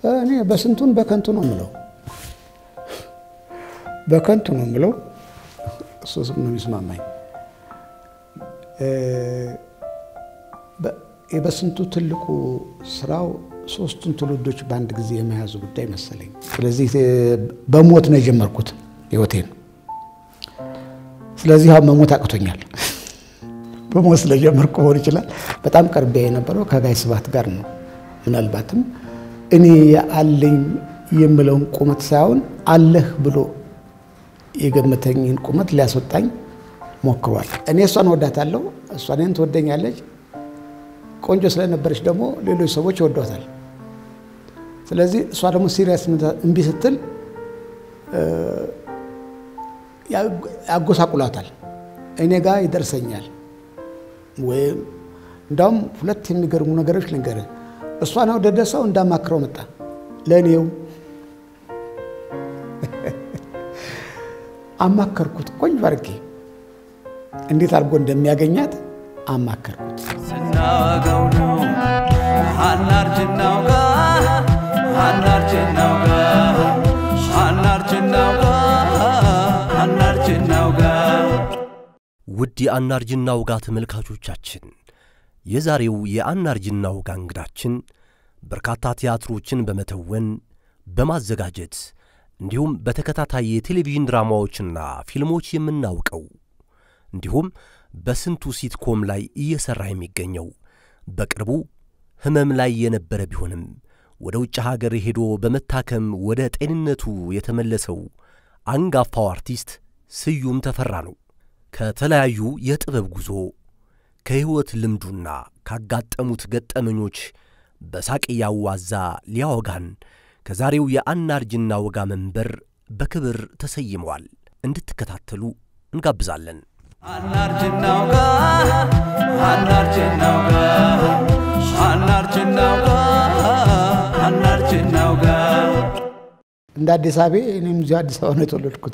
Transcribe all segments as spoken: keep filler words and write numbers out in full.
እኔ በስንቱን በከንቱ ነው ምለው በከንቱ ነው ምለው ሶስም ነው የሚስማማኝ እ በስንቱ ትልቁ ስራው ሶስቱን ትውልዶች በአንድ ጊዜ የመያዝ ጉዳይ መሰለኝ ስለዚህ በሞት ነው የጀመርኩት ህይወቴን ስለዚህ አሁን መሞት አቅቶኛል በሞት ስለጀመርኩ ሆነ ይችላል በጣም ቀርቤ የነበረው ከጋይ ስባት ጋር ነው ምናልባትም እኔ ያለኝ የምለውን ቁመት ሳይሆን አለህ ብሎ የገመተኝን ቁመት ሊያስወጣኝ ሞክሯል እኔ እሷን ወዳታለሁ እሷ እኔን ትወደኛለች ቆንጆ ስለነበረች ደግሞ ሌሎች ሰዎች ይወዷታል ስለዚህ እሷ ደግሞ ሲሪየስ እንቢ ስትል ያጎሳቁላታል እኔ ጋር ይደርሰኛል ወይ እንዳውም ሁለት የሚገርሙ ነገሮች ልንገር እሷ ነው ደደሰው እንዳማክረው መጣ ለኔው አማከርኩት ቆንጆ አርጌ እንዴት አርጎ እንደሚያገኛት አማከርኩት ስናጋው ነው አናርጅናውጋ አናርጅናውጋ አናርጅናውጋ አናርጅናውጋ ውድ የአናርጅናውጋ ተመልካቾቻችን የዛሬው የአናርጅናውጋ እንግዳችን በርካታ ቲያትሮችን በመተወን በማዘጋጀት እንዲሁም በተከታታይ የቴሌቪዥን ድራማዎችና ፊልሞች የምናውቀው እንዲሁም በስንቱ ሲትኮም ላይ እየሰራ የሚገኘው በቅርቡ ህመም ላይ የነበረ ቢሆንም ወደ ውጭ ሀገር ሄዶ በመታከም ወደ ጤንነቱ የተመለሰው አንጋፋው አርቲስት ስዩም ተፈራ ነው ከተለያዩ የጥበብ ጉዞ ከህይወት ልምዱና ካጋጠሙት ገጠመኞች በሳቅ ያዋዛ ሊያወጋን ከዛሬው የአናርጅናውጋ መንበር በክብር ተሰይመዋል እንድትከታተሉ እንጋብዛለን አናርጅናውጋ አናርጅናውጋ አናርጅናውጋ አናርጅናውጋ እንደ አዲስ አበባ እኔም እዚህ አዲስ አበባ ነው የተወለድኩት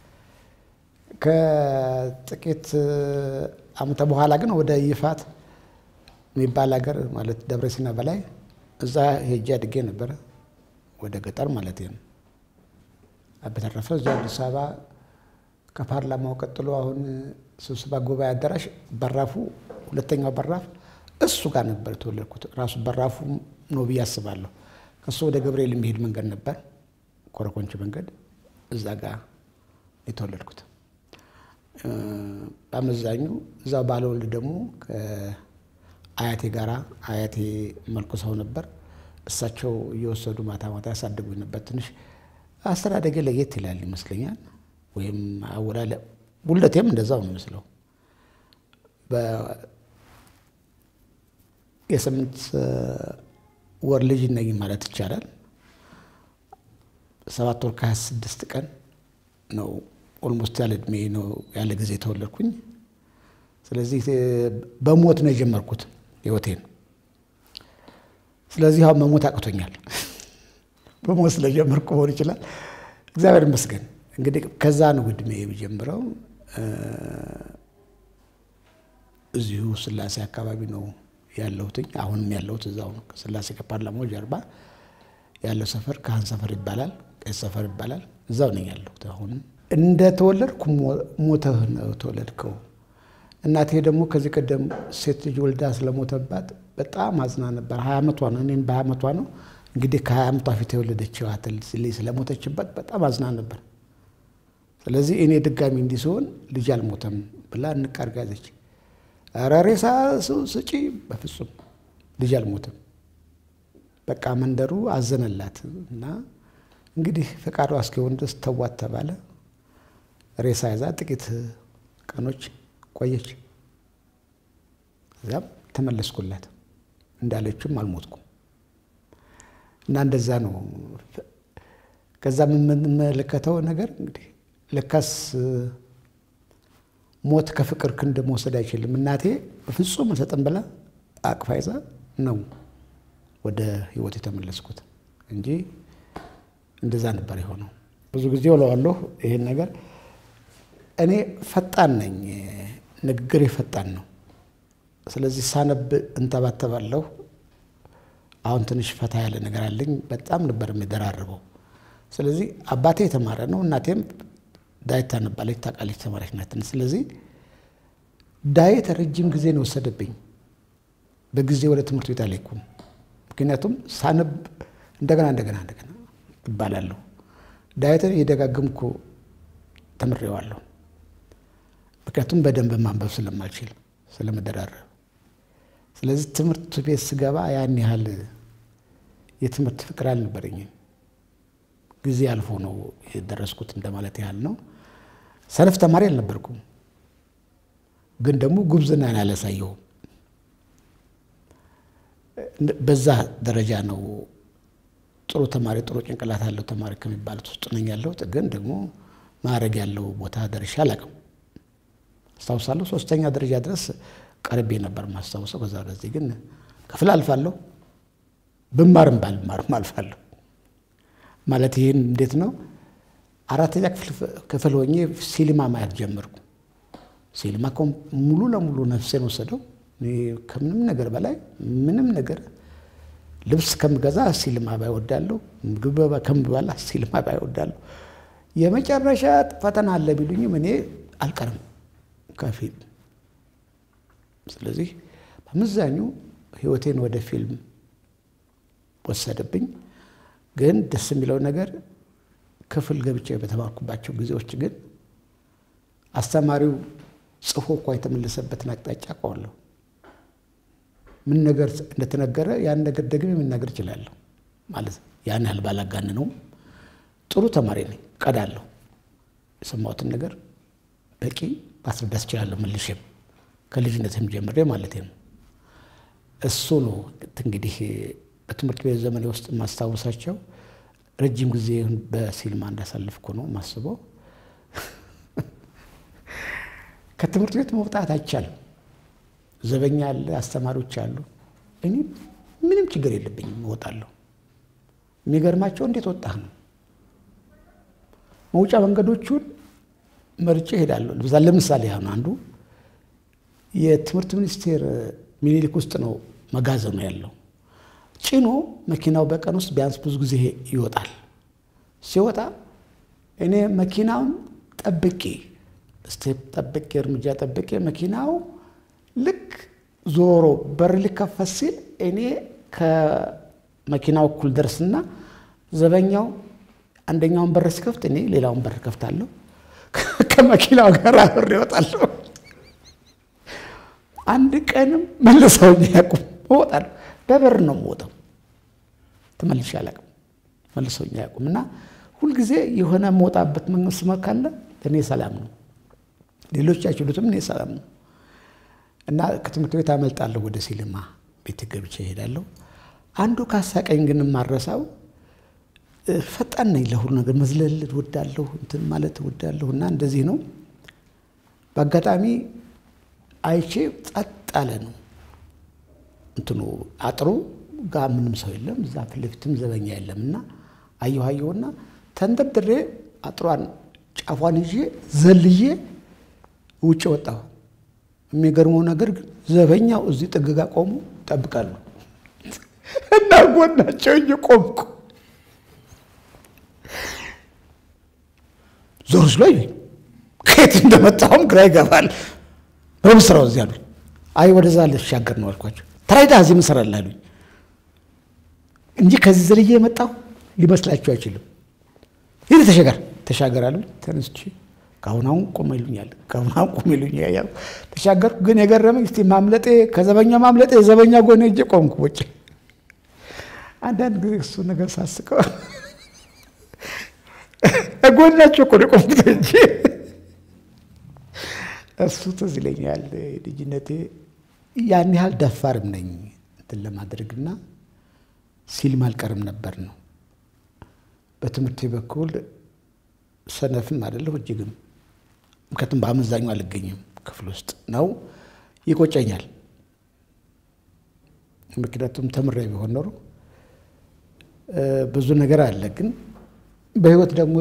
ከጥቂት አመት በኋላ ግን ወደ ይፋት የሚባል ሀገር ማለት ደብረሲና በላይ እዛ ሄጄ አድጌ ነበር ወደ ገጠር ማለት ነው አበተረፈ እዛ አዲስ አበባ ከፓርላማው ቀጥሎ አሁን ስብሰባ ጉባኤ አዳራሽ በራፉ ሁለተኛው በራፍ እሱ ጋር ነበር ተወለድኩት ራሱ በራፉ ነው በያስባለሁ ከሱ ወደ ገብርኤል የሚሄድ መንገድ ነበር ኮረኮንች መንገድ እዛ ጋር የተወለድኩት በአመዛኙ እዛው ባለወልድ ደግሞ ከአያቴ ጋራ አያቴ መልኩ ሰው ነበር እሳቸው እየወሰዱ ማታ ማታ ያሳድጉኝ ነበር ትንሽ አስተዳደጌ ለየት ይላል ይመስለኛል ወይም አወላለ ቡልደቴም እንደዛው ነው መስለው በ የስምንት ወር ልጅ ነኝ ማለት ይቻላል ሰባት ወር ከሃያ ስድስት ቀን ነው ኦልሞስት ያለ እድሜ ነው ያለ ጊዜ ተወለድኩኝ ስለዚህ በሞት ነው የጀመርኩት ህይወቴን ስለዚህ አሁን መሞት አቅቶኛል በሞት ስለጀመርኩ ሆነ ይችላል እግዚአብሔር ይመስገን እንግዲህ ከዛ ነው እድሜ የሚጀምረው እዚሁ ስላሴ አካባቢ ነው ያለሁት አሁንም ያለሁት እዛው ነው ስላሴ ከፓርላማው ጀርባ ያለው ሰፈር ካህን ሰፈር ይባላል ቀስ ሰፈር ይባላል እዛው ነው ያለሁት አሁን እንደ ተወለድኩ ሞተህ ነው ተወለድከው እናቴ ደግሞ ከዚህ ቀደም ሴት ልጅ ወልዳ ስለሞተባት በጣም አዝና ነበር ሃያ አመቷ ነው እኔን በሃያ አመቷ ነው እንግዲህ ከሃያ አመቷ ፊት የወለደችው አትል ስለሞተችበት በጣም አዝና ነበር ስለዚህ እኔ ድጋሚ እንዲሆን ልጅ አልሞተም ብላ እንቀርጋዘች አራሬሳ ስጪ በፍጹም ልጅ አልሞተም በቃ መንደሩ አዘነላትና እንግዲህ ፈቃዱ አስኪውን ድረስ ተዋት ተባለ ሬሳ ያዛ ጥቂት ቀኖች ቆየች እዛም ተመለስኩላት እንዳለችም አልሞትኩም እና እንደዛ ነው ከዛ ምን መለከተው ነገር እንግዲህ ለካስ ሞት ከፍቅር ክንድ መውሰድ አይችልም እናቴ በፍጹም ተጠንበላ አቅፋይዛ ነው ወደ ህይወት የተመለስኩት እንጂ እንደዛ ነበር የሆነው ብዙ ጊዜ ወለዋለሁ ይሄን ነገር እኔ ፈጣን ነኝ ንግግሬ ፈጣን ነው ስለዚህ ሳነብ እንተባተባለሁ አሁን ትንሽ ፈታ ያለ ነገር አለኝ በጣም ነበር የሚደራረበው ስለዚህ አባቴ ተማረ ነው እናቴም ዳይት ታነባለች ታቃለች ተማረች ናት ስለዚህ ዳይት ረጅም ጊዜ ነው ወሰደብኝ በጊዜ ወደ ትምህርት ቤት አልሄድኩም ምክንያቱም ሳነብ እንደገና እንደገና እንደገና እባላለሁ ዳይትን እየደጋገምኩ ተምሬዋለሁ ምክንያቱም በደንብ ማንበብ ስለማልችል ስለመደራረብ ስለዚህ ትምህርት ቤት ስገባ ያን ያህል የትምህርት ፍቅር አልነበረኝም ጊዜ አልፎ ነው የደረስኩት እንደማለት ያህል ነው ሰነፍ ተማሪ አልነበርኩም ግን ደግሞ ጉብዝናን አላሳየው በዛ ደረጃ ነው ጥሩ ተማሪ ጥሩ ጭንቅላት ያለው ተማሪ ከሚባሉት ውስጥ ነኝ ያለሁት ግን ደግሞ ማረግ ያለው ቦታ ደርሼ አላውቅም አስታውሳለሁ ሶስተኛ ደረጃ ድረስ ቀርቤ ነበር ማስታወሰው ከዛ በዚህ ግን ክፍል አልፋለሁ በማርም ባልማርም አልፋለሁ ማለት ይሄን እንዴት ነው አራተኛ ክፍል ክፍል ሆኜ ሲኒማ ማየት ጀመርኩ ሲኒማ ሙሉ ለሙሉ ነፍሴን ወሰደው ከምንም ነገር በላይ ምንም ነገር ልብስ ከምገዛ ሲኒማ ባይወዳለሁ ምግብ ከምበላ ሲኒማ ባይወዳለሁ የመጨረሻ ፈተና አለ ቢሉኝም እኔ አልቀርም ከፊል ስለዚህ በመዛኙ ህይወቴን ወደ ፊልም ወሰደብኝ ግን ደስ የሚለው ነገር ክፍል ገብቼ በተማርኩባቸው ጊዜዎች ግን አስተማሪው ጽፎ እንኳን የተመለሰበትን አቅጣጫ አውቃለሁ ምን ነገር እንደተነገረ ያን ነገር ደግሜ መናገር እችላለሁ ማለት ያን ያህል ባላጋን ነው ጥሩ ተማሪ ነኝ ቀዳለሁ የሰማሁትን ነገር በቂ ማስረዳት እችላለሁ መልሼም ከልጅነቴም ጀምሬ ማለት ነው እሱ ነው እንግዲህ በትምህርት ቤት ዘመኔ ውስጥ ማስታወሳቸው ረጅም ጊዜ በሲኒማ እንዳሳልፍኩ ነው ማስበው ከትምህርት ቤት መውጣት አይቻልም ዘበኛ አለ አስተማሪዎች አሉ እኔ ምንም ችግር የለብኝም እወጣለሁ የሚገርማቸው እንዴት ወጣህ ነው መውጫ መንገዶቹን መርጬ ሄዳለሁ ለምሳሌ አሁን አንዱ የትምህርት ሚኒስቴር ሚኒሊክ ውስጥ ነው መጋዘኑ ያለው ጭኖ መኪናው በቀን ውስጥ ቢያንስ ብዙ ጊዜ ይወጣል ሲወጣ እኔ መኪናውን ጠብቄ ስቴፕ ጠብቄ እርምጃ ጠብቄ መኪናው ልክ ዞሮ በር ሊከፈት ሲል እኔ ከመኪናው እኩል ደርስና ዘበኛው አንደኛውን በር ሲከፍት እኔ ሌላውን በር ከፍታለሁ ከመኪናው ጋር አብሬ እወጣለሁ አንድ ቀንም መልሰውኝ ያቁም እወጣለሁ በበር ነው የምወጣው ተመልሼ አላውቅም መልሰውኝ ያቁምና ሁሉ ጊዜ የሆነ የምወጣበት መንገድ ካለ እኔ ሰላም ነው ሌሎች ያችሉትም እኔ ሰላም ነው እና ከትምህርት ቤት አመልጣለሁ ወደ ሲኒማ ቤት ገብቼ እሄዳለሁ አንዱ ካሳቀኝ ግን ማረሳው ፈጣን ነኝ ለሁሉ ነገር መዝለል ወዳለሁ እንትን ማለት ወዳለሁና እንደዚህ ነው በአጋጣሚ አይቼ ጸጥ አለ ነው እንትኑ አጥሩ ጋር ምንም ሰው የለም እዛ ፍልፍትም ዘበኛ የለምና አየሁ አየሁና ተንደብድሬ አጥሯን ጫፏን ይዤ ዘልዬ ውጭ ወጣሁ የሚገርመው ነገር ዘበኛው እዚህ ጥግጋ ቆሙ ጠብቃሉ እና ጎናቸው እየቆምኩ ዞርስ ላይ ከየት እንደመጣሁም ግራ ይገባል በምስራው እዚህ አሉ አይ ወደዛ ልሻገር ነው አልኳቸው ተራይዳ እዚህ መስራላሉ እንጂ ከዚህ ዘልዬ የመጣሁ ሊመስላችሁ አይችልም ይሄ ተሻገር ተሻገራሉ ተነስቼ ካሁናው ቆመሉኛል ካሁናው ቆመሉኛል ያው ተሻገር ግን የገረመኝ እስቲ ማምለጤ ከዘበኛ ማምለጤ ዘበኛ ጎኔ እጄ ቆምኩ ወጭ አንዳንድ ጊዜ እሱ ነገር ሳስቀው ጎናቸው እኮ ነው ቆምኩት እንጂ እሱ ትዝ ይለኛል ልጅነቴ ያን ያህል ደፋርም ነኝ እንትን ለማድረግና ሲኒማ አልቀርም ነበር ነው በትምህርቴ በኩል ሰነፍም አይደለሁ እጅግም ምክንያቱም በአመዛኙ አልገኝም ክፍል ውስጥ ነው ይቆጨኛል ምክንያቱም ተምሬ ቢሆን ኖሮ ብዙ ነገር አለ ግን በህይወት ደግሞ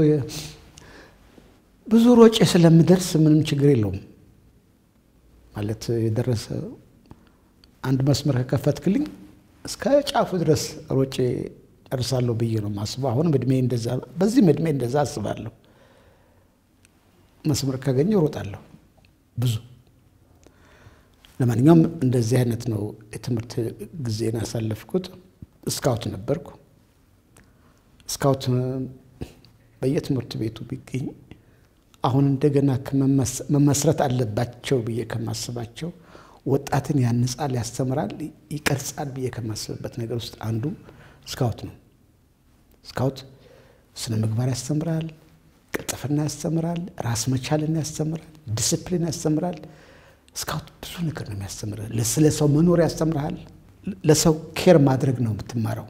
ብዙ ሮጬ ስለምደርስ ምንም ችግር የለውም ማለት የደረሰ አንድ መስመር ከከፈትክልኝ እስከ ጫፉ ድረስ ሮጬ ጨርሳለሁ ብዬ ነው ማስበው። አሁን እድሜ እንደዛ በዚህ እድሜ እንደዛ አስባለሁ። መስመር ካገኘው ሮጣለሁ ብዙ። ለማንኛውም እንደዚህ አይነት ነው የትምህርት ጊዜን ያሳለፍኩት። ስካውት ነበርኩ። ስካውት በየትምህርት ቤቱ ቢገኝ አሁን እንደገና መመስረት አለባቸው ብዬ ከማስባቸው ወጣትን ያንጻል፣ ያስተምራል፣ ይቀርጻል ብዬ ከማስብበት ነገር ውስጥ አንዱ ስካውት ነው። ስካውት ስነ ምግባር ያስተምራል፣ ቅልጥፍና ያስተምራል፣ ራስ መቻልን ያስተምራል፣ ዲሲፕሊን ያስተምራል። ስካውት ብዙ ነገር ነው የሚያስተምረው። ለሰው መኖር ያስተምራል። ለሰው ኬር ማድረግ ነው የምትማረው።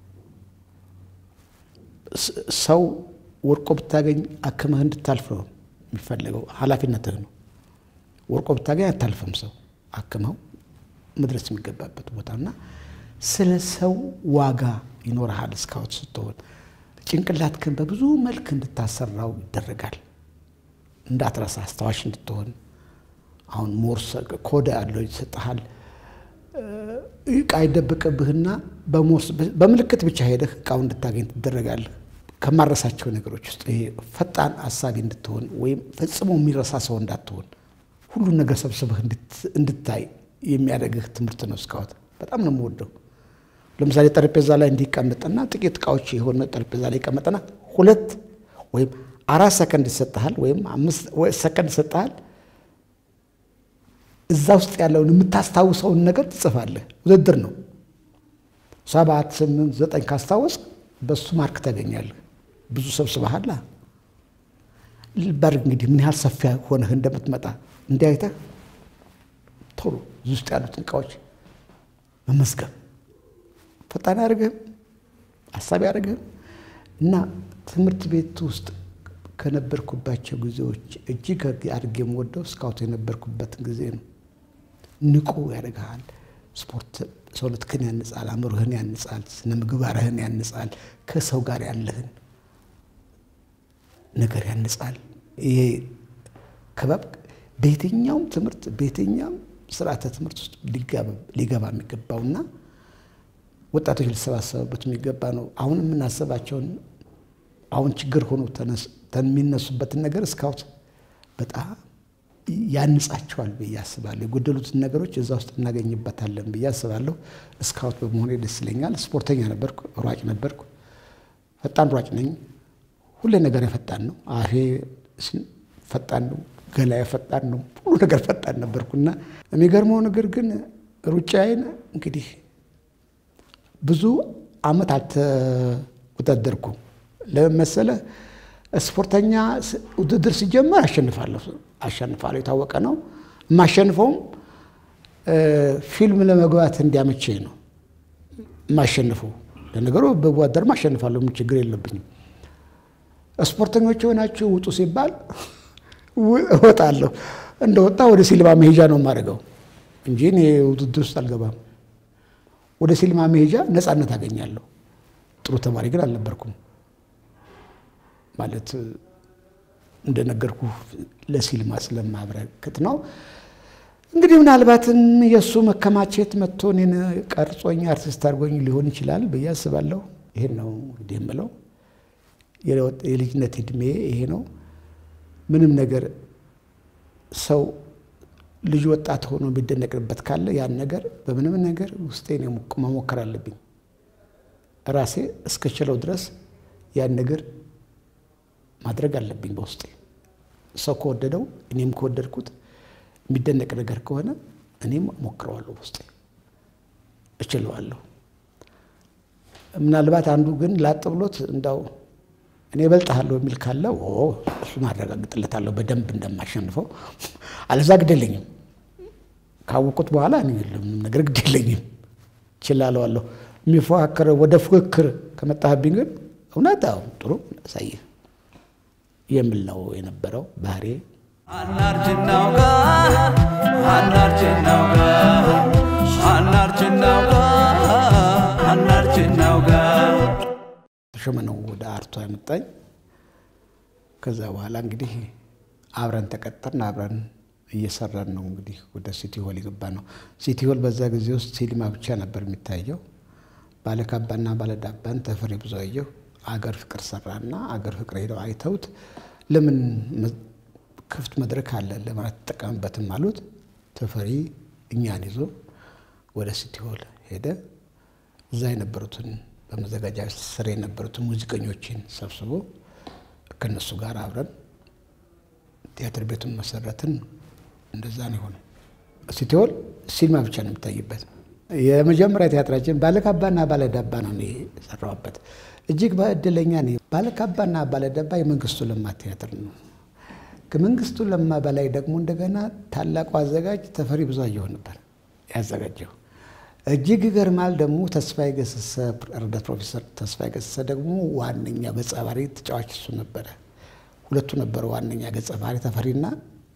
ሰው ወርቆ ብታገኝ አክመህ እንድታልፍ ነው የሚፈልገው፣ ኃላፊነትህ ነው። ወርቆ ብታገኝ አታልፍም። ሰው አክመው መድረስ የሚገባበት ቦታና ስለ ሰው ዋጋ ይኖርሃል። ስካውት ስትሆን ጭንቅላትህን በብዙ መልክ እንድታሰራው ይደረጋል። እንዳትረሳ አስተዋሽ እንድትሆን። አሁን ሞርስ ኮድ አለው ይሰጣል። እቃ ይደብቅብህና በሞርስ በምልክት ብቻ ሄደህ እቃው እንድታገኝ ትደረጋለህ። ከማረሳቸው ነገሮች ውስጥ ይሄ ፈጣን አሳቢ እንድትሆን ወይም ፈጽሞ የሚረሳ ሰው እንዳትሆን ሁሉን ነገር ሰብስበህ እንድታይ የሚያደርግህ ትምህርት ነው ስካውት። በጣም ነው የምወደው። ለምሳሌ ጠረጴዛ ላይ እንዲቀመጥና ጥቂት እቃዎች የሆነ ጠረጴዛ ላይ ይቀመጥና ሁለት ወይም አራት ሰከንድ ይሰጣል ወይም አምስት ሰከንድ ይሰጣል። እዛ ውስጥ ያለውን የምታስታውሰውን ነገር ትጽፋለህ። ውድድር ነው። ሰባት ስምንት ዘጠኝ ካስታወስክ በሱ ማርክ ታገኛለህ። ብዙ ሰብስበሃል። ልባር እንግዲህ ምን ያህል ሰፊ ሆነህ እንደምትመጣ እንዲያይተህ ቶሎ ውስጥ ያሉትን እቃዎች መመዝገብ ፈጣን ያደርግህም አሳቢ ያደርግህም። እና ትምህርት ቤት ውስጥ ከነበርኩባቸው ጊዜዎች እጅግ አድርጌ የምወደው ስካውት የነበርኩበትን ጊዜ ነው። ንቁ ያደርግሃል። ስፖርት ሰውነትህን ያንጻል፣ አእምሮህን ያንጻል፣ ስነ ምግባርህን ያንጻል፣ ከሰው ጋር ያለህን ነገር ያንጻል። ይሄ ከበብ በየትኛውም ትምህርት በየትኛውም ስርዓተ ትምህርት ውስጥ ሊገባ የሚገባውና ወጣቶች ሊሰባሰቡበት የሚገባ ነው። አሁን የምናስባቸውን አሁን ችግር ሆኖ የሚነሱበትን ነገር ስካውት በጣም ያንጻቸዋል ብዬ አስባለሁ። የጎደሉትን ነገሮች እዛ ውስጥ እናገኝበታለን ብዬ አስባለሁ። ስካውት በመሆኔ ደስ ይለኛል። ስፖርተኛ ነበርኩ፣ ሯጭ ነበርኩ። ፈጣን ሯጭ ነኝ። ሁሉ ነገር ፈጣን ነው። አፌ ፈጣን ነው፣ ገላዬ ፈጣን ነው፣ ሁሉ ነገር ፈጣን ነበርኩና የሚገርመው ነገር ግን ሩጫዬን እንግዲህ ብዙ አመት አልተወዳደርኩም። ለመሰለ ስፖርተኛ ውድድር ሲጀመር አሸንፋለሁ አሸንፋለሁ የታወቀ ነው። ማሸንፈውም ፊልም ለመግባት እንዲያመቸኝ ነው ማሸንፈው። ለነገሩ በወዳደር ማሸንፋለሁ፣ ምን ችግር የለብኝም። ስፖርተኞች ሆናችሁ ውጡ ሲባል እወጣለሁ። እንደወጣ ወደ ሲልማ መሄጃ ነው የማደርገው እንጂ እኔ ውድድር ውስጥ አልገባም። ወደ ሲልማ መሄጃ ነፃነት አገኛለሁ። ጥሩ ተማሪ ግን አልነበርኩም። ማለት እንደነገርኩ ለሲልማ ስለማብረክት ነው። እንግዲህ ምናልባትም የሱ መከማቸት መጥቶ እኔን ቀርጾኝ አርቲስት አድርጎኝ ሊሆን ይችላል ብዬ አስባለሁ። ይሄን ነው እንግዲህ የምለው። የልጅነት እድሜ ይሄ ነው። ምንም ነገር ሰው ልጅ ወጣት ሆኖ ቢደነቅበት ካለ ያን ነገር በምንም ነገር ውስጤ ነው መሞከር አለብኝ። ራሴ እስከችለው ድረስ ያን ነገር ማድረግ አለብኝ በውስጤ። ሰው ከወደደው እኔም ከወደድኩት የሚደነቅ ነገር ከሆነ እኔም ሞክረዋለሁ በውስጤ እችለዋለሁ። ምናልባት አንዱ ግን ላጥ ብሎት እንዳው እኔ በልጣለሁ የሚል ካለ ኦ እሱ ማረጋግጥለታለሁ በደንብ እንደማሸንፈው። አለዛ ግደለኝም ካወቁት በኋላ እኔ ምንም ነገር ግደለኝም እችላለሁ። የሚፎካከር ወደ ፉክክር ከመጣህብኝ ግን እውነታው ጥሩ ሳይ የሚል ነው የነበረው ባህሪ። አናርጅናው ጋ አናርጅናው ጋ አናርጅናው ጋ አናርጅናው ጋ ተሾመ ነው ወደ አርቱ ያመጣኝ። ከዛ በኋላ እንግዲህ አብረን ተቀጠርን፣ አብረን እየሰራን ነው እንግዲህ ወደ ሲቲ ሆል የገባ ነው። ሲቲ ሆል በዛ ጊዜ ውስጥ ሲኒማ ብቻ ነበር የሚታየው። ባለካባና ባለዳባን ተፈሪ ብዙአየሁ አገር ፍቅር ሰራና አገር ፍቅር ሄደው አይተውት ለምን ክፍት መድረክ አለ ለማለት ተጠቀምበትም አሉት። ተፈሪ እኛን ይዞ ወደ ሲቲ ሆል ሄደ። እዛ የነበሩትን በመዘጋጃ ስር የነበሩትን ሙዚቀኞችን ሰብስቦ ከነሱ ጋር አብረን ቲያትር ቤቱን መሰረትን። እንደዛ ነው ሆነ። ሲቲ ሆል ሲኒማ ብቻ ነው የምታይበት። የመጀመሪያ ቲያትራችን ባለካባና ባለዳባ ነው የሰራሁበት። እጅግ በእድለኛ ነኝ። ባለካባና ባለዳባ የመንግስቱ ለማ ቲያትር ነው። ከመንግስቱ ለማ በላይ ደግሞ እንደገና ታላቁ አዘጋጅ ተፈሪ ብዙአየሁ ነበር ያዘጋጀው። እጅግ ይገርማል ደግሞ ተስፋዬ ገሰሰ ረዳት ፕሮፌሰር ተስፋዬ ገሰሰ ደግሞ ዋነኛ ገጸ ባህሪ ተጫዋች እሱ ነበር። ሁለቱ ነበሩ ዋነኛ ገጸ ባህሪ ተፈሪና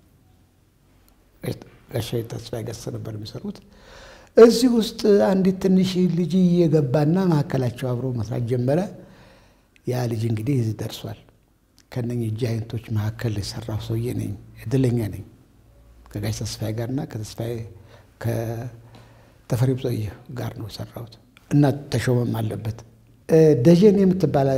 ጋሼ ተስፋዬ ገሰሰ ነበር የሚሰሩት። እዚህ ውስጥ አንዲት ትንሽ ልጅ እየገባና ማከላቸው አብሮ መስራት ጀመረ። ያ ልጅ እንግዲህ እዚህ ደርሷል። ከነኚህ ጃይንቶች መካከል የሰራው ሰውዬ ነኝ። እድለኛ ነኝ። ከጋሽ ተስፋዬ ጋርና ከተስፋዬ ከተፈሪ ብዙአየሁ ጋር ነው የሰራሁት እና ተሾመም አለበት። ደጀን የምትባል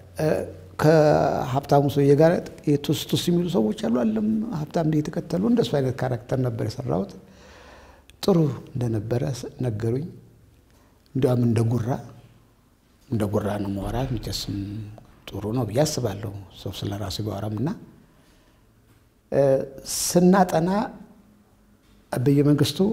ከሀብታሙ ሰውዬ ጋር የቱስቱስ የሚሉ ሰዎች አሉ አለም ሀብታም እንደ የተከተሉ እንደሱ አይነት ካራክተር ነበር የሰራሁት። ጥሩ እንደነበረ ነገሩኝ። እንዲያውም እንደ ጉራ እንደ ጉራ ነው ማውራት ምንጭስም ጥሩ ነው ብዬ አስባለሁ። ሰው ስለራሱ ቢያወራምና ስናጠና በየመንግስቱ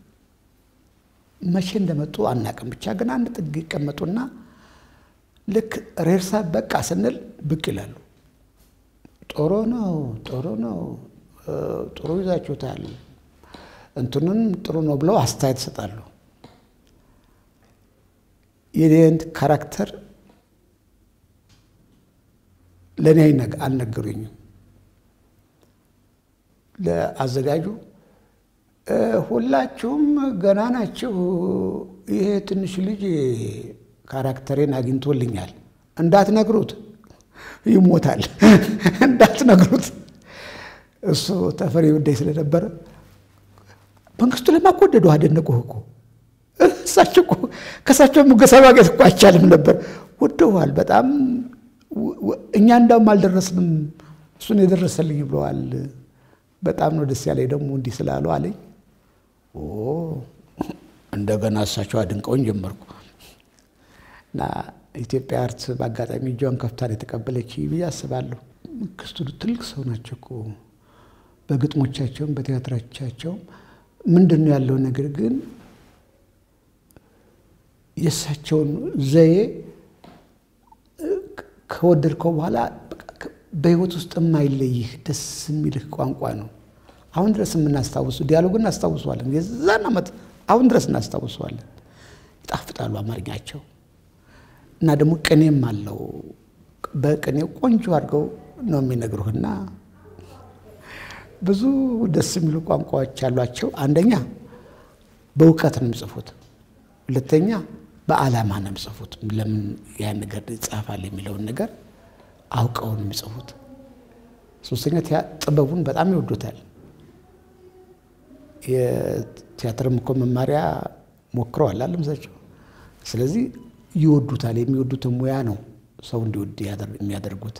መቼ እንደመጡ አናውቅም። ብቻ ግን አንድ ጥግ ይቀመጡና ልክ ሬርሳ በቃ ስንል ብቅ ይላሉ። ጥሩ ነው ጥሩ ነው ጥሩ ይዛችሁታል እንትኑን ጥሩ ነው ብለው አስተያየት ይሰጣሉ። የኔን ካራክተር ለኔ አልነገሩኝም። ለአዘጋጁ ሁላችሁም ገና ናችሁ፣ ይሄ ትንሽ ልጅ ካራክተሬን አግኝቶልኛል፣ እንዳትነግሩት ይሞታል፣ እንዳትነግሩት። እሱ ተፈሪ ውዴ ስለነበረ መንግስቱ ለማ ወደደው አደነቁህ እኮ እሳቸው እኮ ከሳቸው ሙገሳ ማግኘት እኮ አይቻልም ነበር። ወደዋል በጣም። እኛ እንዳውም አልደረስንም እሱን የደረሰልኝ ብለዋል። በጣም ነው ደስ ያለኝ ደግሞ እንዲህ ስላሉ አለኝ። ኦ እንደገና እሳቸው አድንቀውኝ ጀመርኩ እና ኢትዮጵያ አርት በአጋጣሚ ጆን ከፍታን የተቀበለች ብዬ አስባለሁ። መንግስቱ ትልቅ ሰው ናቸው እኮ በግጥሞቻቸውም በቲያትራቻቸውም ምንድነው ያለው ነገር ግን የሳቸውን ዘዬ ከወደድከው በኋላ በህይወት ውስጥ የማይለይህ ደስ የሚልህ ቋንቋ ነው። አሁን ድረስ የምናስታውሱ ዲያሎግን እናስታውሰዋለን። የዛን ዓመት አሁን ድረስ እናስታውሰዋለን። ይጣፍጣሉ አማርኛቸው እና ደግሞ ቅኔም አለው። በቅኔው ቆንጆ አድርገው ነው የሚነግሩህና ብዙ ደስ የሚሉ ቋንቋዎች አሏቸው። አንደኛ በእውቀት ነው የሚጽፉት፣ ሁለተኛ በዓላማ ነው የሚጽፉት። ለምን ያን ነገር ይጻፋል የሚለውን ነገር አውቀው ነው የሚጽፉት። ሶስተኛ ጥበቡን በጣም ይወዱታል። የቲያትርም እኮ መማሪያ ሞክረዋል አለምሳቸው። ስለዚህ ይወዱታል። የሚወዱት ሙያ ነው ሰው እንዲወድ የሚያደርጉት።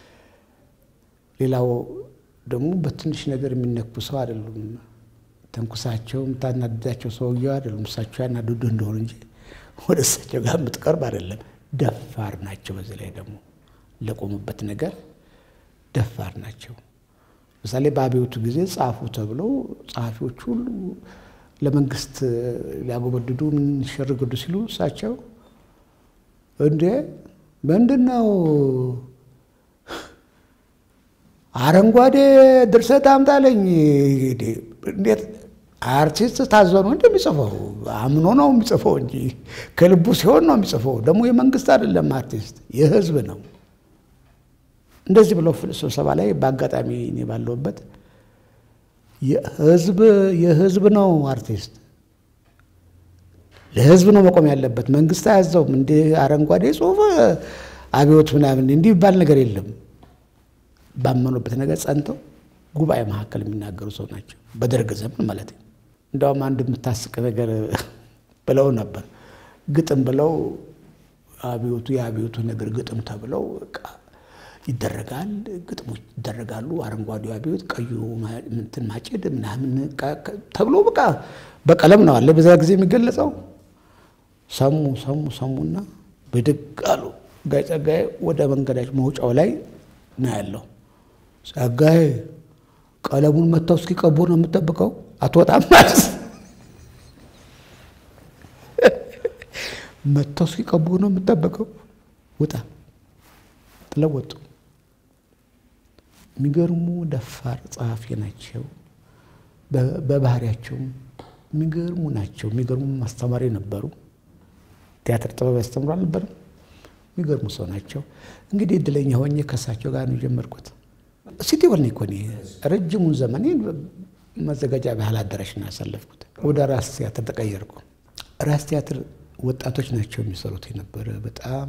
ሌላው ደግሞ በትንሽ ነገር የሚነኩ ሰው አይደሉም። ተንኩሳቸው ታናድዳቸው ሰውየው አይደሉም። እሳቸው ያናድዱ እንደሆነ እንጂ ወደ እሳቸው ጋር የምትቀርብ አይደለም። ደፋር ናቸው። በዚህ ላይ ደግሞ ለቆሙበት ነገር ደፋር ናቸው። ምሳሌ በአብዮቱ ጊዜ ጻፉ ተብሎ ጻፊዎች ሁሉ ለመንግስት ሊያጎበድዱ ምን ሸርግዱ ሲሉ እሳቸው እንዴ ምንድነው አረንጓዴ ድርሰት አምጣለኝ። እንዴት አርቲስት ታዘኑ እንደሚጽፈው አምኖ ነው የሚጽፈው እንጂ ከልቡ ሲሆን ነው የሚጽፈው። ደግሞ የመንግስት አይደለም አርቲስት የህዝብ ነው። እንደዚህ ብለው ስብሰባ ላይ በአጋጣሚ እኔ ባለሁበት የህዝብ የህዝብ ነው አርቲስት ለህዝብ ነው መቆም ያለበት፣ መንግስት አያዘውም። እንደ አረንጓዴ ጽሁፍ አብዮት ምናምን እንዲህ ባል ነገር የለም። ባመኑበት ነገር ጸንተው ጉባኤ መካከል የሚናገሩ ሰው ናቸው። በደርግ ዘመን ማለት ነው። እንደውም አንድ የምታስቅ ነገር ብለው ነበር። ግጥም ብለው አብዮቱ የአብዮቱ ነገር ግጥም ተብለው በቃ ይደረጋል ግጥሞች ይደረጋሉ አረንጓዴው አብዮት ቀዩ እንትን ማጭድ ምናምን ተብሎ በቃ በቀለም ነው አለ በዛ ጊዜ የሚገለጸው ሰሙ ሰሙ ሰሙና በድግ አሉ ጋይ ጸጋዬ ወደ መንገዳች መውጫው ላይ ነው ያለው ጸጋዬ ቀለሙን መታው እስኪ ቀቦ ነው የምትጠብቀው አትወጣም ማለት መታው እስኪ ቀቦ ነው የምትጠብቀው ወጣ ተለወጡ ሚገርሙ ደፋር ጻፊ ናቸው በባህሪያቸው ሚገርሙ ናቸው ሚገርሙ ማስተማሪ ነበሩ ቲያትር ጥበብ ያስተምራል ነበር ሚገርሙ ሰው ናቸው እንግዲህ እድለኛ ሆኜ ከሳቸው ጋር ነው ጀመርኩት ሲቲ ወልኔ ኮኒ ረጅሙን ዘመኔ መዘጋጃ ባህል አዳራሽና ያሳለፍኩት ወደ ራስ ቲያትር ተቀየርኩ ራስ ቲያትር ወጣቶች ናቸው የሚሰሩት ነበር በጣም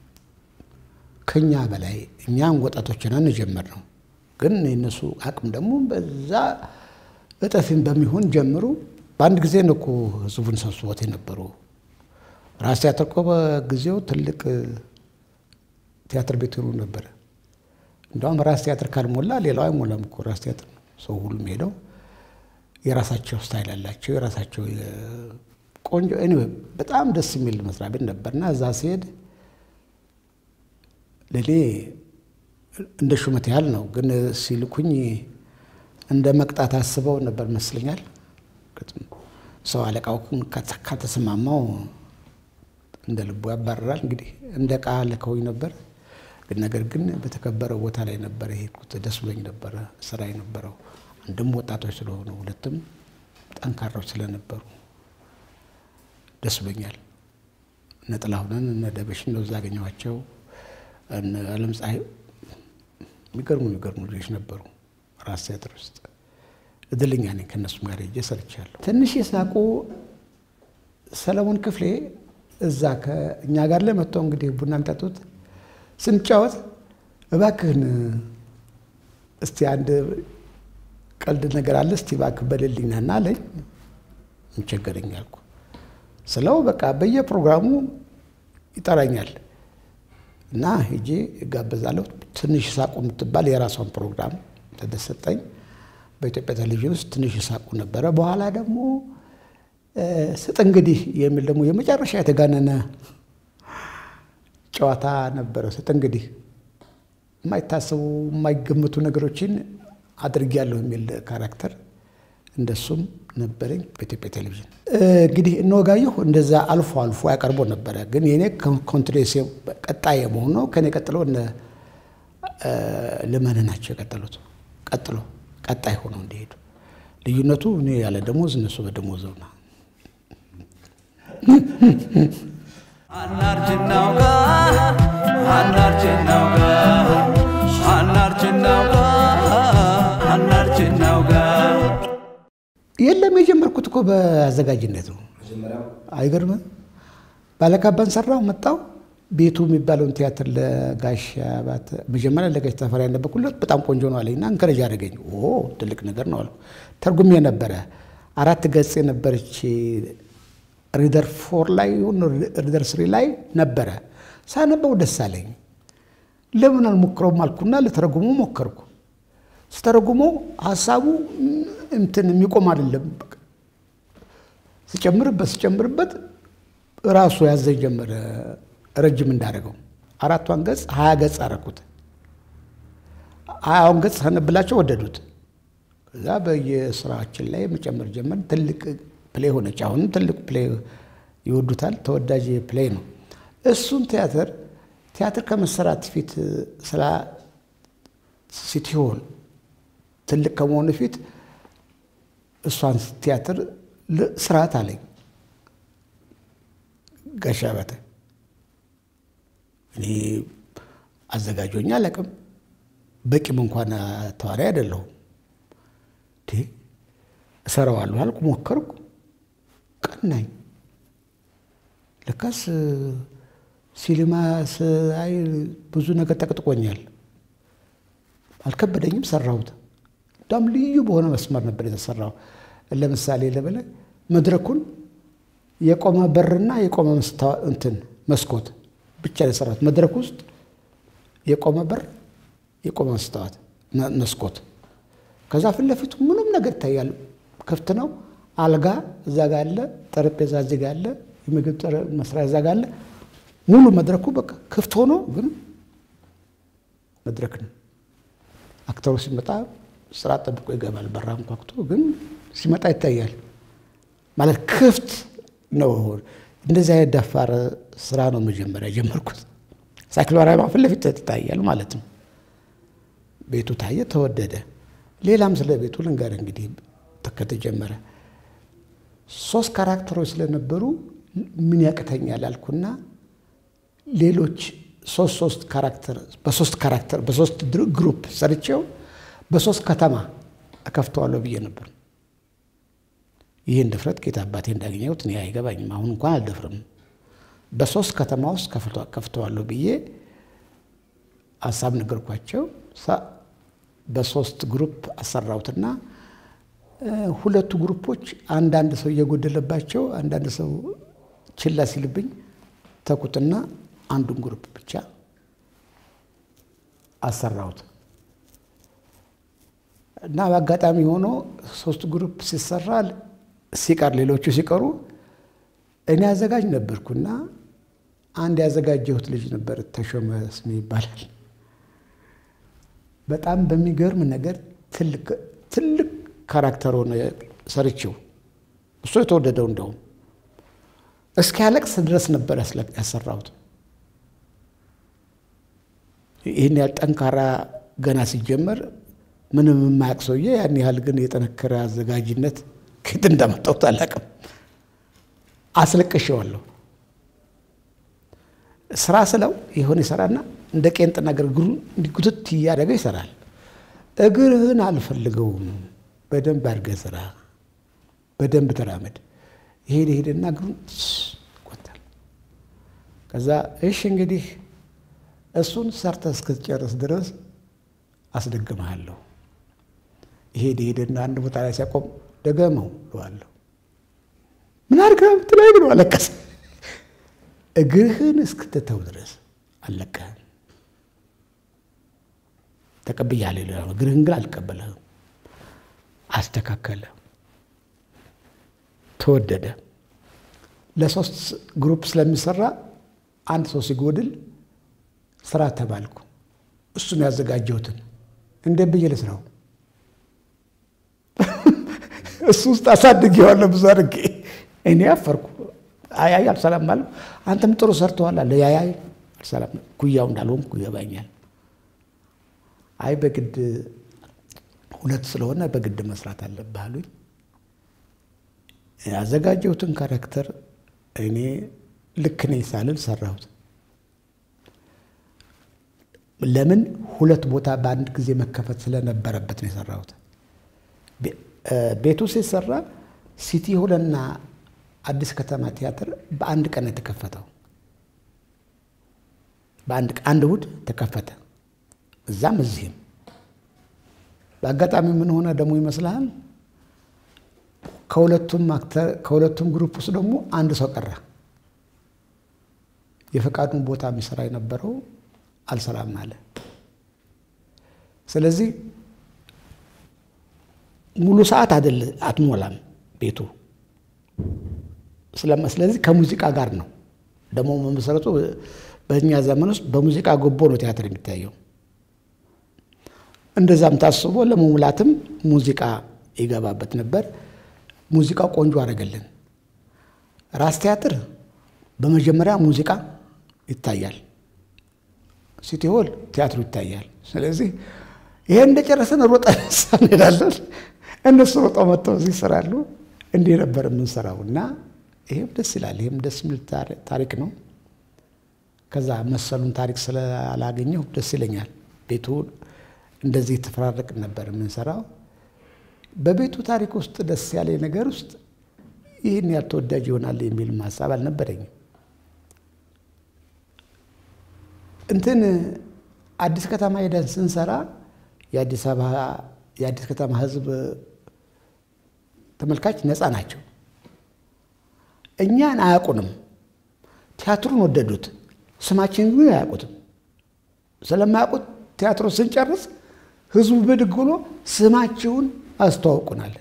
ከኛ በላይ እኛም ወጣቶች ነን ጀመርነው ግን እነሱ አቅም ደግሞ በዛ እጥፍን በሚሆን ጀምሩ በአንድ ጊዜ ነው እኮ ህዝቡን ሰብስቦት የነበሩ ራስ ቲያትር እኮ በጊዜው ትልቅ ቲያትር ቤት ይሉ ነበር እንደውም ራስ ቲያትር ካልሞላ ሌላው አይሞላም እኮ ራስ ቲያትር ሰው ሁሉም ሄደው የራሳቸው ስታይል አላቸው የራሳቸው ቆንጆ ኤኒዌይ በጣም ደስ የሚል መስሪያ ቤት ነበርና እዛ ሲሄድ ለኔ እንደ ሹመት ያህል ነው ግን ሲልኩኝ እንደ መቅጣት አስበው ነበር መስለኛል ሰው አለቃው ከተሰማማው እንደ ልቡ ያባረራል እንግዲህ እንደ ቃል ከሆይ ነበር ግን ነገር ግን በተከበረው ቦታ ላይ ነበር ይሄኩት ደስ ብሎኝ ነበር ስራይ ነበረው አንድም ወጣቶች ስለሆኑ ሁለቱም ጠንካራዎች ስለነበሩ ደስ ብሎኛል ነጥላውነን እና ደበሽን ነው ያገኘዋቸው እነ ዓለም ፀሐይ ሚገርሙ ሚገርሙ ልጆች ነበሩ ራስ ቲያትር ውስጥ እድለኛ ነኝ ከነሱ ጋር ሄጄ ሰርቻለሁ ትንሽ የሳቁ ሰለሞን ክፍሌ እዛ ከኛ ጋር ለመጥቶ እንግዲህ ቡና እንጠጡት ስንጫወት እባክህን እስቲ አንድ ቀልድ ነገር አለ እስቲ እባክህ በልልኝና አለኝ እንቸገረኝ አልኩ ስለው በቃ በየፕሮግራሙ ይጠራኛል እና ሄጄ ጋበዛለሁ ትንሽ ሳቁ የምትባል የራሷን ፕሮግራም ተደሰጠኝ በኢትዮጵያ ቴሌቪዥን ውስጥ ትንሽ ሳቁ ነበር በኋላ ደግሞ ስጥ እንግዲህ የሚል ደግሞ የመጨረሻ የተጋነነ ጨዋታ ነበር ስጥ እንግዲህ የማይታሰቡ የማይገመቱ ነገሮችን አድርጊያለሁ የሚል ካራክተር እንደሱም ነበረኝ በኢትዮጵያ ቴሌቪዥን እንግዲህ እንወጋየሁ እንደዛ አልፎ አልፎ ያቀርቦ ነበር ግን የኔ ኮንትሪስ ቀጣይ መሆኑ ከኔ ቀጥሎ እነ ለማንናቸው ቀጥሎት ቀጥሎ ቀጣይ ሆኖ እንዲሄዱ ልዩነቱ እኔ ያለ ደሞዝ እነሱ በደሞዝ ነው አናርጅናው ጋር አናርጅናው ጋር አናርጅናው ጋር አናርጅናው ጋር የለም የጀመርኩት እኮ በአዘጋጅነት ነው አይገርምም ባለካባን ሰራው መጣው ቤቱ የሚባለውን ቲያትር ለጋሽ አባት መጀመሪያ ለጋሽ ተፈራ ያነበኩለት በጣም ቆንጆ ነው አለኝና እንከረጅ አደረገኝ ኦ ትልቅ ነገር ነው አልኩ ተርጉሜ ነበር አራት ገጽ ነበርች ሪደር ፎር ላይ ሆኖ ሪደር ስሪ ላይ ነበር ሳነበው ደስ አለኝ ለምን አልሞክረውም አልኩና ለተረጉሙ ሞከርኩ ስተረጉሙ ሐሳቡ እንትን የሚቆም አይደለም ሲጨምርበት ሲጨምርበት ራሱ ያዘኝ ጀመረ ረጅም እንዳደረገው አራቷን ገጽ ሀያ ገጽ አረኩት ሀያውን ገጽ ሳነብላቸው ወደዱት ከዛ በየስራችን ላይ መጨመር ጀመር ትልቅ ፕሌይ ሆነች አሁን ትልቅ ፕሌይ ይወዱታል ተወዳጅ ፕሌይ ነው እሱን ቲያትር ቲያትር ከመሰራት ፊት ስራ ሲቲሆን ትልቅ ከመሆኑ ፊት እሷን ቲያትር ስራት አለኝ ጋሽ አባተ እኔ አዘጋጆኛ ለቅም በቂም እንኳን ተዋሪ አይደለሁም ዲ ሰራዋለሁ አልኩ ሞከርኩ ቀናኝ ለካስ ሲኒማ ሳይ ብዙ ነገር ተቀጥቆኛል አልከበደኝም ሰራሁት ዳም ልዩ በሆነ መስመር ነበር የተሰራው ለምሳሌ ለበለ መድረኩን የቆመ በርና የቆመ እንትን መስኮት ብቻ የሰራት መድረክ ውስጥ የቆመ በር የቆመ መስታወት መስኮት ከዛ ፊት ለፊቱ ምንም ነገር ይታያል ክፍት ነው አልጋ እዛ ጋር አለ ጠረጴዛ እዛ ጋር አለ የምግብ መስሪያ እዛ ጋር አለ ሙሉ መድረኩ በቃ ክፍት ሆኖ ግን መድረክ ነው አክተሩ ሲመጣ ስራ ጠብቆ ይገባል በራም ኳክቶ ግን ሲመጣ ይታያል ማለት ክፍት ነው እንደዛ ያዳፋረ ስራ ነው መጀመሪያ ጀመርኩት ሳይክሎራማ ፊት ለፊት ይታያል ማለት ነው ቤቱ ታየ ተወደደ ሌላም ስለ ቤቱ ልንገር እንግዲህ ተከተጀመረ ሶስት ካራክተሮች ስለነበሩ ምን ያቀተኛል አልኩና ሌሎች ሶስት ሶስት ካራክተር በሶስት ካራክተር በሶስት ግሩፕ ሰርቼው በሶስት ከተማ አከፍተዋለሁ ብዬ ነበር ይሄን ድፍረት ከታ አባቴ እንዳገኘሁት ነው አይገባኝም አሁን እንኳን አልደፍርም በሶስት ከተማ ውስጥ ከፍተዋለሁ ብዬ ሐሳብ ነገርኳቸው በሶስት ግሩፕ አሰራውትና ሁለቱ ግሩፖች አንድ አንድ ሰው እየጎደለባቸው አንድ አንድ ሰው ችላ ሲልብኝ ተኩትና አንዱን ግሩፕ ብቻ አሰራውት እና በአጋጣሚ ሆኖ ሶስት ግሩፕ ሲሰራል ሲቀር ሌሎቹ ሲቀሩ እኔ አዘጋጅ ነበርኩና አንድ ያዘጋጀሁት ልጅ ነበር ተሾመ ስሜ ይባላል በጣም በሚገርም ነገር ትልቅ ትልቅ ካራክተር ሆነ ሰርቼው እሱ የተወደደው እንደው እስኪ ያለቅስ ድረስ ነበር ያሰራሁት ይሄን ያልጠንካራ ገና ሲጀመር ምንም የማያውቅ ሰውዬ ያን ያህል ግን የጠነከረ አዘጋጅነት ከት እንደመጣው ታላቅም አስለቅሼዋለሁ ስራ ስለው ይሆን ይሰራና እንደ ቄንጥ ነገር ግሩ እንዲጉትት ያደረገ ይሰራል እግርህን አልፈልገውም በደንብ አድርገህ ስራ በደንብ ተራመድ ይሄድ ይሄድና ግሩ ቆጣል ከዛ እሺ እንግዲህ እሱን ሰርተህ እስክትጨርስ ድረስ አስደግመሃለሁ ይሄድ ይሄድና አንድ ቦታ ላይ ሲያቆም ደገመው ለዋለሁ ምን አድርገህ ትላይ ብሎ አለቀሰ እግርህን እስክትተው ድረስ አለቀህ ተቀበያለሁ ይላል እግርህን ግን አልቀበለህም አስተካከለ ተወደደ ለሶስት ግሩፕ ስለሚሰራ አንድ ሰው ሲጎድል ስራ ተባልኩ እሱን ያዘጋጀሁትን እንደብዬ ለስራው እሱ ውስጥ አሳድጌዋለሁ ብዙ አድርጌ እኔ አፈርኩ አይ አይ አልሰላም ማለት አንተም ጥሩ ሰርተዋል አለ አይ አይ አልሰላም ኩያው እንዳልሆንኩ ይገባኛል አይ በግድ ሁለት ስለሆነ በግድ መስራት አለብህ አሉኝ ያዘጋጀሁትን ካራክተር እኔ ልክ ነኝ ሳልል ሰራሁት ለምን ሁለት ቦታ በአንድ ጊዜ መከፈት ስለነበረበት ነው የሰራሁት ቤቱ ሲሰራ ሲቲ ሆልና አዲስ ከተማ ቲያትር በአንድ ቀን ተከፈተው በአንድ አንድ ውድ ተከፈተ እዛም እዚህም በአጋጣሚ ምን ሆነ ደሞ ይመስላል ከሁለቱም አክተር ከሁለቱም ግሩፕ ውስጥ ደግሞ አንድ ሰው ቀረ የፈቃዱን ቦታ የሚሰራ የነበረው አልሰራም አለ ስለዚህ ሙሉ ሰዓት አይደል አትሞላም ቤቱ ስለዚህ ከሙዚቃ ጋር ነው ደሞ መሰረቱ በእኛ ዘመን ውስጥ በሙዚቃ ጎቦ ነው ቲያትር የሚታየው እንደዛም ታስቦ ለመሙላትም ሙዚቃ ይገባበት ነበር ሙዚቃው ቆንጆ አረገልን ራስ ቲያትር በመጀመሪያ ሙዚቃ ይታያል ሲቲ ሆል ቲያትሩ ይታያል ስለዚህ ይሄ እንደጨረሰን ሮጠን እንሄዳለን እነሱ ሮጠው መጥተው እዚህ ይሰራሉ እንዴ ነበር የምንሰራውና ይሄም ደስ ይላል ይሄም ደስ የሚል ታሪክ ነው ከዛ መሰሉን ታሪክ ስላላገኘው ደስ ይለኛል ቤቱ እንደዚህ ተፈራረቅ ነበር የምንሰራው በቤቱ ታሪክ ውስጥ ደስ ያለ ነገር ውስጥ ይሄን ያልተወዳጅ ይሆናል የሚል ማሳብ አልነበረኝም እንትን አዲስ ከተማ ሄደን ስንሰራ የአዲስ አበባ የአዲስ ከተማ ህዝብ ተመልካች ነፃ ናቸው እኛን አያውቁንም ቲያትሩን ወደዱት ስማችን ግን አያውቁትም። ስለማያውቁት ቲያትሮ ስንጨርስ ህዝቡ ብድግ ብሎ ስማችሁን አስተዋውቁናል።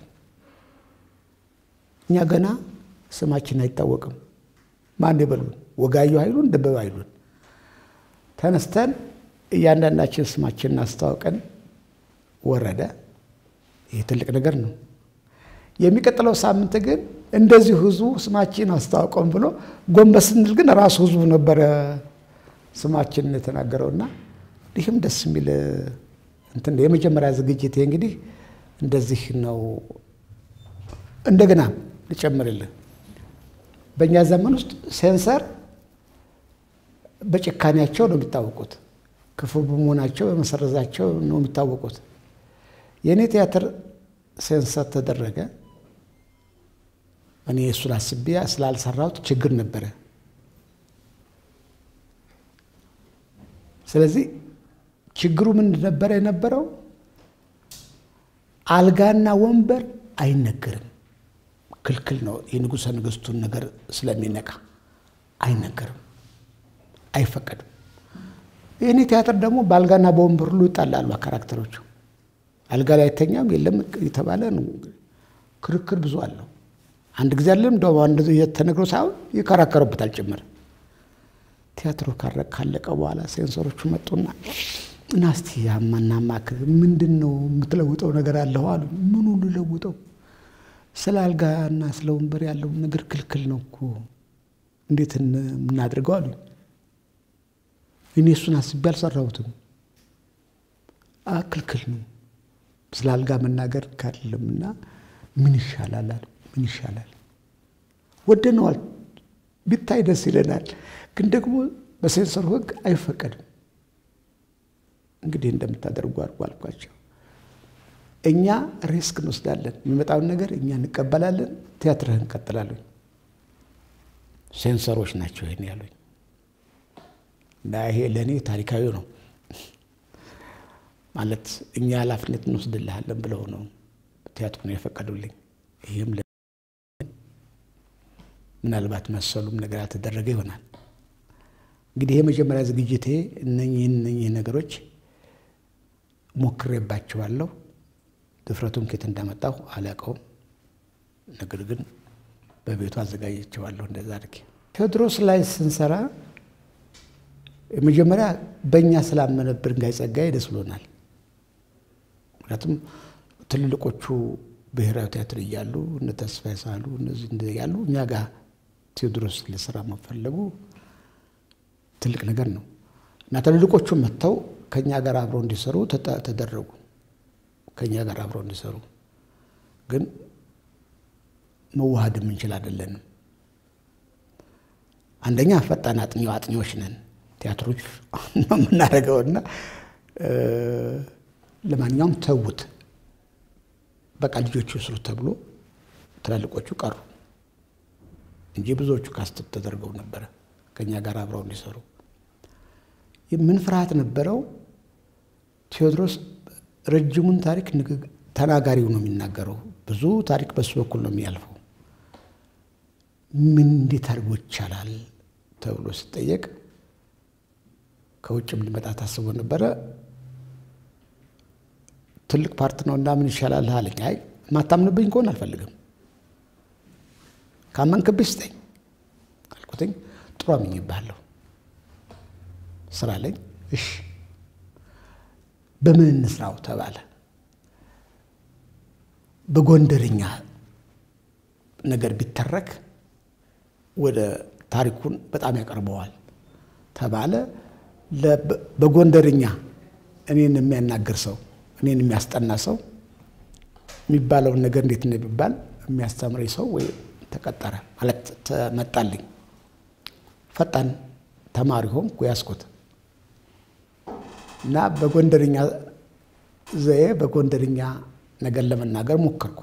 እኛ ገና ስማችን አይታወቅም። ማን ይበሉን? ወጋዩ ኃይሉን፣ ደበበ ኃይሉን። ተነስተን እያንዳንዳችን ስማችንን አስተዋውቀን ወረደ። ይሄ ትልቅ ነገር ነው። የሚቀጥለው ሳምንት ግን እንደዚህ ህዝቡ ስማችን አስተዋውቀን ብሎ ጎንበስ ስንል ግን ራሱ ህዝቡ ነበር ስማችንን የተናገረውና ይህም ደስ የሚል እንትን የመጀመሪያ ዝግጅት እንግዲህ እንደዚህ ነው። እንደገና ልጨምርልህ በእኛ ዘመን ውስጥ ሴንሰር በጭካኔያቸው ነው የሚታወቁት። ክፉ በመሆናቸው በመሰረዛቸው ነው የሚታወቁት። የኔ ቲያትር ሴንሰር ተደረገ። እኔ እሱን አስቤ ስላልሰራሁት ችግር ነበረ። ስለዚህ ችግሩ ምን ነበር የነበረው? አልጋና ወንበር አይነገርም፣ ክልክል ነው። የንጉሠ ነገሥቱን ነገር ስለሚነካ አይነገርም፣ አይፈቀድም። የኔ ቲያትር ደግሞ በአልጋና በወንበር ሁሉ ይጣላሉ ካራክተሮቹ። አልጋ ላይ አይተኛም የለም የተባለ ነው። ክርክር ብዙ አለው። አንድ ጊዜ አይደለም እንደው አንድ የተነግሮ ሳይሆን ይከራከሩበታል ጭምር። ቲያትሩ ካለቀ በኋላ ሴንሰሮቹ መጡና እና እስቲ ያማና ማክር ምንድነው የምትለውጠው ነገር አለው አሉ። ምን ሁሉ ለውጠው? ስለ አልጋና ስለ ወንበር ያለው ነገር ክልክል ነው እኮ እንዴት እናድርገው አሉ። እኔ እሱን አስቤ አልሰራሁትም። አክልክል ነው ስለ አልጋ መናገር ካለምና ምን ይሻላል አሉ። ምን ይሻላል? ወደነዋል ቢታይ ደስ ይለናል፣ ግን ደግሞ በሴንሰሩ ህግ አይፈቀድም። እንግዲህ እንደምታደርጉ አድርጉ አልኳቸው። እኛ ሪስክ እንወስዳለን፣ የሚመጣውን ነገር እኛ እንቀበላለን፣ ቲያትርህን እንቀጥላለን። ሴንሰሮች ናቸው ይሄን ያሉኝ እና ይሄ ለኔ ታሪካዊ ነው ማለት እኛ ኃላፊነት እንወስድልሃለን ብለው ነው ቲያትሩን የፈቀዱልኝ። ይሄም ምናልባት መሰሉም ነገር አልተደረገ ይሆናል። እንግዲህ የመጀመሪያ ዝግጅቴ እነኚህ እነኚህ ነገሮች ሞክሬባቸዋለሁ። ድፍረቱን ከየት እንዳመጣሁ አላውቀውም፣ ነገር ግን በቤቱ አዘጋጅቼዋለሁ። እንደዛ አድርጌ ቴዎድሮስ ላይ ስንሰራ የመጀመሪያ በእኛ ስላመነብን ጋይ ጸጋዬ ደስ ብሎናል። ምክንያቱም ትልልቆቹ ብሔራዊ ቲያትር እያሉ እነ ተስፋዬ ሳህሉ እነዚህ እንደዚህ ያሉ እኛ ጋር ቴዎድሮስ ለስራ መፈለጉ ትልቅ ነገር ነው እና ትልልቆቹ መጥተው ከኛ ጋር አብረው እንዲሰሩ ተደረጉ። ከኛ ጋር አብረው እንዲሰሩ ግን መዋሃድ የምንችል አይደለንም። አንደኛ ፈጣን አጥኚው አጥኚዎች ነን ቲያትሮች ነው የምናደርገውና ለማንኛውም ተውት በቃ ልጆቹ ስሩ ተብሎ ትላልቆቹ ቀሩ እንጂ ብዙዎቹ ካስት ተደርገው ነበር ከኛ ጋር አብረው እንዲሰሩ። ምን ፍርሃት ነበረው? ቴዎድሮስ ረጅሙን ታሪክ ተናጋሪው ነው የሚናገረው። ብዙ ታሪክ በሱ በኩል ነው የሚያልፈው። ምን እንዴት አድርጎ ይቻላል ተብሎ ሲጠየቅ ከውጭም ሊመጣ ታስቦ ነበረ። ትልቅ ፓርት ነው እና ምን ይሻላል አለኝ። አይ ማታምንብኝ ከሆነ አልፈልግም፣ ካመንክብኝ ስጠኝ አልኩትኝ። ጥሩ አምኜብሃለሁ ስራ ላይ እሺ በምን እንስራው ተባለ። በጎንደርኛ ነገር ቢተረክ ወደ ታሪኩን በጣም ያቀርበዋል ተባለ። በጎንደርኛ እኔን የሚያናገር ሰው እኔን የሚያስጠና ሰው የሚባለውን ነገር እንዴት ነው ቢባል የሚያስተምረኝ ሰው ወይ ተቀጠረ ማለት ተመጣልኝ። ፈጣን ተማሪ ሆንኩ ያስኩት እና በጎንደርኛ ዘዬ በጎንደርኛ ነገር ለመናገር ሞከርኩ።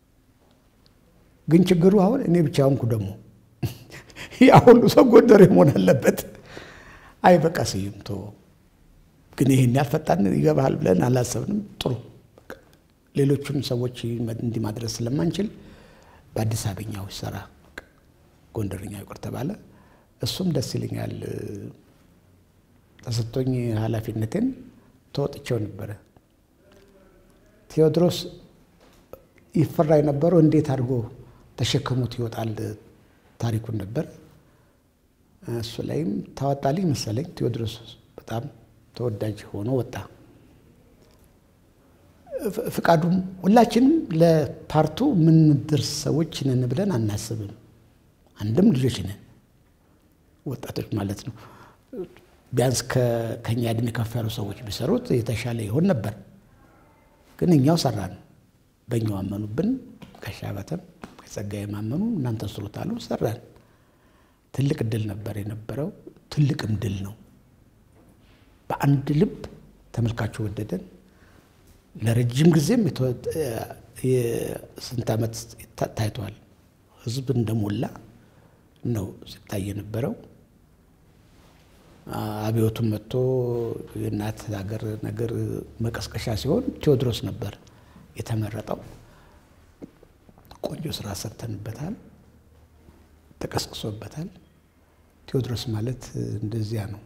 ግን ችግሩ አሁን እኔ ብቻ ሆንኩ። ደግሞ ያ ሁሉ ሰው ጎንደሬ መሆን አለበት። አይ በቃ ስዩምቶ ግን ይሄን ያልፈጣን ይገባል ብለን አላሰብንም። ጥሩ ሌሎቹን ሰዎች እንዲ ማድረስ ስለማንችል በአዲስ አበባኛው ሰራ ጎንደርኛ ይቆር ተባለ። እሱም ደስ ይለኛል። ተሰጥቶኝ ኃላፊነቴን ተወጥቼው ነበር። ቴዎድሮስ ይፈራ የነበረው እንዴት አድርጎ ተሸክሞት ይወጣል ታሪኩን ነበር። እሱ ላይም ታወጣልኝ መሰለኝ። ቴዎድሮስ በጣም ተወዳጅ ሆኖ ወጣ። ፍቃዱም ሁላችንም ለፓርቱ ምን ድርስ ሰዎች ነን ብለን አናስብም። አንድም ልጆች ነን ወጣቶች ማለት ነው። ቢያንስ ከኛ እድሜ ከፍ ያሉ ሰዎች ቢሰሩት የተሻለ ይሆን ነበር። ግን እኛው ሰራን። በእኛው አመኑብን። ከሻባተም ከጸጋዬ ማመኑ እናንተ ስሩታሉ ሰራን። ትልቅ ድል ነበር የነበረው። ትልቅም ድል ነው። በአንድ ልብ ተመልካቹ ወደደን። ለረጅም ጊዜም የስንት ዓመት ታይቷል። ህዝብ እንደሞላ ነው ሲታይ የነበረው። አብዮቱም መጥቶ የእናት ሀገር ነገር መቀስቀሻ ሲሆን ቴዎድሮስ ነበር የተመረጠው። ቆንጆ ስራ ሰርተንበታል። ተቀስቅሶበታል። ቴዎድሮስ ማለት እንደዚያ ነው።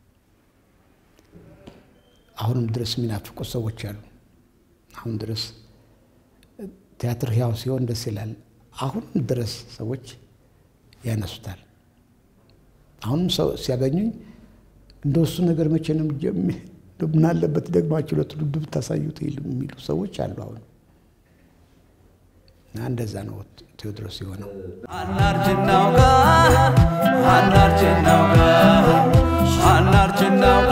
አሁንም ድረስ የሚናፍቁ ሰዎች አሉ። አሁን ድረስ ቲያትር ያው ሲሆን ደስ ይላል። አሁን ድረስ ሰዎች ያነሱታል። አሁንም ሰው ሲያገኙኝ እንደሱ ነገር መቼ ነው ጀምር ምን አለበት ደግማችሁ ለትውልድ ብታሳዩት የሚሉ ሰዎች አሉ። አሁን እንደዛ ነው ቴዎድሮስ የሆነው። አናርጅናውጋ አናርጅናውጋ አናርጅናውጋ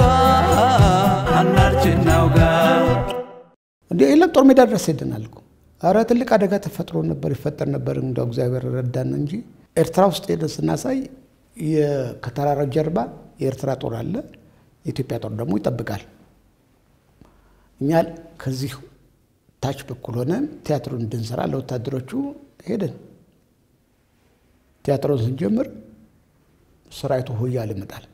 አናርጅናውጋ እንዴ የለም ጦር ሜዳ ድረስ ሄደናል እኮ። ኧረ ትልቅ አደጋ ተፈጥሮ ነበር ይፈጠር ነበር። እንደው እግዚአብሔር ረዳን እንጂ ኤርትራ ውስጥ ሄደን ስናሳይ የከተራራ ጀርባ የኤርትራ ጦር አለ፣ የኢትዮጵያ ጦር ደግሞ ይጠብቃል። እኛ ከዚህ ታች በኩል ሆነን ቲያትሩን እንድንሰራ ለወታደሮቹ ሄደን ቲያትሩን ስንጀምር ሰራዊቱ ሆያል ይመጣል።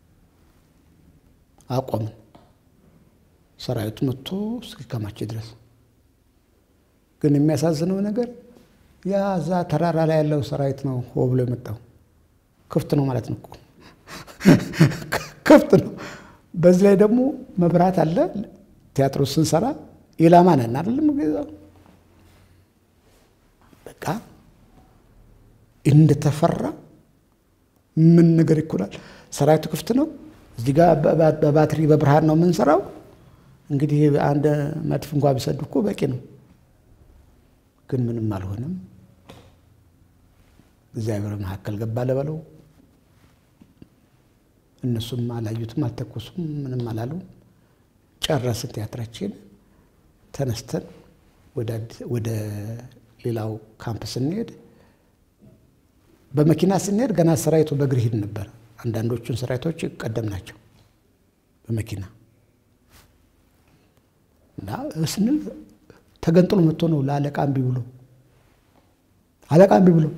አቆምን። ሰራዊቱ መጥቶ እስኪከማች ድረስ። ግን የሚያሳዝነው ነገር ያ እዛ ተራራ ላይ ያለው ሰራዊት ነው ሆ ብሎ የመጣው። ክፍት ነው ማለት ነው እኮ ክፍት ነው። በዚህ ላይ ደግሞ መብራት አለ። ቲያትሩ ስንሰራ ኢላማ ነን አይደለም ገዛው። በቃ እንደተፈራ ምን ነገር ይኮላል። ሰራዊቱ ክፍት ነው። እዚህ ጋር በባትሪ በብርሃን ነው የምንሰራው። እንግዲህ አንድ መድፍ እንኳን ቢሰዱ እኮ በቂ ነው። ግን ምንም አልሆነም። እግዚአብሔር መሐከል ገባ ለበለው። እነሱም አላዩትም አልተኮሱም ምንም አላሉ። ጨረስን ቲያትራችን። ተነስተን ወደ ወደ ሌላው ካምፕ ስንሄድ በመኪና ስንሄድ ገና ሰራዊቱ በእግር ሄድ ነበር። አንዳንዶቹን ሰራዊቶች ቀደም ናቸው በመኪና እና ስንል ተገንጥሎ መጥቶ ነው ለአለቃ እምቢ ብሎ አለቃ እምቢ ብሎ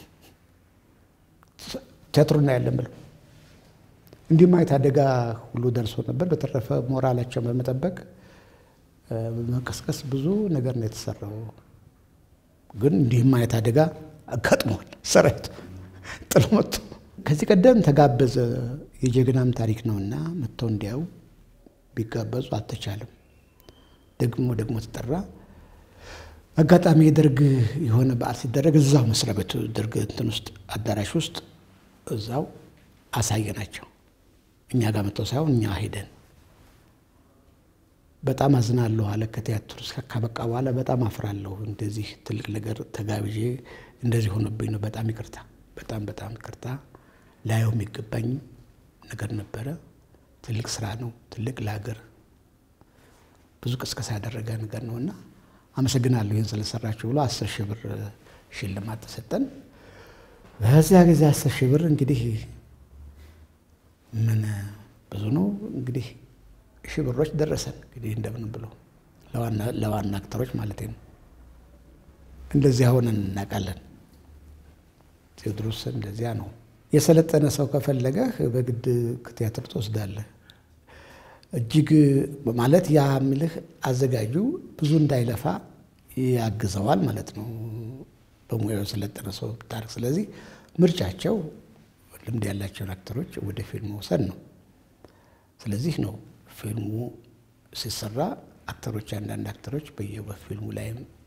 ቲያትሩና ያለን ብሎ እንዲህ ማየት አደጋ ሁሉ ደርሶ ነበር። በተረፈ ሞራላቸውን በመጠበቅ በመቀስቀስ ብዙ ነገር ነው የተሰራው። ግን እንዲህ ማየት አደጋ አጋጥሟል። ሰራዊት ጥሎ መጥቶ ከዚህ ቀደም ተጋበዘ። የጀግናም ታሪክ ነውና መጥተው እንዲያው ቢጋበዙ አልተቻለም። ደግሞ ደግሞ ተጠራ። አጋጣሚ የደርግ የሆነ በዓል ሲደረግ እዛው መስሪያ ቤቱ ደርግ እንትን ውስጥ አዳራሽ ውስጥ እዛው አሳየናቸው። እኛ ጋር መጥተው ሳይሆን እኛ ሄደን በጣም አዝናለሁ አለ። ከቲያትሩ እስከካበቃ በኋላ በጣም አፍራለሁ። እንደዚህ ትልቅ ነገር ተጋብዤ እንደዚህ ሆነብኝ ነው። በጣም ይቅርታ፣ በጣም በጣም ይቅርታ። ላየው የሚገባኝ ነገር ነበረ። ትልቅ ስራ ነው። ትልቅ ለሀገር ብዙ ቅስቀሳ ያደረገ ነገር ነውና አመሰግናለሁ ይሄን ስለሰራችሁ ብሎ አስር ሺህ ብር ሽልማት ተሰጠን። በዚያ ጊዜ አስር ሺህ ብር እንግዲህ ምን ብዙ ነው እንግዲህ ሺህ ብሮች ደረሰን። እንግዲህ እንደምን ብሎ ለዋና ለዋና አክተሮች ማለት ነው። እንደዚህ ሆነን እናውቃለን። ቴዎድሮስ እንደዚያ ነው። የሰለጠነ ሰው ከፈለገህ በግድ ቲያትር ትወስዳለህ። እጅግ ማለት ያ ምልህ አዘጋጁ ብዙ እንዳይለፋ ያግዘዋል ማለት ነው። በሙያው የሰለጠነ ሰው ታሪክ። ስለዚህ ምርጫቸው ልምድ ያላቸውን አክተሮች ወደ ፊልም ወሰን ነው። ስለዚህ ነው ፊልሙ ሲሰራ አክተሮች አንዳንድ አክተሮች በየፊልሙ ላይ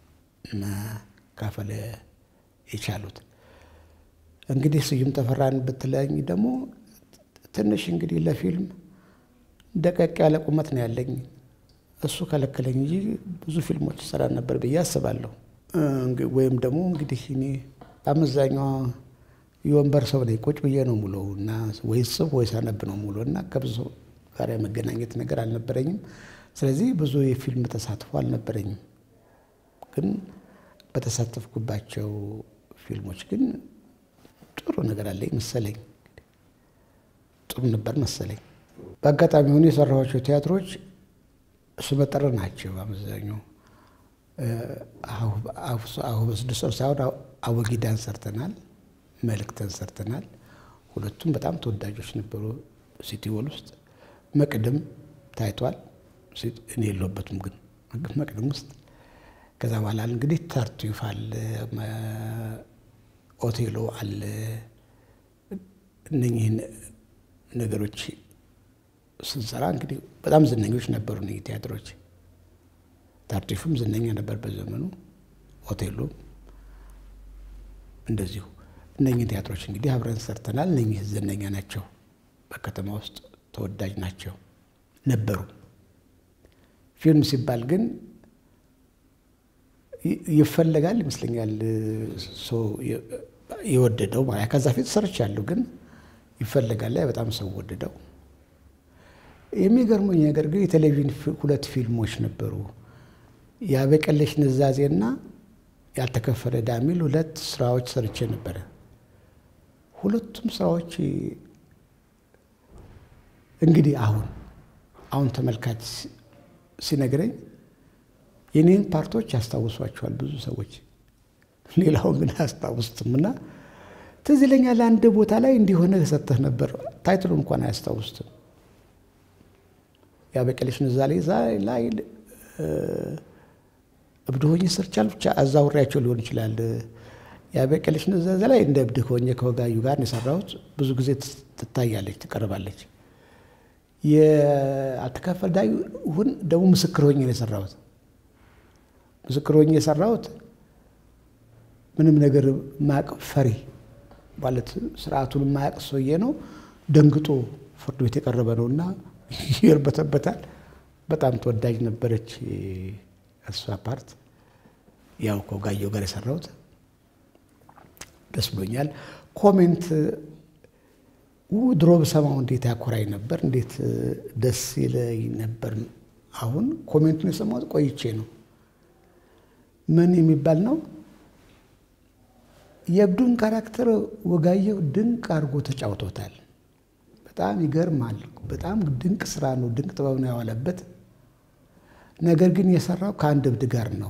መካፈል የቻሉት። እንግዲህ ስዩም ተፈራን በተለያኝ ደግሞ ትንሽ እንግዲህ ለፊልም ደቀቅ ያለ ቁመት ነው ያለኝ። እሱ ከለከለኝ እንጂ ብዙ ፊልሞች ሰራ ነበር ብዬ አስባለሁ። ወይም ደግሞ እንግዲህ እኔ አመዛኛው የወንበር ሰው ነኝ። ቁጭ ብዬ ነው ሙሉ እና ወይስ ጽፍ ወይስ አነብ ነው ሙሉ እና ከብዙ ጋር መገናኘት ነገር አልነበረኝም። ስለዚህ ብዙ የፊልም ተሳትፎ አልነበረኝም። ግን በተሳተፍኩባቸው ፊልሞች ግን ጥሩ ነገር አለኝ መሰለኝ። ጥሩ ነበር መሰለኝ። በአጋጣሚ ሆኖ የሰራኋቸው ቲያትሮች ስመጥር ናቸው። አመዛኛው አሁ በስድስት ወር ሳይሆን አወጊዳን ሰርተናል፣ መልእክተን ሰርተናል። ሁለቱም በጣም ተወዳጆች ነበሩ ሲቲ ሆል ውስጥ። መቅድም ታይቷል፣ እኔ የለሁበትም ግን መቅድም ውስጥ። ከዛ በኋላ እንግዲህ ተርቲፍ አለ፣ ኦቴሎ አለ። እነኚህን ነገሮች ስንሰራ እንግዲህ በጣም ዝነኞች ነበሩ እነኚህ ቲያትሮች። ተርቲፍም ዝነኛ ነበር በዘመኑ፣ ኦቴሎ እንደዚሁ። እነኚህ ቲያትሮች እንግዲህ አብረን ሰርተናል። እነኚህ ዝነኛ ናቸው፣ በከተማ ውስጥ ተወዳጅ ናቸው ነበሩ። ፊልም ሲባል ግን ይፈልጋል ይመስለኛል ሰው የወደደው ማለት ከዛ ፊት ሰርቻለሁ፣ ግን ይፈልጋል ላይ በጣም ሰው ወደደው። የሚገርመኝ ነገር ግን የቴሌቪዥን ሁለት ፊልሞች ነበሩ፣ ያበቀለሽ ንዛዜና ያልተከፈለ ዕዳ የሚል ሁለት ስራዎች ሰርቼ ነበረ። ሁለቱም ስራዎች እንግዲህ አሁን አሁን ተመልካች ሲነግረኝ የኔን ፓርቶች ያስታውሷቸዋል ብዙ ሰዎች፣ ሌላውን ግን አያስታውሱትምና ትዝ ይለኛል አንድ ቦታ ላይ እንዲሆነ ሰጥተህ ነበር፣ ታይትሉን እንኳን አያስታውሱትም። ያበቀለሽ ንዛዜ ላይ እብድ ሆኜ ሰርቻለሁ፣ ብቻ አዛውሬያቸው ሊሆን ይችላል። ያበቀለሽ ንዛዜ ላይ እንደ እብድ ሆኜ ከወጋዩ ጋር ነው የሰራሁት። ብዙ ጊዜ ትታያለች፣ ትቀርባለች። የአልተከፈለ ዕዳ ይሁን ደግሞ ምስክር ሆኜ ነው የሰራሁት። ምስክር ሆኜ የሰራሁት ምንም ነገር ማቅ ፈሪ ማለት ስርዓቱን ማቅ ሰውዬ ነው። ደንግጦ ፍርድ ቤት የቀረበ ነውና ይርበተበታል። በጣም ተወዳጅ ነበረች እሷ ፓርት። ያው ከጋየው ጋር የሰራሁት ደስ ብሎኛል። ኮሜንት ድሮ በሰማው እንዴት ያኮራኝ ነበር፣ እንዴት ደስ ይለኝ ነበር። አሁን ኮሜንቱን የሰማሁት ቆይቼ ነው። ምን የሚባል ነው? የእብዱን ካራክተር ወጋየሁ ድንቅ አድርጎ ተጫውቶታል። በጣም ይገርማል። በጣም ድንቅ ስራ ነው፣ ድንቅ ጥበብ ነው ያዋለበት። ነገር ግን የሰራው ከአንድ እብድ ጋር ነው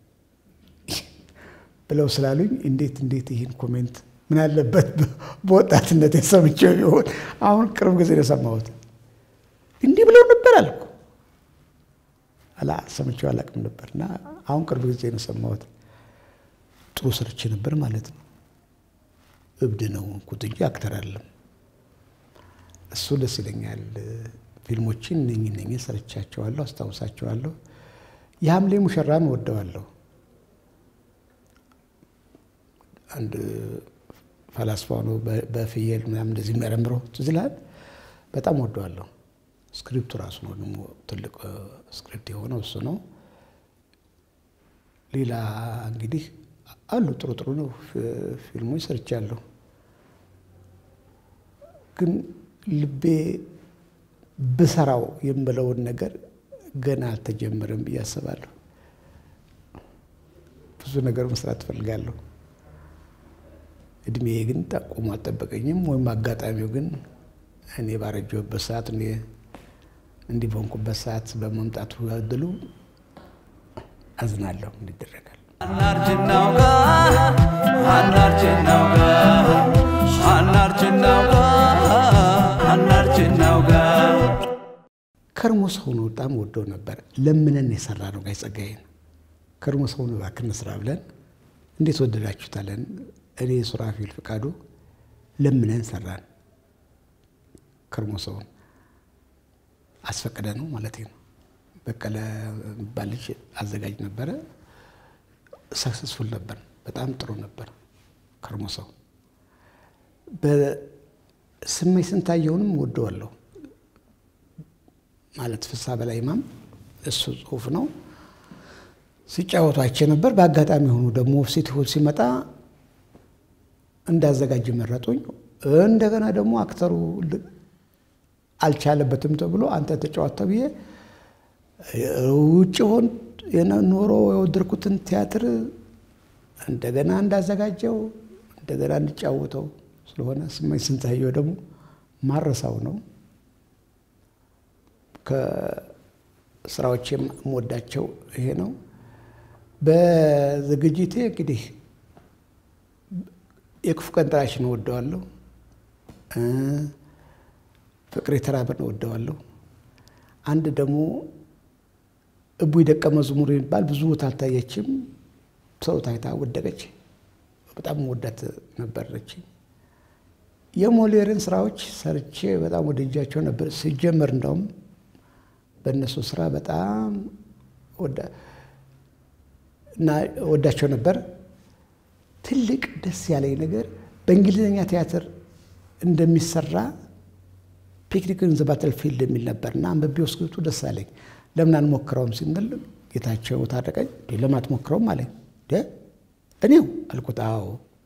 ብለው ስላሉኝ እንዴት እንዴት ይህን ኮሜንት ምን አለበት በወጣትነት የሰምቼው ቢሆን። አሁን ቅርብ ጊዜ ነው የሰማሁት። እንዲህ ብለው ነበር አልኩ። አላ ሰምቼው አላውቅም ነበርና አሁን ቅርብ ጊዜ ነው የሰማሁት። ጥሩ ሰርቼ ነበር ማለት ነው። እብድ ነው እንኩት እንጂ አክተር አይደለም። እሱ ደስ ይለኛል። ፊልሞችን እነኚህ እነኚህ ሰርቻቸዋለሁ፣ አስታውሳቸዋለሁ። የሐምሌ ሙሽራን ወደዋለሁ። አንድ ፈላስፋ ነው በፍየል ምናምን እንደዚህ የሚያረምረው ትዝ ይልሃል። በጣም ወደዋለሁ። ስክሪፕቱ ራሱ ነው ደግሞ ትልቅ ስክሪፕት የሆነው እሱ ነው። ሌላ እንግዲህ አሉ ጥሩ ጥሩ ነው ፊልሞች ሰርቻለሁ። ግን ልቤ ብሰራው የምለውን ነገር ገና አልተጀመረም ብዬ አስባለሁ። ብዙ ነገር መስራት ፈልጋለሁ። እድሜ ግን ጠቁሞ አልጠበቀኝም፣ ወይም አጋጣሚው ግን እኔ ባረጀሁበት ሰዓት እኔ እንዲህ በሆንኩበት ሰዓት በመምጣቱ ያድሉ አዝናለሁ። እንዲደረጋል አናርጅናው ጋ አናርጅናው ጋ አናርጅናው ጋ አናርጅናው ጋ ከርሞ ሰው ነው በጣም ወደው ነበር። ለምነን የሰራ ነው ጋይ ጸጋዬን ከርሞ ሰው ነው እባክህ እንስራ ብለን እንዴት ወደዳችሁታለን። እኔ ሱራፊል ፍቃዱ ለምነን ሰራን ከርሞ ሰውን። አስፈቀደ ነው ማለት ነው በቀለ ባልጅ አዘጋጅ ነበር ሰክሰስፉል ነበር በጣም ጥሩ ነበር ከርሞሰው በስሜት ስንታየውንም ወደዋለሁ ማለት ፍሳ በላይ ማም እሱ ጽሁፍ ነው ሲጫወቷቸው ነበር በአጋጣሚ ሆኖ ደግሞ ሲትሁል ሲመጣ እንዳዘጋጅ መረጡኝ እንደገና ደግሞ አክተሩ አልቻለበትም ተብሎ አንተ ተጫወተ ብዬ ውጭ ሆን የኖሮ የወደርኩትን ቲያትር እንደገና እንዳዘጋጀው እንደገና እንጫወተው ስለሆነ ስሜት ስንታየው ደግሞ ማረሳው ነው ከስራዎቼ የምወዳቸው ይሄ ነው በዝግጅቴ እንግዲህ የክፉ ቀን ጥራሽን ወደዋለሁ ፍቅሬ ተራበን ወደዋለሁ አንድ ደግሞ እቡይ ደቀ መዝሙር ይባል ብዙ ታልታየችም ሰው ታይታ ወደቀች በጣም ወዳት ነበርች የሞሌርን ስራዎች ሰርቼ በጣም ወደጃቸው ነበር ሲጀመር እንደውም በእነሱ ስራ በጣም ወዳ እና ወዳቸው ነበር ትልቅ ደስ ያለኝ ነገር በእንግሊዘኛ ቲያትር እንደሚሰራ ፒክኒክ ኢን ዘ ባትልፊልድ የሚል ነበርና አንበቢው ስክሪፕቱ ደስ አለኝ ለምን አንሞክረውም ሲንል ጌታቸው ታደቀኝ ለማት ሞክረውም አለኝ ደ እኔው አልኩት አዎ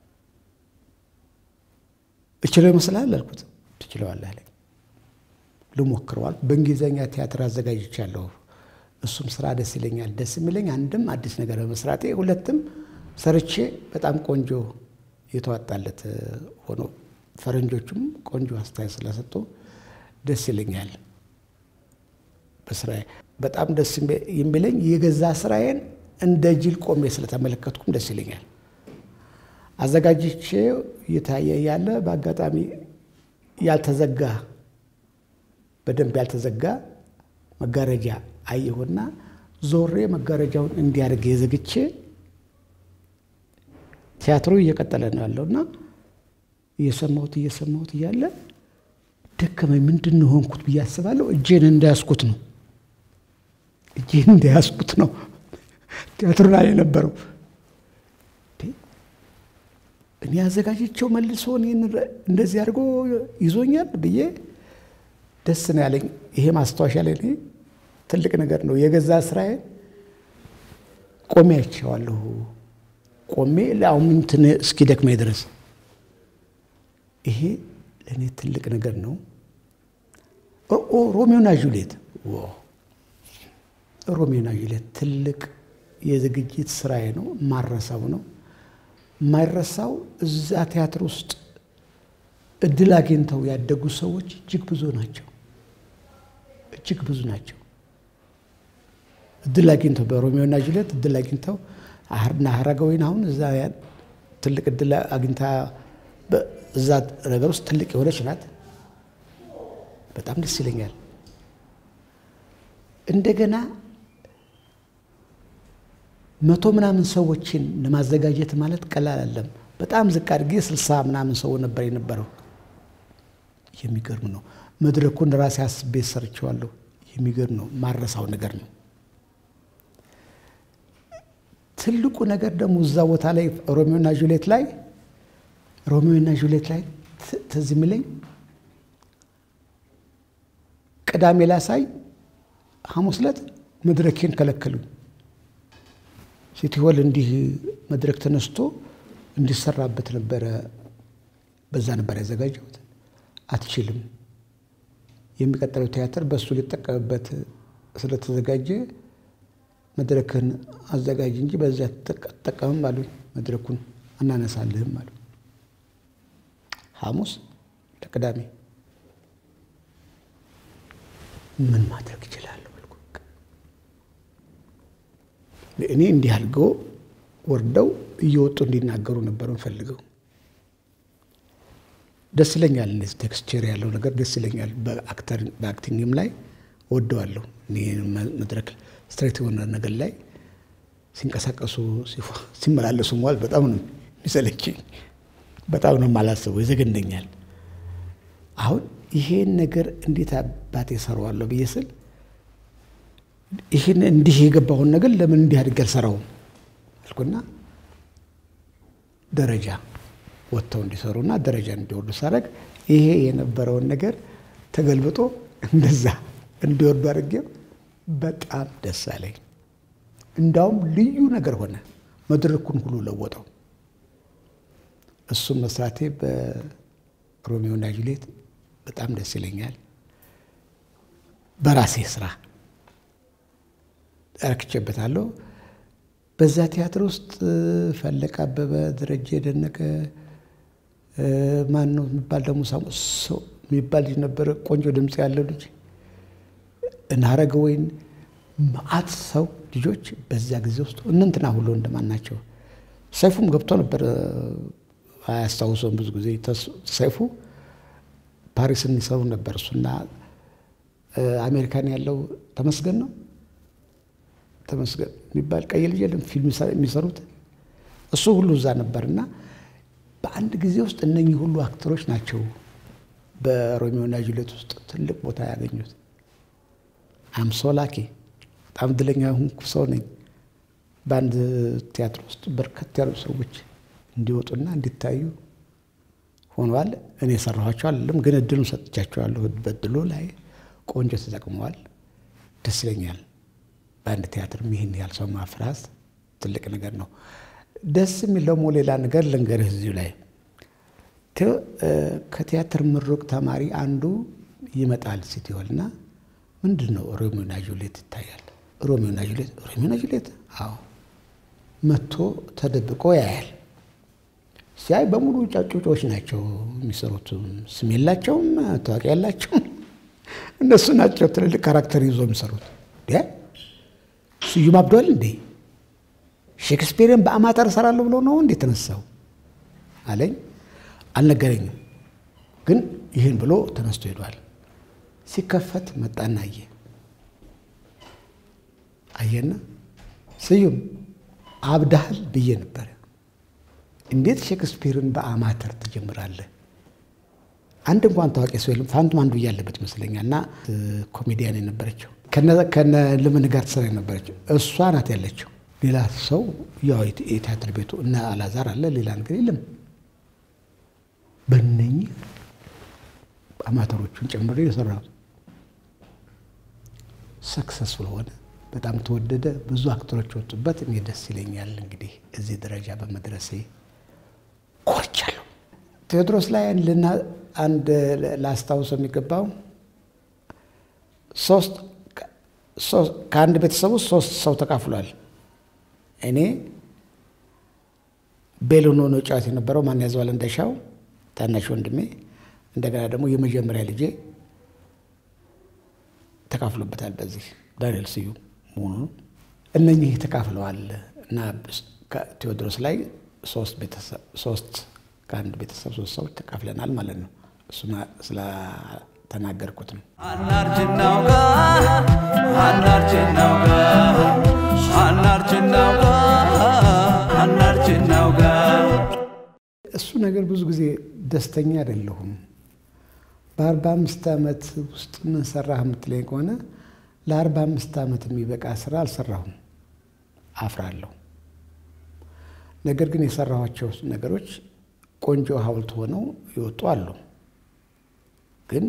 እችለው ይመስላል አልኩት ትችለዋለህ አለኝ ልሞክረው አልኩ በእንግሊዘኛ ቲያትር አዘጋጅቻለሁ እሱም ስራ ደስ ይለኛል ደስ የሚለኝ አንድም አዲስ ነገር በመስራቴ ሁለትም ሰርቼ በጣም ቆንጆ የተዋጣለት ሆኖ ፈረንጆቹም ቆንጆ አስተያየት ስለሰጡ ደስ ይለኛል በስራዬ በጣም ደስ የሚለኝ የገዛ ስራዬን እንደ ጅል ቆሜ ስለተመለከትኩም ደስ ይለኛል አዘጋጅቼ የታየ ያለ በአጋጣሚ ያልተዘጋ በደንብ ያልተዘጋ መጋረጃ አየሁና ዞሬ መጋረጃውን እንዲያርግ የዘግቼ ቲያትሩ እየቀጠለ ነው ያለውና እየሰማሁት እየሰማሁት ይያለ ደከመኝ ምንድነው ሆንኩት በያስባለሁ እጄን እንዳያስኩት ነው እጄን እንዳያስኩት ነው ቲያትሩ ላይ የነበረው እኔ አዘጋጅቼው መልሶ እኔን እንደዚህ አድርጎ ይዞኛል ብዬ ደስ ነው ያለኝ ይሄ ማስተዋሻ ላይ ነው ትልቅ ነገር ነው የገዛ ስራዬ ቆሜያቸዋለሁ ቆሜ ለአሁን እንትን እስኪ ደክመኝ ድረስ ይሄ ለኔ ትልቅ ነገር ነው ኦ ሮሚዮና ጁሊየት ኦ ሮሚዮና ጁሊየት ትልቅ የዝግጅት ስራዬ ነው ማረሳው ነው ማይረሳው እዛ ቲያትር ውስጥ እድል አግኝተው ያደጉ ሰዎች እጅግ ብዙ ናቸው እጅግ ብዙ ናቸው እድል አግኝተው በሮሚዮና ጁሊየት እድል አግኝተው አህርና ሀረጋዊን አሁን እዛ ትልቅ እድል አግኝታ በዛ ነገር ውስጥ ትልቅ የሆነች ናት በጣም ደስ ይለኛል እንደገና መቶ ምናምን ሰዎችን ለማዘጋጀት ማለት ቀላል አይደለም በጣም ዝቅ አድርጌ ስልሳ ምናምን ሰው ነበር የነበረው የሚገርም ነው መድረኩን ራሴ አስቤ ሰርቼዋለሁ የሚገርም ነው ማረሳው ነገር ነው ትልቁ ነገር ደግሞ እዛ ቦታ ላይ ሮሚዮና ጁሊየት ላይ ሮሚዮና ጁሊየት ላይ ተዝምለኝ ቅዳሜ ላሳይ ሐሙስ ዕለት መድረኬን ከለከሉኝ ሲቲሆል እንዲህ መድረክ ተነስቶ እንዲሰራበት ነበር በዛ ነበር ያዘጋጀሁት አትችልም የሚቀጥለው ቲያትር በሱ ሊጠቀምበት ስለተዘጋጀ መድረክን አዘጋጅ እንጂ በዛ ተጠቀምም አሉኝ መድረኩን እናነሳልህም አሉ ሐሙስ ለቅዳሜ ምን ማድረግ ይችላል እኔ እንዲህ አልገው ወርደው እየወጡ እንዲናገሩ ነበር እንፈልገው ደስ ይለኛል እንደዚህ ቴክስቸር ያለው ነገር ደስ ይለኛል በአክተር በአክቲንግም ላይ ወደዋለሁ እኔ መድረክ ስትሬት የሆነ ነገር ላይ ሲንቀሳቀሱ ሲመላለሱ ማለት በጣም ነው የሚሰለችኝ በጣም ነው ማላስበው ይዘገንደኛል አሁን ይሄን ነገር እንዴት አባቴ ሰራዋለሁ ብዬስል ይሄን እንዲህ የገባውን ነገር ለምን እንዲህ አድርገህ ሰራው አልኩና ደረጃ ወጥተው እንዲሰሩና ደረጃ እንዲወርዱ ሳረግ ይሄ የነበረውን ነገር ተገልብጦ እንደዛ እንዲወርዱ አድርጌው በጣም ደስ አለኝ። እንዳውም ልዩ ነገር ሆነ። መድረኩን ሁሉ ለወጠው። እሱም መስራቴ በሮሚዮ እና ጁሊየት በጣም ደስ ይለኛል። በራሴ ስራ አርክቼበታለሁ። በዛ ቲያትር ውስጥ ፈለቀ አበበ፣ ደረጀ ደነቀ፣ ማን ነው የሚባል ደግሞ ሰው የሚባል ልጅ ነበር፣ ቆንጆ ድምጽ ያለው ልጅ እናረገ ወይን ማአት ሰው ልጆች በዛ ጊዜ ውስጥ እንንትና ሁሉ እንደማናቸው ሰይፉም ገብቶ ነበር። አያስታውሰውም ብዙ ጊዜ ሰይፉ ፓሪስን ይሰሩ ነበር። እሱና አሜሪካን ያለው ተመስገን ነው ተመስገን የሚባል ቀይ ልጅ የለም ፊልም የሚሰሩት እሱ ሁሉ እዛ ነበርና በአንድ ጊዜ ውስጥ እነኚህ ሁሉ አክተሮች ናቸው በሮሚዮ እና ጁሊየት ውስጥ ትልቅ ቦታ ያገኙት። አም ሶ ላኪ በጣም እድለኛ ሆንኩ ሰው ነኝ። በአንድ ቲያትር ውስጥ በርከት ያሉ ሰዎች እንዲወጡና እንዲታዩ ሆነዋል። እኔ ሰራኋቸው አይደለም ግን እድሉን ሰጥቻቸዋለሁ። በድሎ ላይ ቆንጆ ተጠቅመዋል። ደስ ይለኛል። በአንድ ቲያትር ይሄን ያህል ሰው ማፍራት ትልቅ ነገር ነው። ደስ የሚለው ደግሞ ሌላ ነገር ልንገርህ እዚሁ ላይ ከቲያትር ምሩቅ ተማሪ አንዱ ይመጣል ሲቲሆልና ምንድነው ሮሚዮ እና ጁሊየት ይታያል። ሮሚዮ እና ጁሊየት ሮሚዮ እና ጁሊየት አዎ መጥቶ ተደብቆ ያያል። ሲያይ በሙሉ ጫጩጮች ናቸው የሚሰሩት። ስም የላቸውም፣ ታዋቂ ያላቸውም እነሱ ናቸው ትልልቅ ካራክተር ይዞ የሚሰሩት። ያ ስዩም አብዷል እንዴ ሼክስፒርን በአማተር ሰራለሁ ብሎ ነው እንዴ ተነሳው አለኝ። አልነገረኝም ግን ይሄን ብሎ ተነስቶ ሄዷል። ሲከፈት መጣና አየ አየና ስዩም አብዳል ብዬ ነበር። እንዴት ሼክስፒርን በአማተር ትጀምራለህ? አንድ እንኳን ታዋቂ ሰው የለም። ፋንቱም አንዱ ያለበት መስለኛልና ኮሜዲያን የነበረችው ከነ ከነ ለምን ጋር ተሰራ የነበረችው እሷ ናት ያለችው። ሌላ ሰው ያው የቲያትር ቤቱ እና አላዛር አለ፣ ሌላ ነገር የለም። በእነኚህ አማተሮቹን ጨምሮ የሰራው ሰክሰስፉል ሆነ። በጣም ተወደደ። ብዙ አክተሮች ወጡበት። እኔ ደስ ይለኛል እንግዲህ እዚህ ደረጃ በመድረሴ ኮርቻለሁ። ቴዎድሮስ ላይ ለና አንድ ላስታውስ የሚገባው ሶስት ሶስት ከአንድ ቤተሰብ ውስጥ ሶስት ሰው ተካፍሏል። እኔ ቤሉኖ ነው ጫት የነበረው ማን ያዘዋል እንደሻው ታናሽ ወንድሜ፣ እንደገና ደግሞ የመጀመሪያ ልጄ ተካፍሎበታል። በዚህ ዳንኤል ስዩም ሙሉ እነኚህ ተካፍለዋል እና ቴዎድሮስ ላይ ሶስት ቤተሰብ ሶስት ከአንድ ቤተሰብ ሶስት ሰዎች ተካፍለናል ማለት ነው። እሱማ ስለ ተናገርኩት ነው። አናርጅናው ጋ አናርጅናው ጋ አናርጅናው ጋ አናርጅናው ጋ እሱ ነገር ብዙ ጊዜ ደስተኛ አይደለሁም። በአርባ አምስት ዓመት ውስጥ ምን ሰራህ የምትለኝ ከሆነ ለአርባ አምስት ዓመት የሚበቃ ስራ አልሰራሁም፣ አፍራለሁ። ነገር ግን የሰራኋቸው ነገሮች ቆንጆ ሐውልት ሆነው ይወጡ አሉ። ግን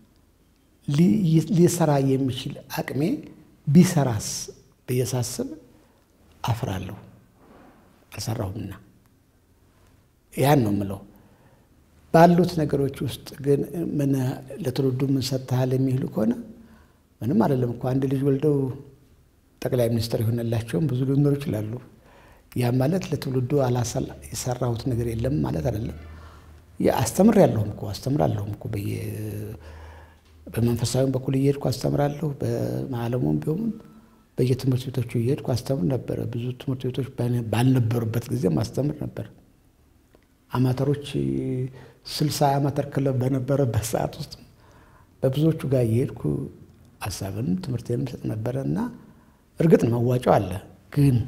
ሊሰራ የሚችል አቅሜ ቢሰራስ በየሳስብ አፍራለሁ፣ አልሰራሁምና ያን ነው የምለው። ባሉት ነገሮች ውስጥ ግን ምን ለትውልዱ ምን ሰጥተሃል የሚሉ ከሆነ ምንም አይደለም እኮ አንድ ልጅ ወልደው ጠቅላይ ሚኒስትር ይሆንላቸውም ብዙ ሊኖሩ ይችላሉ። ያ ማለት ለትውልዱ አላሰል የሰራሁት ነገር የለም ማለት አይደለም። ያስተምራለሁም እኮ አስተምራለሁም እኮ በየ በመንፈሳዊም በኩል እየሄድኩ አስተምራለሁ። በማለሙም ቢሆን በየትምህርት ቤቶቹ እየሄድኩ አስተምር ነበር። ብዙ ትምህርት ቤቶች ባልነበሩበት ጊዜ ማስተምር ነበር። አማተሮች ስልሳ አማተር ክለብ በነበረበት ሰዓት ውስጥ በብዙዎቹ ጋር እየሄድኩ ሐሳብንም ትምህርቴንም ሰጥ ነበርና እርግጥ ነው መዋጫው አለ። ግን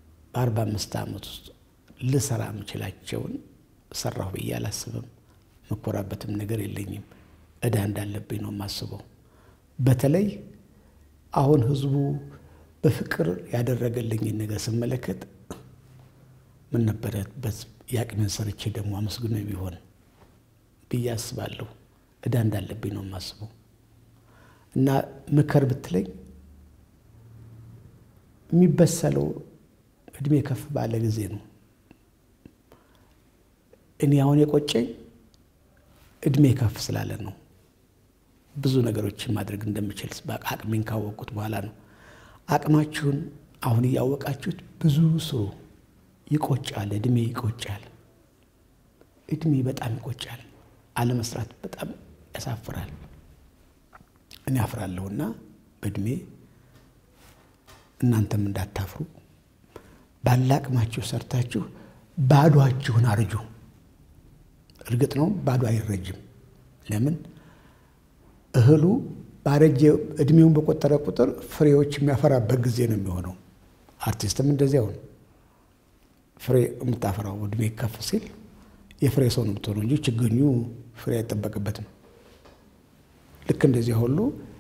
በአርባ አምስት ዓመት ውስጥ ልሰራ የምችላቸውን ሰራሁ ብዬ አላስብም። መኮራበትም ነገር የለኝም። እዳ እንዳለብኝ ነው የማስበው። በተለይ አሁን ህዝቡ በፍቅር ያደረገልኝ ነገር ስመለከት ምን ነበረበት ያቅሜን ሰርቼ ደግሞ አመስግኖ ቢሆን ብዬ አስባለሁ። እዳ እንዳለብኝ ነው የማስበው። እና ምክር ብትለኝ የሚበሰለው እድሜ ከፍ ባለ ጊዜ ነው። እኔ አሁን የቆጨኝ እድሜ ከፍ ስላለ ነው። ብዙ ነገሮችን ማድረግ እንደምችል አቅሜን ካወቅኩት በኋላ ነው። አቅማችሁን አሁን እያወቃችሁት ብዙ ስሩ። ይቆጫል፣ እድሜ ይቆጫል። እድሜ በጣም ይቆጫል። አለመስራት በጣም ያሳፍራል። እኔ አፍራለሁና በእድሜ እናንተም እንዳታፍሩ ባላቅማችሁ ሰርታችሁ ባዷችሁን አርጁ። እርግጥ ነው ባዶ አይረጅም። ለምን እህሉ ባረጀ እድሜውን በቆጠረ ቁጥር ፍሬዎች የሚያፈራበት ጊዜ ነው የሚሆነው። አርቲስትም እንደዚያው ነው። ፍሬ የምታፈራው እድሜ ከፍ ሲል የፍሬ ሰው ነው የምትሆነው እንጂ ችግኙ ፍሬ አይጠበቅበትም። ልክ እንደዚህ ሁሉ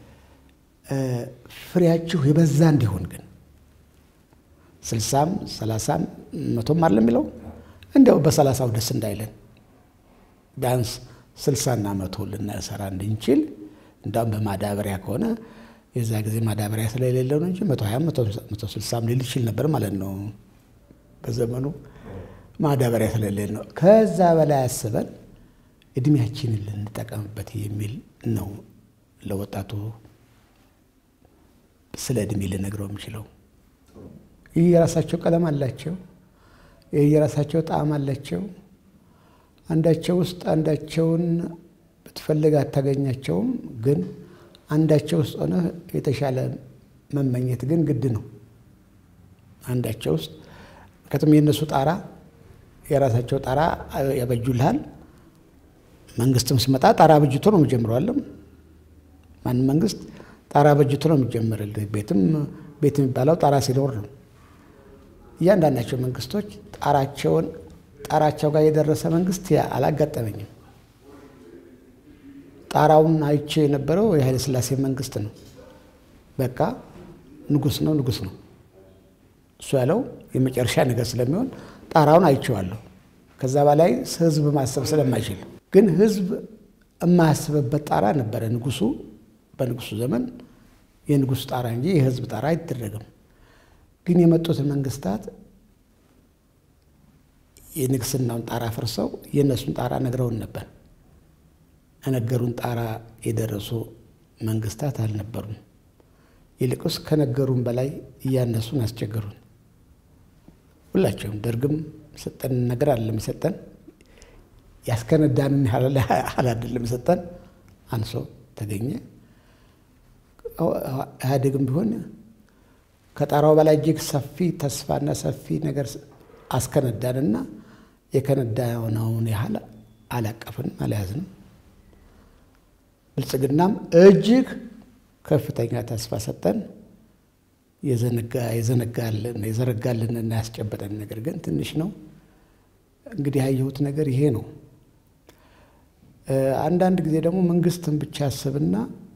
ፍሬያችሁ የበዛ እንዲሆን ግን ስልሳም ሰላሳም መቶም አይደለም የሚለው እንደው በሰላሳው ደስ እንዳይለን ቢያንስ ስልሳና መቶ ልናሰራ እንድንችል እንዳም በማዳበሪያ ከሆነ የዛ ጊዜ ማዳበሪያ ስለሌለው ነው እንጂ መቶ ሃያ መቶ ስልሳም ሊል ይችል ነበር ማለት ነው። በዘመኑ ማዳበሪያ ስለሌለው ነው። ከዛ በላይ አስበን እድሜያችንን ልንጠቀምበት የሚል ነው ለወጣቱ ስለ እድሜ ልነግረው የምችለው። የራሳቸው ቀለም አላቸው፣ የራሳቸው ጣዕም አላቸው። አንዳቸው ውስጥ አንዳቸውን ብትፈልግ አታገኛቸውም፣ ግን አንዳቸው ውስጥ ሆነ የተሻለ መመኘት ግን ግድ ነው። አንዳቸው ውስጥ ከተም የነሱ ጣራ የራሳቸው ጣራ ያበጁልሃል። መንግስትም ሲመጣ ጣራ በጅቶ ነው የሚጀምረው አይደል? ማን መንግስት ጣራ በጅቶ ነው የሚጀምረው። ቤትም ቤት የሚባለው ጣራ ሲኖር ነው። እያንዳንዳቸው መንግስቶች ጣራቸውን ጣራቸው ጋር የደረሰ መንግስት አላጋጠመኝም። ጣራውን አይቼ የነበረው የኃይለ ሥላሴ መንግስት ነው። በቃ ንጉስ ነው ንጉስ ነው እሱ ያለው የመጨረሻ ነገር ስለሚሆን ጣራውን አይቼዋለሁ። ከዛ በላይ ህዝብ ማሰብ ስለማይችል ግን ህዝብ የማያስብበት ጣራ ነበረ ንጉሱ። በንጉሱ ዘመን የንጉስ ጣራ እንጂ የህዝብ ጣራ አይደረግም። ግን የመጡት መንግስታት የንግስናውን ጣራ ፈርሰው የነሱን ጣራ ነግረውን ነበር። እነገሩን ጣራ የደረሱ መንግስታት አልነበሩም። ይልቁስ ከነገሩን በላይ እያነሱን አስቸገሩን። ሁላቸውም ደርግም ሰጠን ነገር አይደለም ሰጠን፣ ያስከነዳንን አይደለም ሰጠን፣ አንሶ ተገኘ። ኢህአዴግም ቢሆን ከጣራው በላይ እጅግ ሰፊ ተስፋና ሰፊ ነገር አስከነዳንና የከነዳነውን ያህል አላቀፍን አልያዝንም። ብልጽግናም እጅግ ከፍተኛ ተስፋ ሰጠን። የዘነጋ የዘነጋልን የዘረጋልንና ያስጨበጠን ነገር ግን ትንሽ ነው። እንግዲህ ያየሁት ነገር ይሄ ነው። አንዳንድ ጊዜ ደግሞ መንግስትን ብቻ ያስብና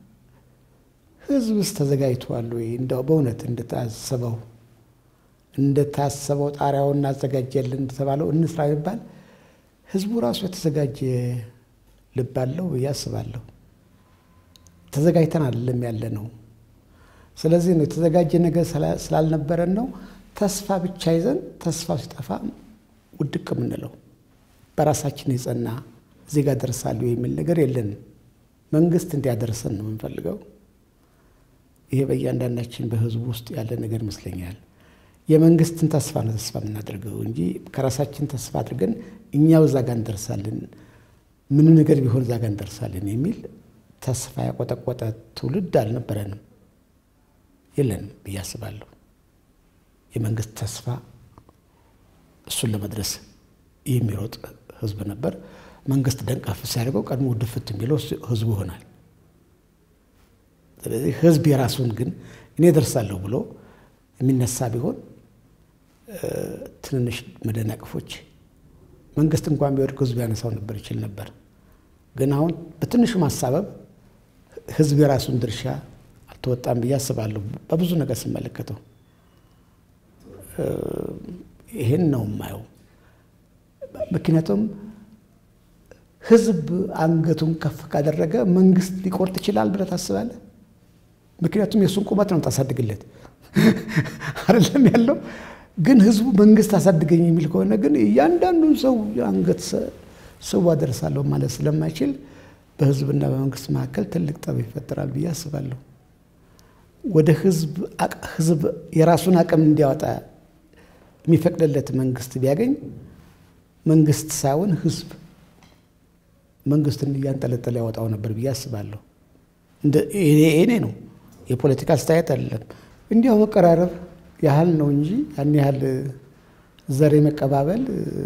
ህዝብስ ተዘጋጅቷል ወይ? እንደው በእውነት እንደታሰበው እንደታሰበው ጣሪያውን እናዘጋጀልን እንደተባለው እንስራ ይባል ህዝቡ ራሱ የተዘጋጀ ልብ አለው ያስባለሁ። ተዘጋጅተን አይደለም ያለ ነው። ስለዚህ ነው የተዘጋጀ ነገር ስላልነበረን ነው ተስፋ ብቻ ይዘን ተስፋ ሲጠፋ ውድቅ ምንለው። በራሳችን የጸና ዜጋ ደርሳለሁ የሚል ነገር የለን። መንግስት እንዲያደርሰን ነው የምንፈልገው። ይሄ በእያንዳንዳችን በህዝቡ ውስጥ ያለ ነገር ይመስለኛል። የመንግስትን ተስፋ ነው ተስፋ የምናደርገው እንጂ ከራሳችን ተስፋ አድርገን እኛው እዛ ጋር እንደርሳለን ምን ነገር ቢሆን እዛ ጋር እንደርሳለን የሚል ተስፋ ያቆጠቆጠ ትውልድ አልነበረንም የለንም ብዬ አስባለሁ። የመንግስት ተስፋ እሱን ለመድረስ የሚሮጥ ህዝብ ነበር። መንግስት ደንቃፍ ሲያደርገው ቀድሞ ድፍት የሚለው ህዝቡ ይሆናል። ስለዚህ ህዝብ የራሱን ግን እኔ ደርሳለሁ ብሎ የሚነሳ ቢሆን ትንንሽ መደናቀፎች መንግስት እንኳን ቢወድቅ ህዝብ ያነሳው ነበር ይችል ነበር። ግን አሁን በትንሹ ማሳበብ ህዝብ የራሱን ድርሻ አልተወጣም ብዬ አስባለሁ በብዙ ነገር ስመለከተው ይሄን ነው የማየው ምክንያቱም ህዝብ አንገቱን ከፍ ካደረገ መንግስት ሊቆርጥ ይችላል ብለህ ታስባለህ ምክንያቱም የሱን ቁመት ነው ታሳድግለት አይደለም ያለው ግን ህዝቡ መንግስት አሳድገኝ የሚል ከሆነ ግን እያንዳንዱን ሰው አንገት ሰው አደረሳለሁ ማለት ስለማይችል በህዝብና በመንግስት መካከል ትልቅ ጠብ ይፈጠራል ብዬ አስባለሁ ወደ ህዝብ ህዝብ የራሱን አቅም እንዲያወጣ የሚፈቅድለት መንግስት ቢያገኝ መንግስት ሳይሆን ህዝብ መንግስትን እያንጠለጠለ ያወጣው ነበር ብዬ አስባለሁ እንደ እኔ ነው የፖለቲካ አስተያየት አይደለም እንዲያው መቀራረብ ያህል ነው እንጂ ያን ያህል ዘሬ መቀባበል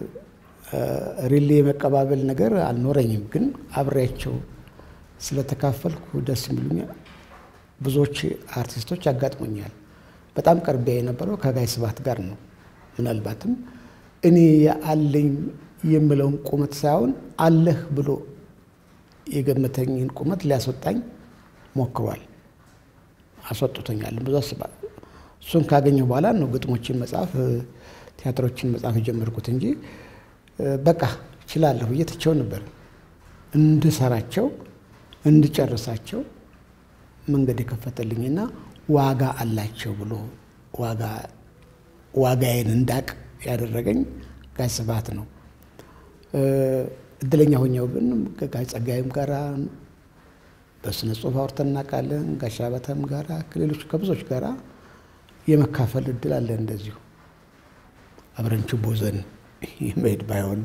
ሪሊ መቀባበል ነገር አልኖረኝም ግን አብሬያቸው ስለተካፈልኩ ደስ የሚሉኝ ብዙዎች አርቲስቶች አጋጥሞኛል በጣም ቀርቤ የነበረው ከጋይ ስብሐት ጋር ነው ምናልባትም እኔ ያለኝ የምለውን ቁመት ሳይሆን አለህ ብሎ የገመተኝን ቁመት ሊያስወጣኝ ሞክሯል አስወጥቶኛል ብዙ አስባለሁ እሱን ካገኘው በኋላ ነው ግጥሞችን መጻፍ ቲያትሮችን መጻፍ ጀመርኩት እንጂ በቃ ይችላልሁ እየተቸው ነበር እንድሰራቸው እንድጨርሳቸው መንገድ የከፈተልኝና ዋጋ አላቸው ብሎ ዋጋ ዋጋዬን እንዳቅ ያደረገኝ ጋይ ስብሐት ነው እድለኛ ሆኜው ግን ከጋይ ጸጋዬም ጋራ በስነ ጽሁፍ አውርተን እናውቃለን ጋሽ አባተም ጋራ ከሌሎች ከብዙዎች ጋራ የመካፈል እድል አለ እንደዚሁ አብረን ችቦ ዘን የመሄድ ባይሆን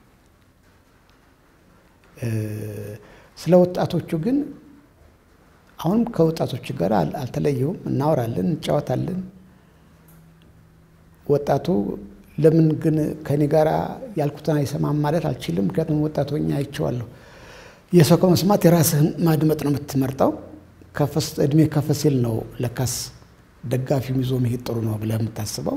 ስለ ወጣቶቹ ግን አሁን ከወጣቶቹ ጋር አልተለየውም እናወራለን እንጫወታለን ወጣቱ ለምን ግን ከኔ ጋራ ያልኩትን አይሰማም ማለት አልችልም ምክንያቱም ወጣቶኛ አይቼዋለሁ የሰው ከመስማት የራስህን ማድመጥ ነው የምትመርጠው ከፈስ እድሜ ከፈሲል ነው ለካስ ደጋፊው ይዞ መሄድ ጥሩ ነው ብለህ የምታስበው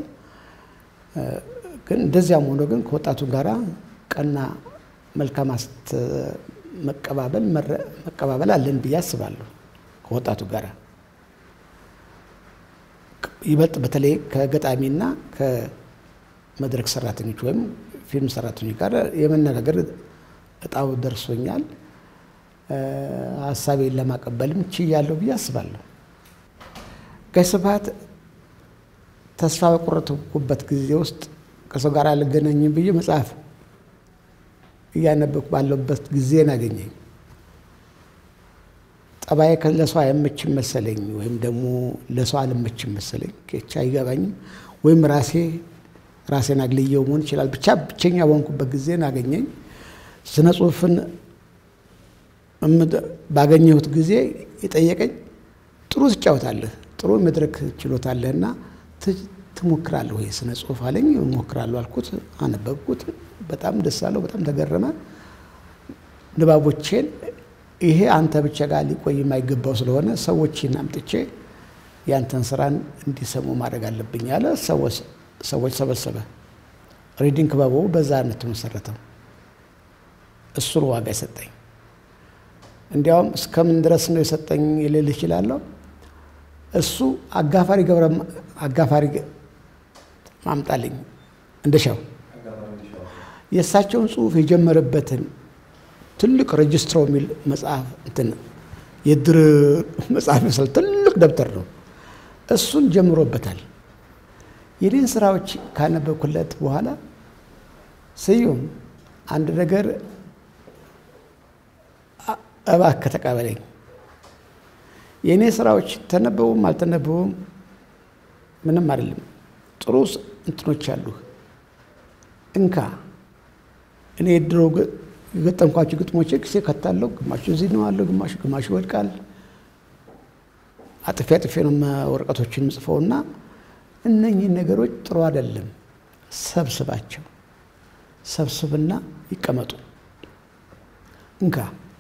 ግን እንደዚያም ሆኖ ግን ከወጣቱ ጋራ ቀና መልካም አስት መቀባበል መቀባበል አለን ብዬ አስባለሁ ከወጣቱ ጋራ ይበልጥ በተለይ ከገጣሚና ከመድረክ ሰራተኞች ወይም ፊልም ሰራተኞች ጋር የመነጋገር እጣው ደርሶኛል ሐሳቤን ለማቀበልም ችያለሁ ብዬ አስባለሁ ጋይ ስብሐት ተስፋ በቆረጥኩበት ጊዜ ውስጥ ከሰው ጋር አልገናኝም ብዬ መጽሐፍ እያነበብኩ ባለበት ጊዜ ናገኘኝ ጠባዬ ለሰው አይመችም መሰለኝ ወይም ደግሞ ለሰው አልመችም መሰለኝ ከቻ አይገባኝም ወይም ራሴ ራሴን አግልየው መሆን ይችላል ብቻ ብቸኛ በሆንኩበት ጊዜ ናገኘኝ ስነ ጽሁፍን ባገኘሁት ጊዜ የጠየቀኝ ጥሩ ትጫወታለህ ጥሩ መድረክ ችሎታ አለህና ትሞክራለህ ወይ ስነ ጽሁፍ አለኝ ሞክራለሁ አልኩት አነበብኩት በጣም ደስ አለው በጣም ተገረመ ንባቦቼን ይሄ አንተ ብቻ ጋር ሊቆይ የማይገባው ስለሆነ ሰዎችን አምጥቼ ያንተን ስራን እንዲሰሙ ማድረግ አለብኝ አለ ሰዎች ሰዎች ሰበሰበ ሪዲንግ ክበቡ በዛ ነው ተመሰረተው እሱን ዋጋ ሰጠኝ እንዲያውም እስከምን ድረስ ነው የሰጠኝ ይልል ይችላል እሱ አጋፋሪ ገብረ አጋፋሪ ማምጣልኝ እንደሻው የሳቸውን ጽሁፍ የጀመረበትን ትልቅ ሬጅስትሮ ሚል መጽሐፍ እንትን የድር መጽሐፍ መስል ትልቅ ደብተር ነው እሱን ጀምሮበታል የኔን ስራዎች ካነበብኩለት በኋላ ስዩም አንድ ነገር እባክህ ተቀበለኝ የኔ ስራዎች ተነበቡም አልተነበቡም ምንም አይደለም ጥሩ እንትኖች አሉ እንካ እኔ ድሮ ገጠምኳቸው ግጥሞቼ ክሴ ከታለው ግማሹ እዚህ ነው አለው ግማሹ ግማሹ ወልቃል አጥፌ አጥፌ ነው ወረቀቶችን ጽፈውና እነኚህ ነገሮች ጥሩ አይደለም ሰብስባቸው ሰብስብና ይቀመጡ እንካ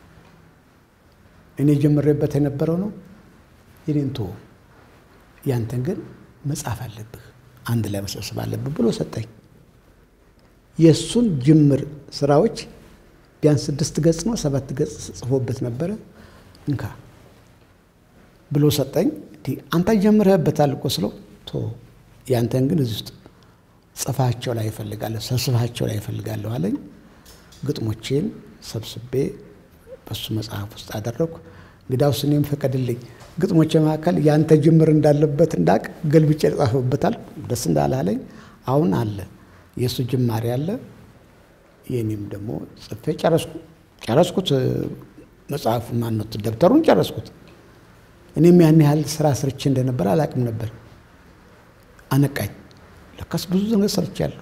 እኔ ጀምሬበት የነበረው ነው የኔንቶ ያንተን ግን መጻፍ አለብህ አንድ ላይ መሰብሰብ አለብህ ብሎ ሰጠኝ የሱን ጅምር ስራዎች ቢያንስ ስድስት ገጽ ነው ሰባት ገጽ ጽፎበት ነበር እንካ ብሎ ሰጠኝ አንተ ጀምረህበታል እኮ ስለው ቶ ያንተን ግን እዚህ ውስጥ ጽፋቸው ላይ ይፈልጋል ሰብስባቸው ላይ ይፈልጋል አለኝ ግጥሞቼን ሰብስቤ በሱ መጽሐፍ ውስጥ አደረኩ ግዳው ስኔም ፈቀድልኝ ግጥሞቼ መካከል ያንተ ጅምር እንዳለበት እንዳቅ ገልብጬ ጻፈበታል ደስ እንዳላለኝ አሁን አለ የሱ ጅማሬ አለ የኔም ደግሞ ጽፌ ጨረስኩ ጨረስኩት መጽሐፉ ማን ነው ደብተሩን ጨረስኩት እኔም ያን ያህል ስራ ስርቼ እንደነበር አላቅም ነበር አነቃኝ ለካስ ብዙ ነገር ሰርቻለሁ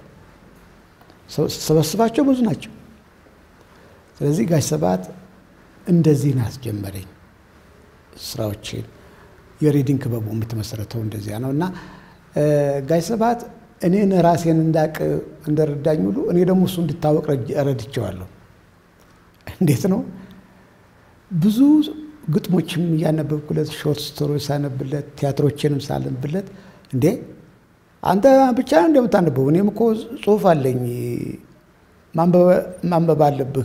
ሰበስባቸው ብዙ ናቸው ስለዚህ ጋሽ ሰባት እንደዚህ ነው ያስጀመረኝ ስራዎችን የሪዲንግ ክበቡ የምትመሰረተው እንደዚያ ነውና ጋሽ ሰባት እኔን ራሴን እንዳቅ እንደረዳኝ ሁሉ እኔ ደግሞ እሱ እንድታወቅ ረድቼዋለሁ እንዴት ነው ብዙ ግጥሞችም ያነበብኩለት ሾርት ስቶሪስ ሳነብለት ቲያትሮችንም ሳነብለት እንዴ አንተ ብቻ እንደምታነበው እኔም እኮ ጽሁፍ አለኝ ማንበብ ማንበብ አለብህ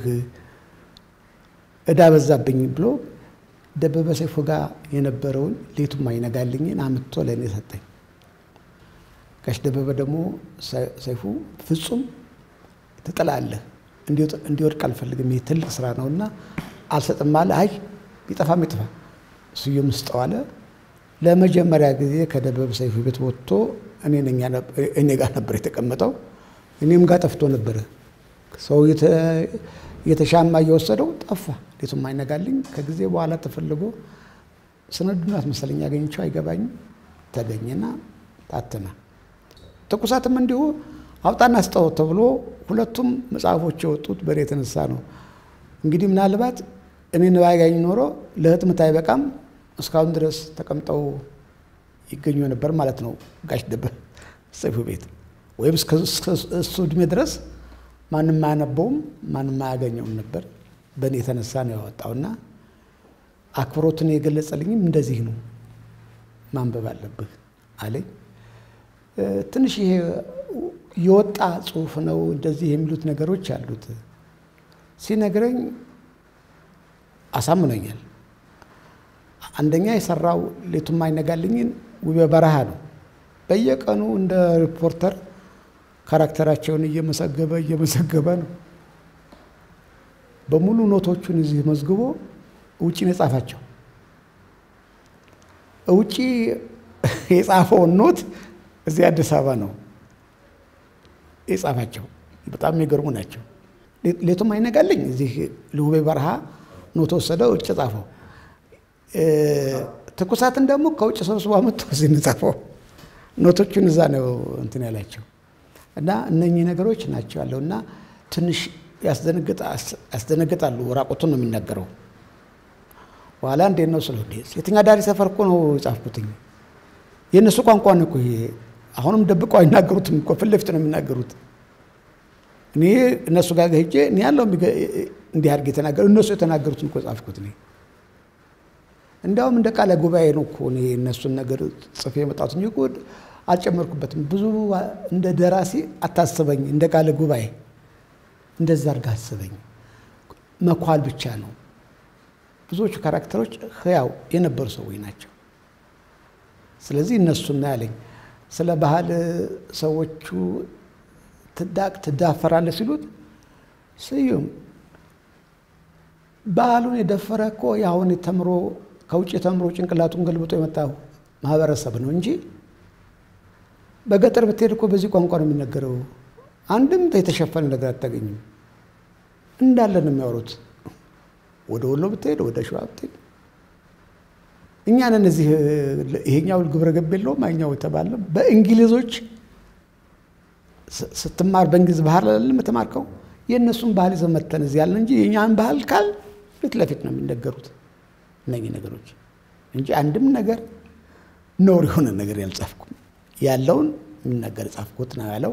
እዳ በዛብኝ ብሎ ደበበ ሰይፉ ጋር የነበረውን ሌቱም አይነጋልኝን አምጥቶ ለኔ ሰጠኝ ጋሽ ደበበ ደግሞ ሰይፉ ፍጹም ተጠላለህ እንዲወጥ እንዲወድቅ አልፈልግም ይሄ ትልቅ ስራ ነውና አልሰጥም አለ አይ ይጠፋም ይጠፋ ስዩም ስጠዋለ ለመጀመሪያ ጊዜ ከደበበ ሰይፉ ቤት ወጥቶ እኔ ነኝ እኔ ጋር ነበር የተቀመጠው እኔም ጋር ጠፍቶ ነበር ሰው የተሻማ እየወሰደው ጠፋ ሌቱም አይነጋልኝ ከጊዜ በኋላ ተፈልጎ ሰነዱናት መሰለኝ ያገኘው አይገባኝ ተገኘና ታተመ ትኩሳትም እንዲሁ አውጣና አስጠው ተብሎ ሁለቱም መጽሐፎች የወጡት በሬ የተነሳ ነው እንግዲህ ምናልባት እኔን ባያገኝ ኖሮ ለህትመት አይበቃም እስካሁን ድረስ ተቀምጠው ይገኙ ነበር ማለት ነው ጋሽ ደበበ ሰይፉ ቤት ወይም እስከ እሱ እድሜ ድረስ ማንም ማነበውም ማንም ማያገኘውም ነበር በእኔ የተነሳ ነው ያወጣውና አክብሮትን የገለጸልኝም እንደዚህ ነው ማንበብ አለብህ አለኝ ትንሽ ይሄ የወጣ ጽሁፍ ነው እንደዚህ የሚሉት ነገሮች አሉት ሲነግረኝ አሳምነኛል አንደኛ የሰራው ሌቱም አይነጋልኝን ውበ በረሃ ነው በየቀኑ እንደ ሪፖርተር ካራክተራቸውን እየመሰገበ እየመሰገበ ነው በሙሉ ኖቶቹን እዚህ መዝግቦ ውጪ ነው ጻፋቸው ውጪ የጻፈው ኖት እዚህ አዲስ አበባ ነው የጻፋቸው በጣም የሚገርሙ ናቸው ሌቱም አይነጋልኝ እዚህ ለውበ በረሃ ኖት ወሰደው ውጪ ጻፈው ትኩሳትን ደግሞ ከውጭ ሰብስቦ አመጣ እዚህ ነው ጻፈው ኖቶቹን እዛ ነው እንትን ያላቸው እና እነኚህ ነገሮች ናቸው ያለውና ትንሽ ያስደነግጣ ያስደነግጣሉ ራቆቱን ነው የሚናገረው ዋላ እንዴት ነው ስለሆነ የትኛ ዳሪ ሰፈር እኮ ነው ጻፍኩትኝ የነሱ ቋንቋ ነው እኮ ይሄ አሁንም ደብቀው አይናገሩትም እኮ ፍልፍት ነው የሚናገሩት እኔ እነሱ ጋር ሄጄ እኔ ያለው እንዲህ አድርጌ ተናገሩ እነሱ የተናገሩትን እኮ ጻፍኩት እኔ እንዳውም እንደ ቃለ ጉባኤ ነው እኮ እኔ እነሱን ነገር ጽፌ መጣሁት እንጂ እኮ አልጨመርኩበትም ብዙ እንደ ደራሲ አታስበኝ እንደ ቃለ ጉባኤ እንደዛ አድርጋ አስበኝ መኳል ብቻ ነው ብዙዎቹ ካራክተሮች ህያው የነበሩ ሰዎች ናቸው ስለዚህ እነሱና ያለኝ ስለ ባህል ሰዎቹ ትዳቅ ትዳፈራለ ሲሉት ስዩም ባህሉን የደፈረ እኮ ያሁን ተምሮ ከውጭ ተምሮ ጭንቅላቱን ገልብጦ የመጣው ማህበረሰብ ነው እንጂ በገጠር ብትሄድ እኮ በዚህ ቋንቋ ነው የሚነገረው አንድም የተሸፈነ ነገር አታገኝም እንዳለ ነው የሚያወሩት ወደ ወሎ ብትሄድ ወደ ሸዋ ብትሄድ እኛ ነን እዚህ ይሄኛው ግብረ ገብ የለውም አይኛው ተባለ በእንግሊዞች ስትማር በእንግሊዝ ባህል አይደለም ተማርከው የነሱን ባህል ዘመተን እዚህ ያለን እንጂ የኛን ባህል ካል ፊት ለፊት ነው የሚነገሩት እነኚህ ነገሮች እንጂ አንድም ነገር ኖር የሆነ ነገር ያልጻፍኩም ያለውን የሚነገር ጻፍኩት ነው ያለው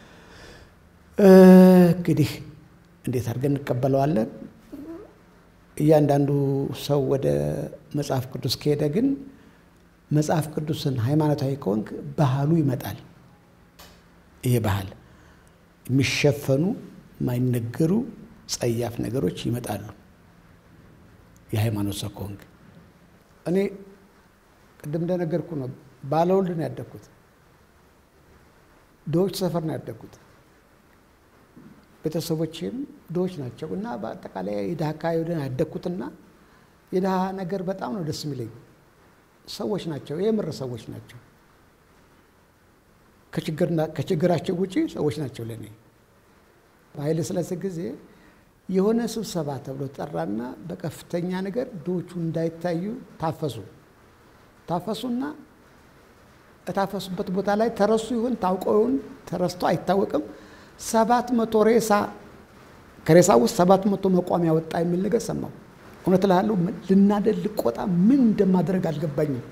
እንግዲህ እንዴት አድርገን እንቀበለዋለን እያንዳንዱ ሰው ወደ መጽሐፍ ቅዱስ ከሄደ ግን መጽሐፍ ቅዱስን ሃይማኖታዊ ከሆንክ ባህሉ ይመጣል ይሄ ባህል የሚሸፈኑ ማይነገሩ ጸያፍ ነገሮች ይመጣሉ የሃይማኖት ሰኮንግ እኔ ቅድም እንደነገርኩ ነው ባለወልድ ነው ያደኩት ዶች ሰፈር ነው ያደኩት ቤተሰቦቼም ዶች ናቸው እና በአጠቃላይ የድሃ አካባቢ ያደኩትና የድሃ ነገር በጣም ነው ደስ የሚለኝ ሰዎች ናቸው የምር ሰዎች ናቸው ከችግርና ከችግራቸው ውጪ ሰዎች ናቸው ለኔ በኃይለ ሥላሴ ጊዜ የሆነ ስብሰባ ተብሎ ተጠራና በከፍተኛ ነገር ዶቹ እንዳይታዩ ታፈሱ ታፈሱና እታፈሱበት ቦታ ላይ ተረሱ ይሁን ታውቀውን ተረስቶ አይታወቅም ሰባት መቶ ሬሳ ከሬሳው ውስጥ ሰባት መቶ መቋሚያ ወጣ የሚል ነገር ሰማው እውነት ለሃሉ ልናደል ልቆጣ ምን እንደማድረግ አልገባኝም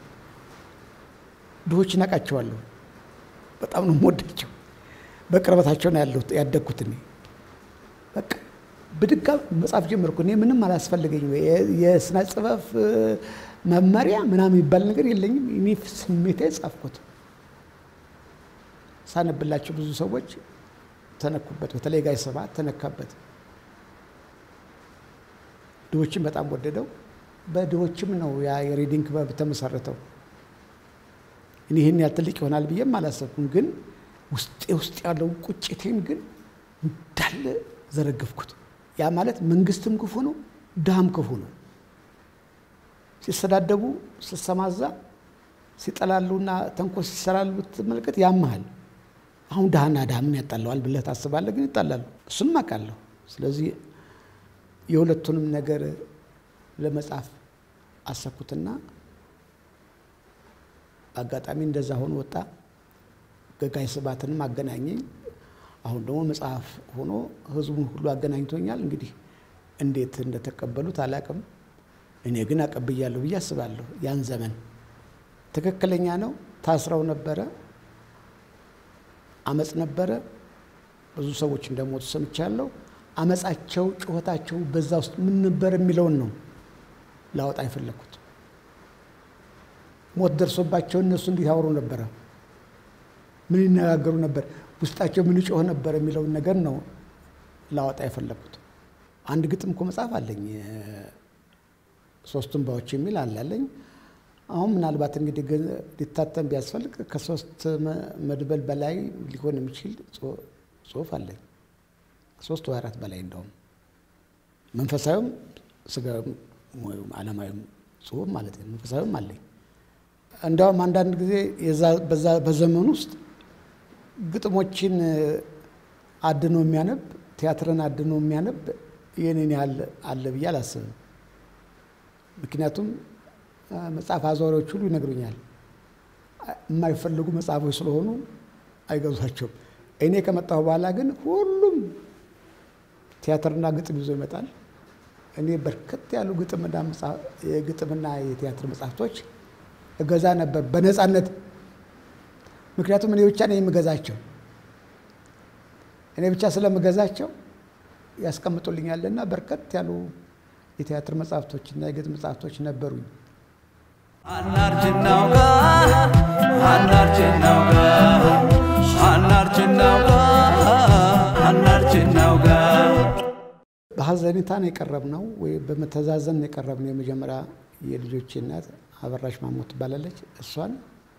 ዶች ናቃቸዋለሁ በጣም ነው ሞደቸው በቅርበታቸው ነው ያለው ያደኩት እኔ በቃ በድጋ መጻፍ ጀመርኩ እኔ ምንም አላስፈልገኝ የስነ ጽፈፍ መመሪያ ምናምን ይባል ነገር የለኝም እኔ ስሜቴ ጻፍኩት ሳነብላችሁ ብዙ ሰዎች ተነኩበት በተለይ ጋይ ሰባት ተነካበት ዶችም በጣም ወደደው በዶችም ነው ያ የሪዲንግ ክበብ ተመሰረተው እኔ ይሄን ያልተልቅ ይሆናል ብዬም አላሰብኩም ግን ውስጤ ውስጥ ያለው ቁጭቴን ግን እንዳለ ዘረግፍኩት ያ ማለት መንግስትም ክፉ ነው ዳም ክፉ ነው ሲሰዳደቡ ሲሰማዛ ሲጠላሉና ተንኮስ ሲሰራሉ ተመልከት ያማል አሁን ዳና ዳምን ያጣላዋል ብለህ ታስባለህ ግን ይጣላሉ እሱም አቃለሁ ስለዚህ የሁለቱንም ነገር ለመጻፍ አሰኩትና አጋጣሚ እንደዛ ሆኖ ወጣ ገጋይ ስባትንም አገናኘኝ አሁን ደግሞ መጽሐፍ ሆኖ ህዝቡን ሁሉ አገናኝቶኛል እንግዲህ እንዴት እንደተቀበሉት አላቅም እኔ ግን አቀብያለሁ ብዬ አስባለሁ ያን ዘመን ትክክለኛ ነው ታስረው ነበረ አመጽ ነበረ ብዙ ሰዎች እንደሞቱ ሰምቻለሁ አመጻቸው ጩኸታቸው በዛ ውስጥ ምን ነበር የሚለውን ነው ላወጣ አይፈለኩት ሞት ደርሶባቸው እነሱ እንዴት ያወሩ ነበር ምን ይነጋገሩ ነበር ውስጣቸው ምን ይጮህ ነበር የሚለውን ነገር ነው ላወጣ አይፈለኩት አንድ ግጥም እኮ መጽሐፍ አለኝ ሶስቱም ባዎች የሚል አላለኝ አሁን ምናልባት እንግዲህ ሊታተም ቢያስፈልግ ከሶስት መድበል በላይ ሊሆን የሚችል ጽሁፍ አለኝ ሶስት ወይ አራት በላይ እንደውም መንፈሳዊም ስጋዊም ወይም ዓለማዊም ጽሁፍ ማለት ነው መንፈሳዊም አለኝ እንደውም አንዳንድ ጊዜ የዛ በዛ በዘመኑ ውስጥ ግጥሞችን አድኖ የሚያነብ ቲያትርን አድኖ የሚያነብ የኔን ያህል አለ ብዬ አላስብም ምክንያቱም መጽሐፍ አዟሪዎች ሁሉ ይነግሩኛል የማይፈልጉ መጽሐፎች ስለሆኑ አይገዟቸውም እኔ ከመጣሁ በኋላ ግን ሁሉም ቲያትርና ግጥም ይዞ ይመጣል እኔ በርከት ያሉ ግጥምና መጽሐፍ የግጥምና የቲያትር መጽሐፍቶች እገዛ ነበር በነፃነት ምክንያቱም እኔ ብቻ ነኝ የምገዛቸው እኔ ብቻ ስለምገዛቸው ያስቀምጡልኛልና በርከት ያሉ የቲያትር መጽሐፍቶችና የግጥም መጽሐፍቶች ነበሩኝ አናርጅናውጋ አናርጅናውጋ አናርጅናውጋ አናርጅናውጋ በሐዘኔታ ነው የቀረብነው ወይ በመተዛዘን ነው የቀረብነው የመጀመሪያ የልጆቼ እናት አበራሽ ማሞት ትባላለች እሷን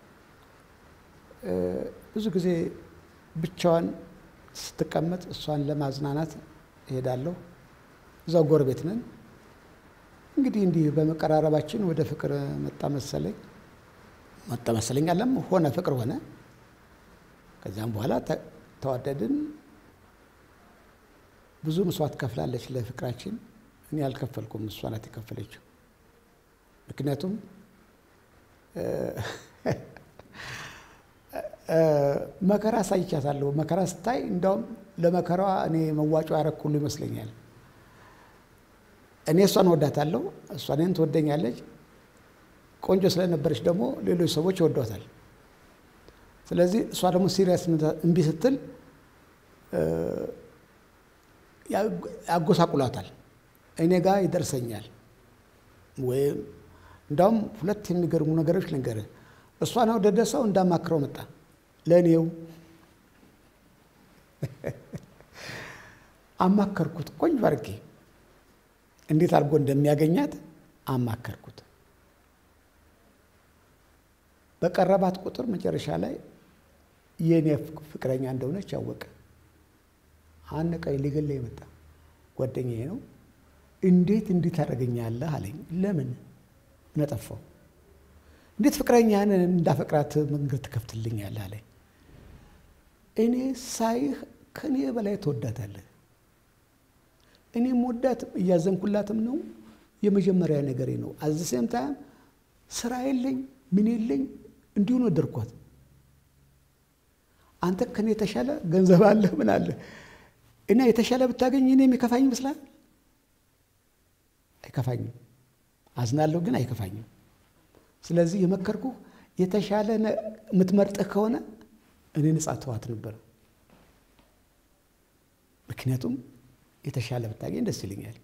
ብዙ ጊዜ ብቻዋን ስትቀመጥ እሷን ለማዝናናት እሄዳለሁ እዛው ጎረቤት ነን እንግዲህ እንዲህ በመቀራረባችን ወደ ፍቅር መጣ መሰለኝ መጣ መሰለኝ አለም ሆነ ፍቅር ሆነ ከዛም በኋላ ተዋደድን ብዙ መስዋዕት ከፍላለች ለፍቅራችን እኔ አልከፈልኩም እሷ ናት የከፈለችው ምክንያቱም መከራ ሳይቻታለሁ መከራ ስታይ እንደውም ለመከራዋ እኔ መዋጮ ያረኩሉ ይመስለኛል እኔ እሷን ወዳታለሁ እሷ እኔን ትወደኛለች ቆንጆ ስለነበረች ደግሞ ሌሎች ሰዎች ይወዷታል ስለዚህ እሷ ደግሞ ሲሪየስ እንቢ ስትል ያጎሳቁላታል እኔ ጋር ይደርሰኛል ወይ እንደውም ሁለት የሚገርሙ ነገሮች ልንገርህ እሷ ነው ደደሰው እንዳማክረው መጣ ለኔው አማከርኩት ቆንጆ አድርጌ እንዴት አድርጎ እንደሚያገኛት አማከርኩት። በቀረባት ቁጥር መጨረሻ ላይ የኔ ፍቅረኛ እንደሆነች ያወቀ አነቀኝ ሊገለኝ መጣ። ጓደኛዬ ነው። እንዴት እንዴት ታደርገኛለህ አለኝ። ለምን ነጠፋው? እንዴት ፍቅረኛን እንዳፈቅራት መንገድ ትከፍትልኛለህ አለኝ። እኔ ሳይህ ከኔ በላይ ተወዳታለህ። እኔም ወዳት እያዘንኩላትም ነው የመጀመሪያ ነገሬ ነው። አዘሰም ታም ስራ የለኝ ምን የለኝ እንዲሁ ነው ደርኳት። አንተ ከኔ ተሻለ ገንዘብ አለ ምን አለ እና የተሻለ ብታገኝ እኔ የሚከፋኝ ይመስላል? አይከፋኝም። አዝናለሁ ግን አይከፋኝም። ስለዚህ የመከርኩ የተሻለ የምትመርጥህ ከሆነ እኔ ነፃ ተዋት ነበር። ምክንያቱም የተሻለ ብታገኝ ደስ ይለኛል።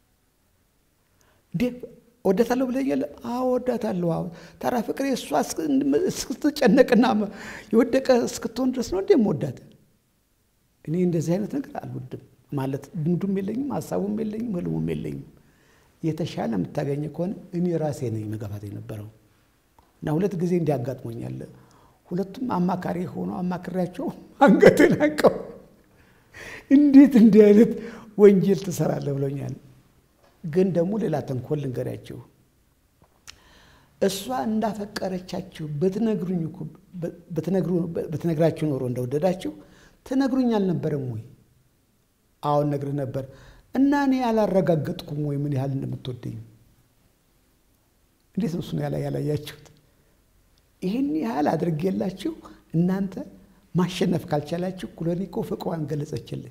እንዴ ወዳታለሁ ብለኛል? አዎ ወዳታለሁ። አዎ ታራ ፍቅሬ እሷ እስክትጨነቅና የወደቀ እስክትሆን ድረስ ነው እንደም ወዳት። እኔ እንደዚህ አይነት ነገር አልወድም ማለት ድምዱም የለኝም ሐሳቡም የለኝም ህልሙም የለኝም። የተሻለ የምታገኝ ከሆነ እኔ ራሴ ነኝ መገፋት የነበረው እና ሁለት ጊዜ እንዲያጋጥሞኛል። ሁለቱም አማካሪ ሆኖ አማክራቸው አንገቴን አንቀው እንዴት እንዲህ አይነት ወንጀል ትሰራለህ ብሎኛል። ግን ደግሞ ሌላ ተንኮል ልንገራችሁ። እሷ እንዳፈቀረቻችሁ በትነግሩኝ እኮ በትነግሩ በትነግራችሁ ኖሮ እንደወደዳችሁ ትነግሩኝ አልነበረም ወይ? አዎ ነግር ነበር። እና እኔ ያላረጋገጥኩም ወይ ምን ያህል እንደምትወደኝ? እንዴት ነው እሱን ያላ ያላያችሁት? ይሄን ያህል አድርጌላችሁ እናንተ ማሸነፍ ካልቻላችሁ ኩለኒኮ ፍቅሯን ገለጸችልኝ።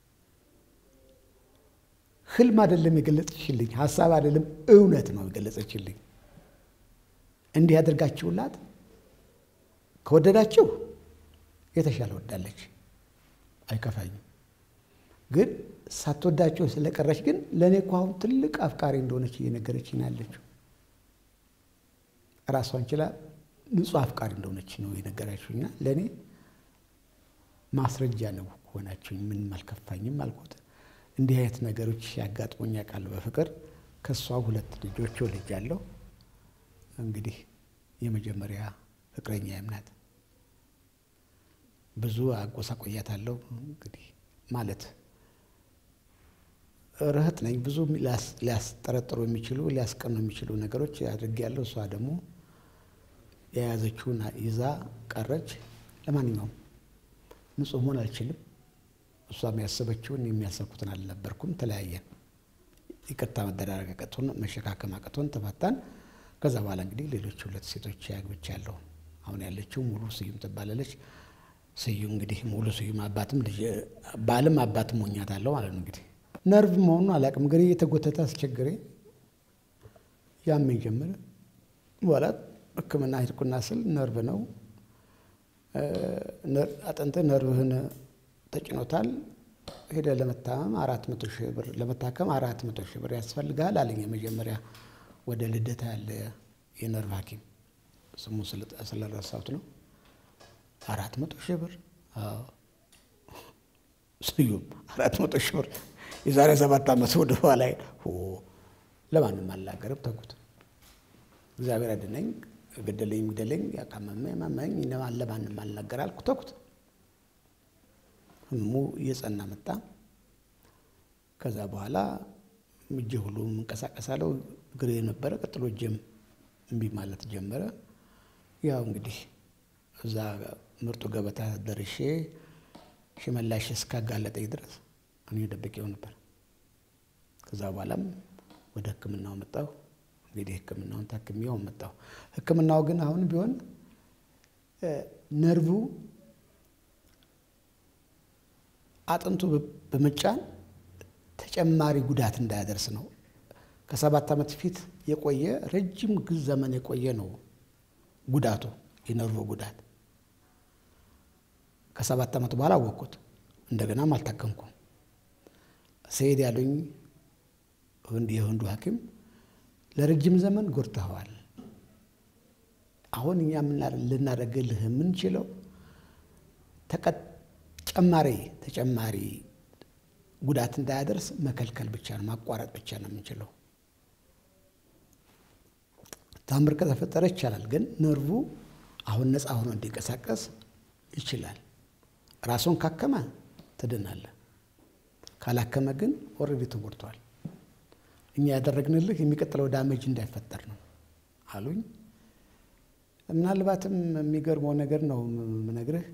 ህልም አይደለም የገለጸችልኝ፣ ሐሳብ አይደለም እውነት ነው የገለጸችልኝ። እንዲህ አድርጋችሁላት ከወደዳችሁ የተሻለ ወዳለች አይከፋኝም። ግን ሳትወዳቸው ስለቀረች ግን ለኔ ቋው ትልቅ አፍቃሪ እንደሆነች እየነገረችኝ ያለችው ራሷን ችላ ንጹህ አፍቃሪ እንደሆነች ነው የነገረችኝና ለኔ ማስረጃ ነው ሆናችሁኝ። ምን አልከፋኝም አልኩት። እንዲህ አይነት ነገሮች ያጋጥሙኝ ያውቃሉ በፍቅር። ከሷ ሁለት ልጆች ወልጃለሁ። እንግዲህ የመጀመሪያ ፍቅረኛ ያምናት ብዙ አጎሳቆያታለሁ። እንግዲህ ማለት ረህት ነኝ። ብዙ ሊያስጠረጥሩ የሚችሉ ሊያስቀኑ የሚችሉ ነገሮች አድርጌያለሁ። እሷ ደግሞ የያዘችውን ይዛ ቀረች። ለማንኛውም ንጹህ መሆን አልችልም። እሷ የሚያስበችውን የሚያሰብኩትን አልነበርኩም። ተለያየን። ይቅርታ መደራረግ አቅቶን መሸካከም አቅቶን ተፋታን። ከዛ በኋላ እንግዲህ ሌሎች ሁለት ሴቶች ያግብቻለሁ። አሁን ያለችው ሙሉ ስዩም ትባላለች። ስዩም እንግዲህ ሙሉ ስዩም አባትም ልጅ ባልም አባትም ሆኛታለሁ ማለት ነው። እንግዲህ ነርቭ መሆኑን አላውቅም። ግን እየተጎተተ አስቸግረኝ ያመኝ ጀመረ። በኋላ ሕክምና ሄድኩና ስል ነርቭ ነው አጥንት ነርቭህን ተጭኖታል። ሄደ ለመታከም አራት መቶ ሺህ ብር ለመታከም አራት መቶ ሺህ ብር ያስፈልጋል አለኝ። መጀመሪያ ወደ ልደታ ያለ የነርቭ ሐኪም ስሙ ስለረሳሁት ነው። አራት መቶ ሺህ ብር አዎ ስዩም አራት መቶ ሺህ ብር የዛሬ ሰባት ዓመት ወደ ኋላ ኦ ለማንም አልናገርም ተውኩት። እግዚአብሔር አድነኝ ገደለኝ ገደለኝ ያቃመመኝ ማማኝ እንደማን ለማንም አልናገር አልኩ ተውኩት። ህሙ እየጸና መጣ። ከዛ በኋላ እጄ ሁሉ እንቀሳቀሳለሁ። እግሬ ነበረ ቀጥሎ እጄም እምቢ ማለት ጀመረ። ያው እንግዲህ እዛ ምርጡ ገበታ ደርሼ ሽመላሽ እስካጋለጠኝ ድረስ እኔ ደብቄው ነበር። ከዛ በኋላም ወደ ሕክምናው መጣሁ። እንግዲህ ሕክምናውን ታክሜው መጣሁ። ሕክምናው ግን አሁን ቢሆን ነርቭ አጥንቱ በመጫን ተጨማሪ ጉዳት እንዳያደርስ ነው። ከሰባት ዓመት ፊት የቆየ ረጅም ዘመን የቆየ ነው ጉዳቱ የነርቭ ጉዳት። ከሰባት ዓመት በኋላ አወቅኩት። እንደገናም አልታከምኩም። ሰይድ ያሉኝ ወንድ የወንዱ ሐኪም ለረጅም ዘመን ጎርተዋል። አሁን እኛ ምን ልናደርግልህ የምንችለው ተጨማሪ ተጨማሪ ጉዳት እንዳያደርስ መከልከል ብቻ ነው ማቋረጥ ብቻ ነው የምንችለው። ታምር ከተፈጠረ ይቻላል ግን ነርቡ አሁን ነፃ ሆኖ እንዲንቀሳቀስ ይችላል። ራስን ካከመ ትድናለህ። ካላከመ ግን ኦሬዲ ተጎድቷል። እኛ ያደረግንልህ የሚቀጥለው ዳሜጅ እንዳይፈጠር ነው አሉኝ። ምናልባትም የሚገርመው ነገር ነው የምነግርህ።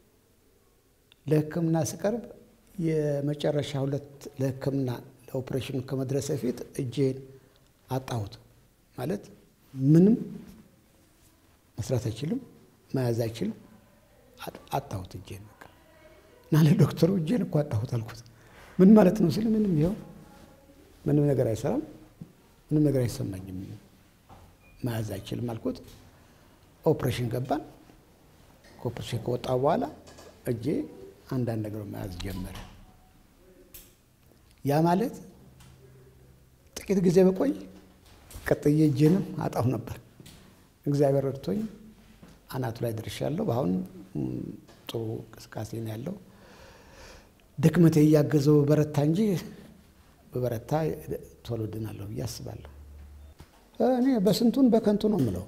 ለሕክምና ስቀርብ የመጨረሻ ሁለት ለሕክምና ለኦፕሬሽን ከመድረስ በፊት እጄን አጣሁት። ማለት ምንም መስራት አይችልም መያዝ አይችልም አጣሁት እጄን በቃ። እና ለዶክተሩ እጄን እኮ አጣሁት አልኩት። ምን ማለት ነው ሲል ምንም ይኸው ምንም ነገር አይሰራም ምንም ነገር አይሰማኝም መያዝ አይችልም አልኩት። ኦፕሬሽን ገባን። ኦፕሬሽን ከወጣ በኋላ እጄ አንዳንድ ነገር መያዝ ጀመረ። ያ ማለት ጥቂት ጊዜ በቆይ ቀጥዬ እጄንም አጣሁ ነበር። እግዚአብሔር ረድቶኝ አናቱ ላይ ደርሻለሁ። አሁን ጥሩ እንቅስቃሴ ነው ያለው። ድክመቴ እያገዘው በረታ እንጂ በበረታ ቶሎ ድናለሁ ብዬ አስባለሁ። እኔ በስንቱን በከንቱ ነው የምለው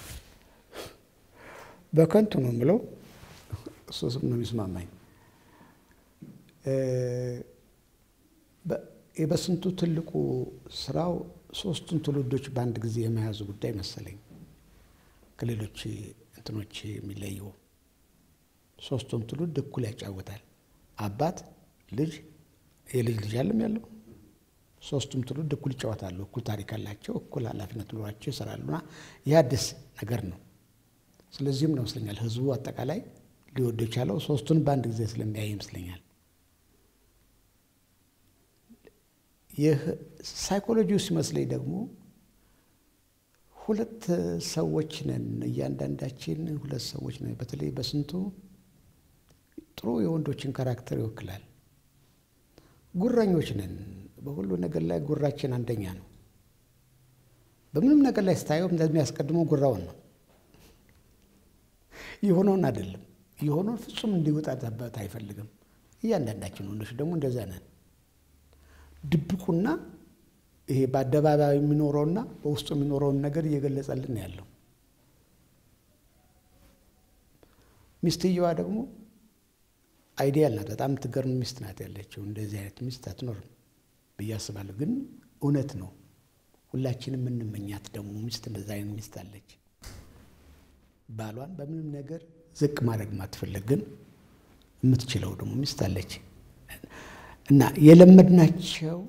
በከንቱ ነው የምለው እሱስ ነው የሚስማማኝ። በስንቱ ትልቁ ስራው ሶስቱን ትውልዶች በአንድ ጊዜ የመያዝ ጉዳይ መሰለኝ ከሌሎች እንትኖች የሚለየው። ሶስቱን ትውልድ እኩል ያጫወታል። አባት ልጅ የልጅ ልጅ አለም ያለው ሶስቱም ትውልድ እኩል ይጫወታሉ። እኩል ታሪክ አላቸው እኩል ኃላፊነት ኖሯቸው ይሰራሉና ያ አዲስ ነገር ነው። ስለዚህም ነው መስለኛል ህዝቡ አጠቃላይ ሊወድ የቻለው ሶስቱን በአንድ ጊዜ ስለሚያይ ይመስለኛል። ይህ ሳይኮሎጂው ሲመስለኝ ደግሞ ሁለት ሰዎች ነን እያንዳንዳችን ሁለት ሰዎች ነን። በተለይ በስንቱ ጥሩ የወንዶችን ካራክተር ይወክላል። ጉራኞች ነን። በሁሉ ነገር ላይ ጉራችን አንደኛ ነው። በምንም ነገር ላይ ስታየው እንደሚያስቀድመው ጉራውን ነው። ይሆነውን አይደለም ይሆነውን ፍጹም እንዲወጣበት አይፈልግም። እያንዳንዳችን ወንዶች ደግሞ እንደዛ ነን። ድብቁና ይሄ በአደባባይ የሚኖረውና በውስጡ የሚኖረውን ነገር እየገለጸልን ያለው። ሚስትየዋ ደግሞ አይዲያል ናት። በጣም ትገርም ሚስት ናት ያለችው። እንደዚህ አይነት ሚስት አትኖርም ብዬ አስባለሁ። ግን እውነት ነው። ሁላችንም የምንመኛት ደግሞ ሚስት እንደዛ አይነት ሚስት አለች። ባሏን በምንም ነገር ዝቅ ማድረግ ማትፈልግ ግን የምትችለው ደግሞ ሚስት አለች። እና የለመድናቸው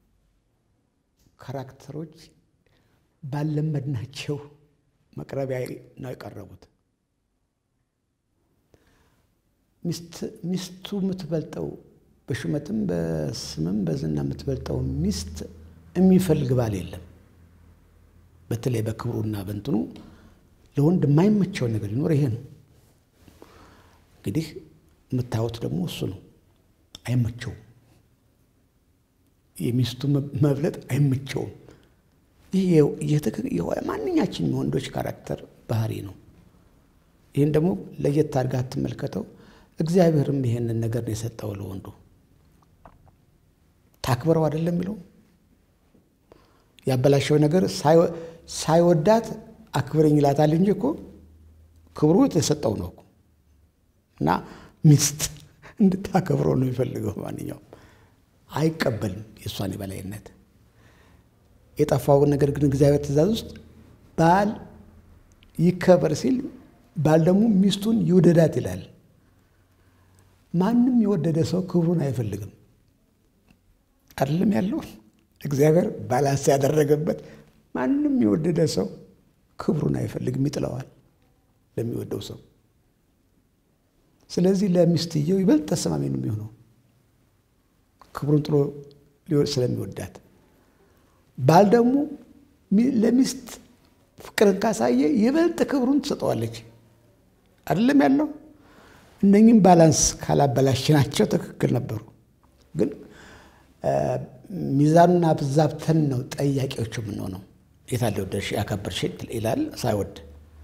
ካራክተሮች ባለመድናቸው መቅረቢያ ነው የቀረቡት። ሚስት ሚስቱ የምትበልጠው በሹመትም በስምም በዝና የምትበልጠው ሚስት የሚፈልግ ባል የለም። በተለይ በክብሩና በእንትኑ ለወንድ የማይመቸው ነገር ሊኖር ይሄ ነው። እንግዲህ የምታዩት ደግሞ እሱ ነው። አይመቸውም። የሚስቱ መብለጥ አይመቸውም። ይሄ የተከየ ማንኛችንም ወንዶች ካራክተር ባህሪ ነው። ይሄን ደግሞ ለየት አድርጋ አትመልከተው። እግዚአብሔርም ይሄንን ነገር ነው የሰጠው ለወንዱ። ታክብረው አይደለም የሚለው ያበላሸው ነገር ሳይወዳት አክብረኝ ይላታል እንጂ እኮ ክብሩ የተሰጠው ነው። እና ሚስት እንድታከብረው ነው የሚፈልገው። ማንኛውም አይቀበልም የሷን የበላይነት። የጠፋው ነገር ግን እግዚአብሔር ትእዛዝ ውስጥ ባል ይከበር ሲል ባል ደግሞ ሚስቱን ይወደዳት ይላል። ማንም የወደደ ሰው ክብሩን አይፈልግም አይደለም ያለው። እግዚአብሔር ባላንስ ያደረገበት ማንም የወደደ ሰው ክብሩን አይፈልግም፣ ይጥለዋል ለሚወደው ሰው። ስለዚህ ለሚስትየው ይበልጥ ተሰማሚ ነው የሚሆነው ክብሩን ጥሎ ሊወድ ስለሚወዳት። ባል ደግሞ ለሚስት ፍቅርን ካሳየ ይበልጥ ክብሩን ትሰጠዋለች አይደለም ያለው። እነኚህም ባላንስ ካላበላሽናቸው ትክክል ነበሩ። ግን ሚዛኑን አብዛብተን ነው ጠያቂዎች የምንሆነው። የታለ ወደሽ ያከበርሽ ይላል ሳይወድ።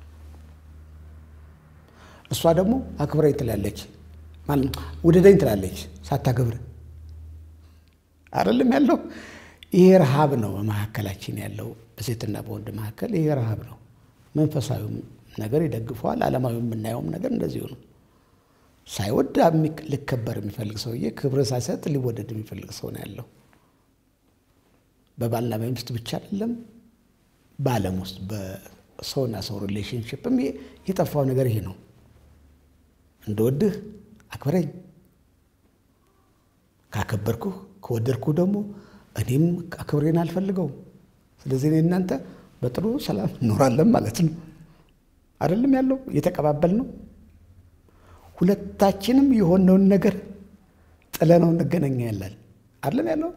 እሷ ደግሞ አክብረኝ ትላለች ማለት ውደደኝ ትላለች ሳታከብር። አይደለም ያለው ይሄ ረሃብ ነው በመሐከላችን ያለው በሴትና በወንድ መሐከል ይሄ ረሃብ ነው መንፈሳዊ ነገር ይደግፈዋል ዓለማዊ የምናየው ነገር እንደዚህ ነው ሳይወድ ሊከበር የሚፈልግ ሰውዬ ክብር ሳይሰጥ ሊወደድ የሚፈልግ ሰው ነው ያለው በባልና በሚስት ብቻ አይደለም በዓለም ውስጥ በሰውና ሰው ሪሌሽንሺፕም የጠፋው ነገር ይሄ ነው እንደወድህ አክብረኝ ካከበርኩ ከወደድኩ ደግሞ እኔም አክብሬን አልፈልገው ስለዚህ እኔ እናንተ በጥሩ ሰላም እንኖራለን ማለት ነው አይደለም ያለው የተቀባበል ነው ሁለታችንም የሆነውን ነገር ጥለነው እንገናኛለን አይደለም ያለው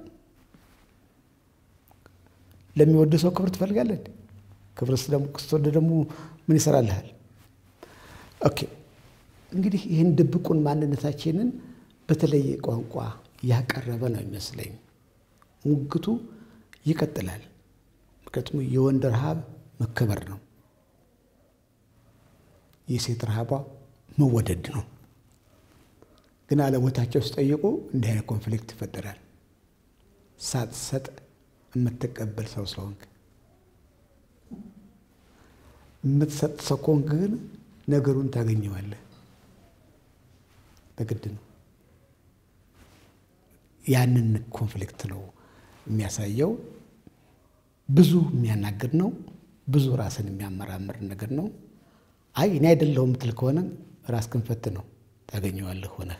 ለሚወድ ሰው ክብር ትፈልጋለህ ክብርስ ደግሞ ከስተወደ ደግሞ ምን ይሰራልሃል ኦኬ እንግዲህ ይሄን ድብቁን ማንነታችንን በተለየ ቋንቋ ያቀረበ ነው ይመስለኝ ሙግቱ ይቀጥላል ምክንያቱም የወንድ ረሃብ መከበር ነው የሴት ረሃቧ መወደድ ነው ግን አለቦታቸው ሲጠይቁ እንዲህ አይነት ኮንፍሊክት ይፈጠራል ሳትሰጥ የምትቀበል ሰው ስለሆንክ የምትሰጥ ሰው ከሆንክ ግን ነገሩን ታገኘዋለህ በግድ ነው ያንን ኮንፍሊክት ነው የሚያሳየው ብዙ የሚያናግር ነው ብዙ ራስን የሚያመራምር ነገር ነው አይ እኔ አይደለሁም ምትል ከሆነ ራስህን ፈት ነው ታገኘዋለህ ሆነ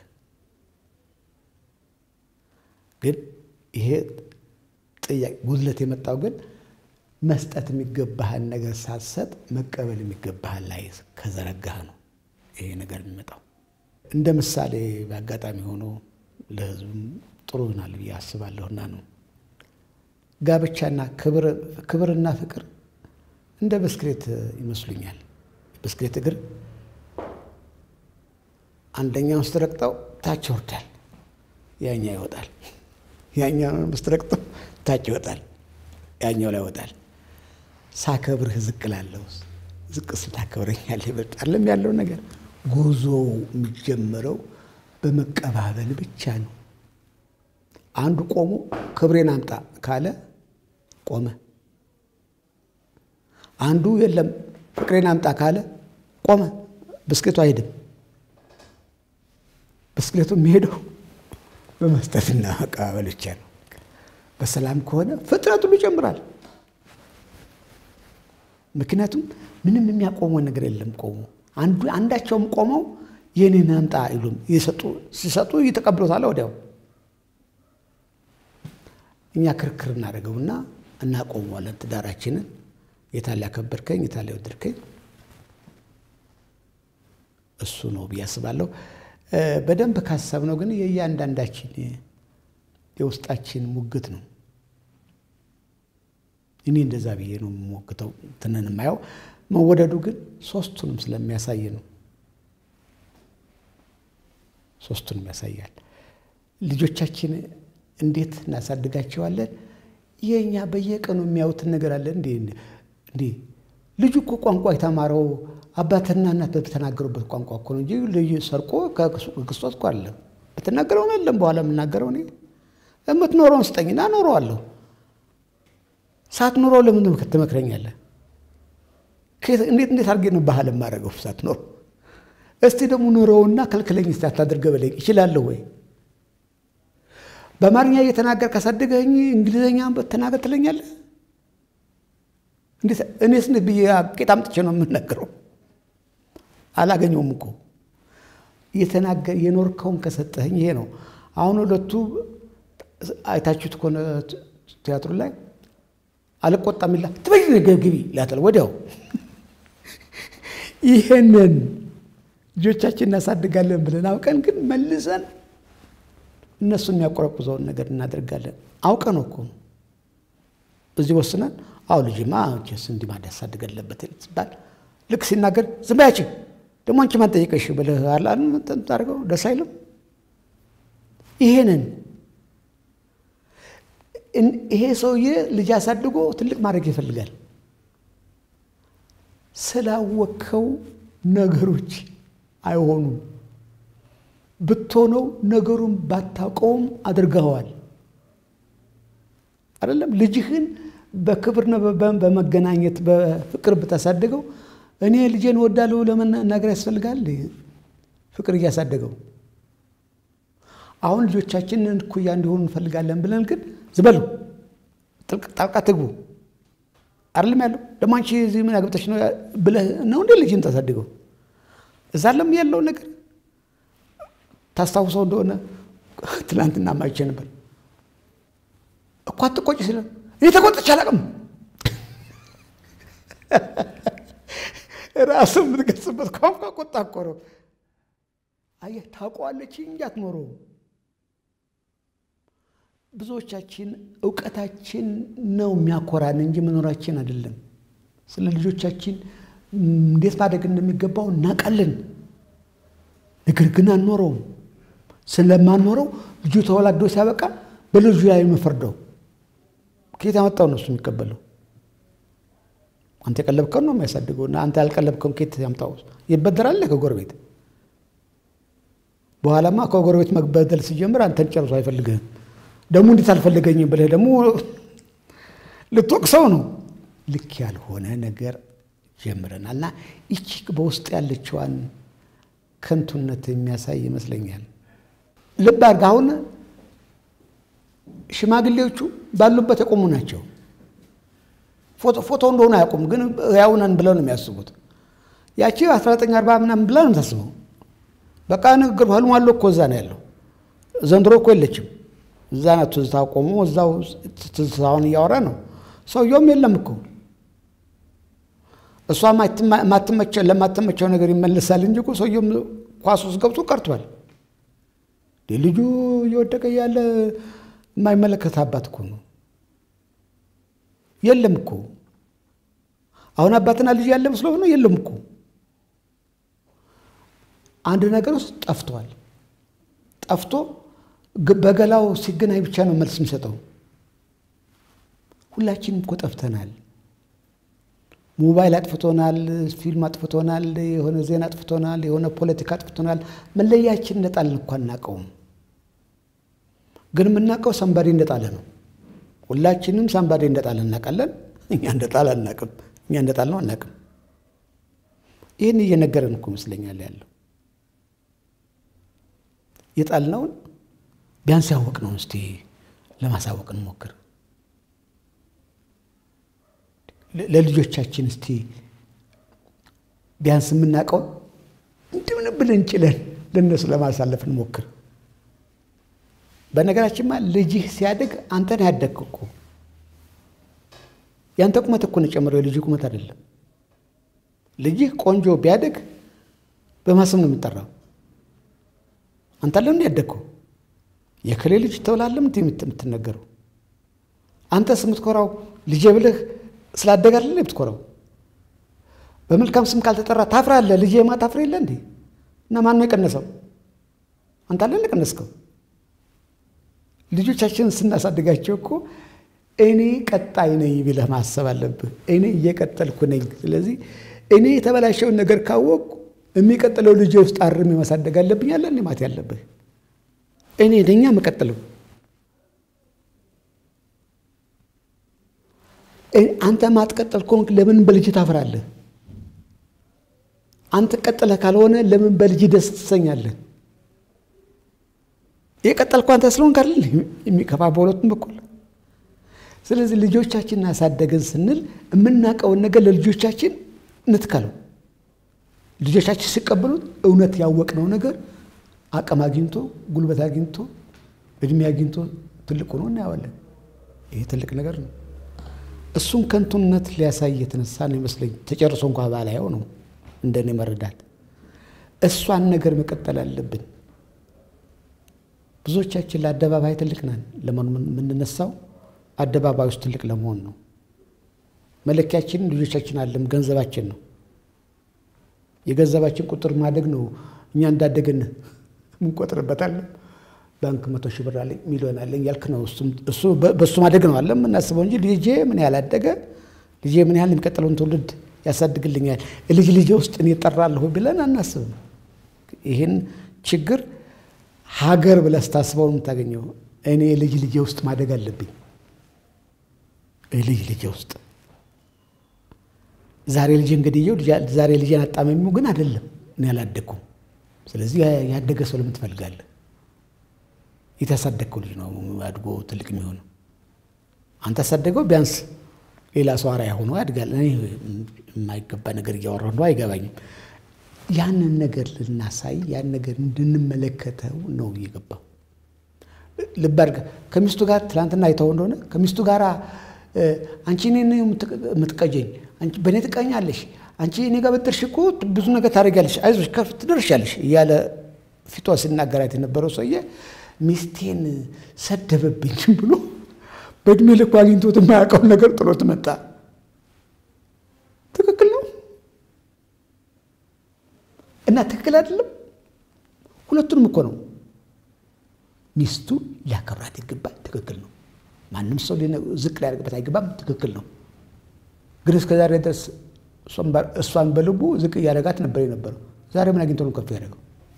ግን ይሄ ጥያቄ ጉድለት የመጣው ግን መስጠት የሚገባህን ነገር ሳትሰጥ መቀበል የሚገባህን ላይ ከዘረጋህ ነው ይሄ ነገር የሚመጣው እንደ ምሳሌ በአጋጣሚ ሆኖ ለህዝብ ጥሩ ይሆናል ብዬ አስባለሁና ነው ጋብቻና ክብር ክብርና ፍቅር እንደ ብስክሌት ይመስሉኛል ብስክሌት እግር አንደኛው ስትረቅጠው ታች ይወርዳል ያኛው ይወጣል ያኛው ስትረቅጠው ታች ይወጣል ያኛው ላይ ይወጣል ሳከብርህ ዝቅላለሁ ዝቅ ስታከብረኛለህ ይበልጣልም ያለው ነገር ጉዞው የሚጀምረው በመቀባበል ብቻ ነው አንዱ ቆሞ ክብሬን አምጣ ካለ ቆመ አንዱ የለም ፍቅሬን አምጣ ካለ ቆመ ብስክሌቱ አይሄድም ብስክሌቱ የሚሄደው በመስጠትና መቀባበል ብቻ ነው በሰላም ከሆነ ፍጥነቱ ይጨምራል ምክንያቱም ምንም የሚያቆመው ነገር የለም ቆሞ አንዱ አንዳቸውም ቆመው የኔን አምጣ አይሉም ይሰጡ ሲሰጡ ይተቀበሉታል ወዲያው እኛ ክርክር እናደርገውና እናቆመዋለን ትዳራችንን የታለ ያከበርከኝ የታለ ወደድከኝ እሱ ነው ቢያስባለሁ በደንብ ካሰብነው ግን የእያንዳንዳችን የውስጣችን ሙግት ነው እኔ እንደዛ ብዬ ነው የምሞግተው ተነን ማየው መወደዱ ግን ሶስቱንም ስለሚያሳይ ነው ሶስቱንም ያሳያል ልጆቻችን እንዴት እናሳድጋቸዋለን የኛ በየቀኑ የሚያዩት ነገር አለ እንዴ እንዴ ልጅ እኮ ቋንቋ የተማረው አባትና እናት በተናገሩበት ቋንቋ እኮ ነው እንጂ ልጅ ሰርቆ ከክርስቶስ እኮ አለ በተናገረው ነው አይደለም በኋላ የምናገረው ነው እምትኖረውን ስጠኝና ኖረዋለሁ ሳትኖረው ለምን ትመክረኛለህ እንዴት እንዴት አድርጌ ነው ባህል ማረገው ሳትኖር እስቲ ደግሞ ኖረውና ከልክለኝ ስታደርገ በለኝ ይችላል ወይ በማርኛ እየተናገር ካሳደገኝ እንግሊዘኛም በተናገር ትለኛለህ እንዴ እኔስ ነብይ ቄጣም ጥቼ ነው የምናገረው አላገኘውም እኮ እየተናገር የኖርከውን ከሰጠኝ ይሄ ነው አሁን ሁለቱ አይታችሁት ኮነ ቲያትሩ ላይ አልቆጣም ይላል ትበይ ግቢ ላተል ወዲያው ይሄንን ልጆቻችንን እናሳድጋለን ብለን አውቀን ግን መልሰን እነሱን የሚያቆረቁዘውን ነገር እናደርጋለን አውቀን እኮ እዚህ ወስነን አው ልጅማ ጀስ እንዲ ማዳስ አድገለበት ይባል ልክ ሲናገር ዝምባያች ደሞ አንቺ ማን ጠይቀሽ ብለህ አላን ተንታርገው ደስ አይልም ይሄንን ይሄ ሰውዬ ልጅ አሳድጎ ትልቅ ማድረግ ይፈልጋል ስላወከው ነገሮች አይሆኑም ብትሆነው ነገሩን ባታቆም አድርገዋል አይደለም ልጅህን በክብር ነው በመገናኘት በፍቅር ብታሳድገው እኔ ልጄን ወዳለው ለመናገር ያስፈልጋል ፍቅር እያሳደገው አሁን ልጆቻችንን ኩያ እንዲሆኑ እንፈልጋለን ብለን ግን ዝበሉ ጥልቅ ጣልቃ ትግቡ አይደለም ያለው ለማንቺ እዚህ ምን አግብተሽ ነው ብለህ ነው እንደ ልጅን ታሳድገው እዛለም ያለው ነገር ታስታውሰው እንደሆነ ትላንትና ማይቼ ነበር እኮ አትቆጭ ሲለ እኔ ተቆጥቼ አላውቅም ራስም ምትገጽበት ቋንቋ ቆጣ እኮ ነው አየህ ታውቀዋለች እንጂ አትኖረው ብዙዎቻችን ዕውቀታችን ነው የሚያኮራን እንጂ መኖራችን አይደለም ስለ ልጆቻችን እንዴት ማደግ እንደሚገባው እናቀልን ነገር ግን አንኖረው ስለማንኖረው ልጁ ተወላዶ ሲያበቃ በልጁ ላይ መፈርደው ከየት አመጣው ነው እሱ የሚቀበለው አንተ ቀለብከው ነው የሚያሳድገውና አንተ ያልቀለብከው ከየት ያምጣው ይበደራል ከጎረቤት በኋላማ ከጎረቤት መግበደል ሲጀምር አንተን ጨርሶ አይፈልግህም ደሙ እንዴት አልፈልገኝም ብለህ ደሙ ልትወቅሰው ነው ልክ ያልሆነ ነገር ጀምረናልና እቺ በውስጥ ያለችዋን ከንቱነት የሚያሳይ ይመስለኛል ልብ አድርግ አሁን ሽማግሌዎቹ ባሉበት የቆሙ ናቸው ፎቶ ፎቶ እንደሆነ አያውቁም ግን ያውናን ብለው ነው የሚያስቡት ያቺ አስራ ዘጠኝ አርባ ምናምን ብለው ነው ታስበው በቃ ንግግር ህልም አለው እኮ እዛ ነው ያለው ዘንድሮ እኮ የለችም እዛ ነው ትዝታው ቆሞ እዛው ትዝታውን ያወራ ነው ሰውየውም የለም እኮ እሷ ማትመቸው ለማትመቸው ነገር ይመለሳል እንጂ እኮ ሰውየውም ኳስ ውስጥ ገብቶ ቀርቷል ልጁ እየወደቀ ያለ የማይመለከት አባት እኮ ነው የለም እኮ አሁን አባትና ልጅ ያለ መስሎ ነው የለም እኮ አንድ ነገር ውስጥ ጠፍቷል ጠፍቶ በገላው ሲገናኝ ብቻ ነው መልስ የሚሰጠው ሁላችንም እኮ ጠፍተናል ሞባይል አጥፍቶናል ፊልም አጥፍቶናል የሆነ ዜና አጥፍቶናል የሆነ ፖለቲካ አጥፍቶናል መለያችን እንደጣልን እንኳን እናቀውም ግን ምናቀው ሰንባዴ እንደጣለ ነው ሁላችንም ሰንባዴ እንደጣለ እናቀለን እኛ እንደጣለ እናቀም እኛ እንደጣለ ነው እናቀም ይሄን እየነገረን እኮ መስለኛል ያለው የጣልነው ቢያንስ ያወቅ ነው እስቲ ለማሳወቅ እንሞክር ለልጆቻችን እስቲ ቢያንስ ምናቀው እንደምን ብለን ጭለን ለነሱ ለማሳለፍ እንሞክር በነገራችን ማ ልጅህ ሲያድግ አንተን ያደግኩ ያንተ ቁመት እኮ ነው ጨምሮ የልጅ ቁመት አይደለም ልጅህ ቆንጆ ቢያድግ በማስም ነው የሚጠራው አንተ ለምን ያደግኩ የከሌ ልጅ ተውላለም የምትነገረው አንተ ስምትኮራው ልጅ ብለህ ስላደገ አይደል የምትኮራው በመልካም ስም ካልተጠራ ታፍራለህ ልጅ የማ ታፍሬለ እንዴ እና ማን ነው የቀነሰው አንተ አለ ለቀነስከው ልጆቻችን ስናሳድጋቸው እኮ እኔ ቀጣይ ነኝ ብለህ ማሰብ አለብህ እኔ እየቀጠልኩ ነኝ ስለዚህ እኔ የተበላሸው ነገር ካወቅ የሚቀጥለው ልጅ ውስጥ አርም ማሳደግ አለብኝ አለ እንዴ ማለት ያለብህ እኔ ደኛ መቀጠለው አንተ ማትቀጠል ኮንክ ለምን በልጅ ታፈራለህ አንተ ቀጠለ ካልሆነ ለምን በልጅ ደስ ትሰኛለህ የቀጠልኩ አንተ ስለሆንክ አይደል የሚከፋበሉት በኩል ስለዚህ ልጆቻችንን አሳደገን ስንል የምናቀው ነገር ለልጆቻችን እንትከለው ልጆቻችን ሲቀበሉት እውነት ያወቅነው ነገር አቀም አግኝቶ ጉልበት አግኝቶ እድሜ አግኝቶ ትልቅ ሆኖ እናያለን ይሄ ትልቅ ነገር ነው እሱን ከንቱነት ሊያሳይ የተነሳ ነው ይመስለኝ ተጨርሶ እንኳን ባላየው ነው እንደኔ መረዳት እሷን ነገር መቀጠል አለብን ብዙዎቻችን ለአደባባይ ትልቅ ነን ለምን ምንነሳው አደባባይ ውስጥ ትልቅ ለመሆን ነው መለኪያችን ልጆቻችን አለም ገንዘባችን ነው የገንዘባችን ቁጥር ማደግ ነው እኛ እንዳደገን ምን ቆጥረበታል ባንክ መቶ ሺህ ብር አለኝ ሚሊዮን አለኝ ያልክ ነው እሱ በሱ ማደግ ነው አለም እናስበው እንጂ ልጄ ምን ያላደገ ልጄ ምን ያህል የሚቀጥለውን ትውልድ ያሳድግልኛል ልጅ ልጅ ውስጥ እኔ ተጠራለሁ ብለን አናስብም ይሄን ችግር ሀገር ብለህ ታስበው የምታገኘው እኔ ልጅ ልጅ ውስጥ ማደግ አለብኝ ልጅ ልጅ ውስጥ ዛሬ ልጅ እንግዲህ ዛሬ ልጅን አጣመሚው ግን አይደለም እኔ ያላደኩም ስለዚህ ያደገ ሰው ለምን ትፈልጋለህ የተሳደከው ልጅ ነው አድጎ ትልቅ የሚሆነው አንተ ሳደገው ቢያንስ ሌላ ሰው አራያ ሆኖ ያድጋል እኔ የማይገባ ነገር እያወራሁ ነው አይገባኝም ያንን ነገር ልናሳይ ያን ነገር እንድንመለከተው ነው እየገባው ልባርጋ ከሚስቱ ጋር ትላንትና አይተው እንደሆነ ከሚስቱ ጋር አንቺ እኔን የምትቀጀኝ አንቺ በኔ ትቀኛለሽ አንቺ እኔ ጋር በትርሽኩ ብዙ ነገር ታረጋለሽ አይዞሽ ከፍ ትደርሻለሽ ያለ ፊቷ ሲናገራት የነበረው ሰውዬ ሚስቴን ሰደበብኝ ብሎ በእድሜ ልክ አግኝቶት የማያውቀው ነገር ጥሎት መጣ ትክክል ነው እና ትክክል አይደለም ሁለቱንም እኮ ነው ሚስቱ ሊያከብራት ይገባል ትክክል ነው ማንም ሰው ዝቅ ሊያደርግበት አይገባም ትክክል ነው ግን እስከ ዛሬ ድረስ እሷን በልቡ ዝቅ ያደርጋት ነበር የነበረው ዛሬ ምን አግኝቶ ነው ከፍ ያደርገው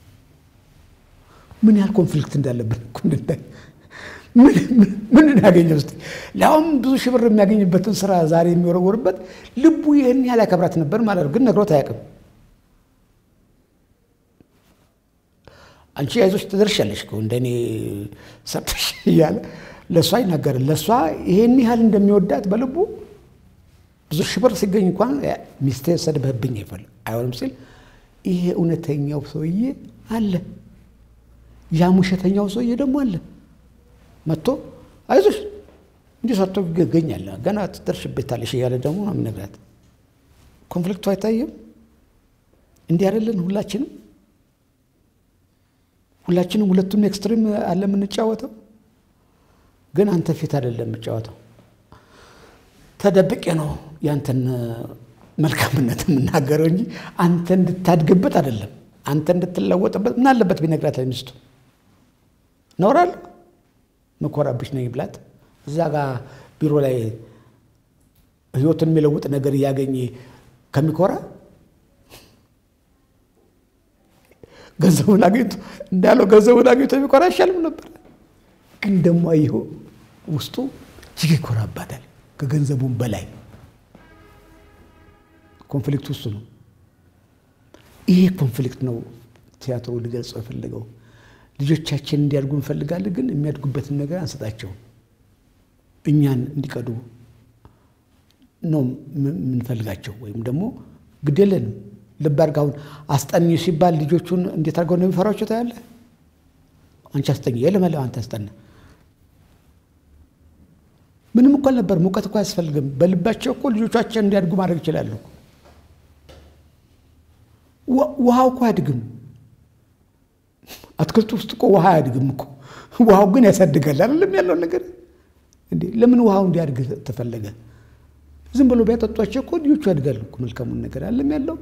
ምን ያህል ኮንፍሊክት እንዳለበት እኮ እንደታይ ምን ምን ያገኘው እስቲ ላውም ብዙ ሽብር የሚያገኝበትን ስራ ዛሬ የሚወረወርበት ልቡ ይሄን ያህል ያከብራት ነበር ማለት ግን ነግሮት አያውቅም አንቺ አይዞሽ ትደርሻለሽ እኮ እንደኔ ሰጥሽ ይያለ ለሷ ይናገር ለሷ ይሄን ያህል እንደሚወዳት በልቡ ብዙ ሽብር ሲገኝ እንኳን ሚስቴ ሰድበህብኝ ይፈል አይወርም ሲል ይሄ እውነተኛው ሰውዬ አለ ያ ሙሸተኛው ሰውዬ ደግሞ አለ መጥቶ አይዞሽ እንዴ ሰጥቶ ይገኛል ገና ትደርሽበታለሽ ይያለ ደግሞ ነው የሚነግራት ኮንፍሊክቱ አይታየም እንዴ አይደለን ሁላችንም ሁላችንም ሁለቱም ኤክስትሪም አለ የምንጫወተው ግን አንተ ፊት አይደለም የምንጫወተው ተደብቄ ነው ያንተን መልካምነት የምናገረው እንጂ አንተ እንድታድግበት አይደለም አንተ እንድትለወጥበት ምን አለበት ቢነግራት ለሚስቱ ኖራል መኮራብሽ ነኝ ብላት እዛ ጋር ቢሮ ላይ ህይወትን የሚለውጥ ነገር ያገኘ ከሚኮራ ገንዘቡን አግኝቶ እንዳለው ገንዘቡን አግኝቶ የሚኮራ ይሻልም ነበር ግን ደግሞ አይሁ ውስጡ እጅግ ይኮራባታል ከገንዘቡም በላይ ኮንፍሊክት ውስጥ ነው ይሄ ኮንፍሊክት ነው ቲያትሩ ሊገልጸው የፈለገው ልጆቻችን እንዲያድጉ እንፈልጋለን ግን የሚያድጉበትን ነገር አንሰጣቸው እኛን እንዲቀዱ ነው የምንፈልጋቸው ወይም ደግሞ ግዴለን ልባርጋውን አስጠኝ ሲባል ልጆቹን እንዴት አድርገው ነው የሚፈራቸው ታያለ አንቺ አስጠኝ የለመለ አንተ አስጠና ምንም እኮ ነበር ሙቀት እኮ ያስፈልግም በልባቸው እኮ ልጆቻቸው እንዲያድጉ ማድረግ ይችላሉ ውሃው እኮ አድግም አትክልቱ ውስጥ እኮ ውሃ አድግም እኮ ውሃው ግን ያሳድጋል አይደለም ያለው ነገር እንዴ ለምን ውሃው እንዲያድግ ተፈለገ ዝም ብሎ ቢያጠጧቸው እኮ ልጆቹ ያድጋሉ እኮ መልካሙን ነገር አይደለም ያለው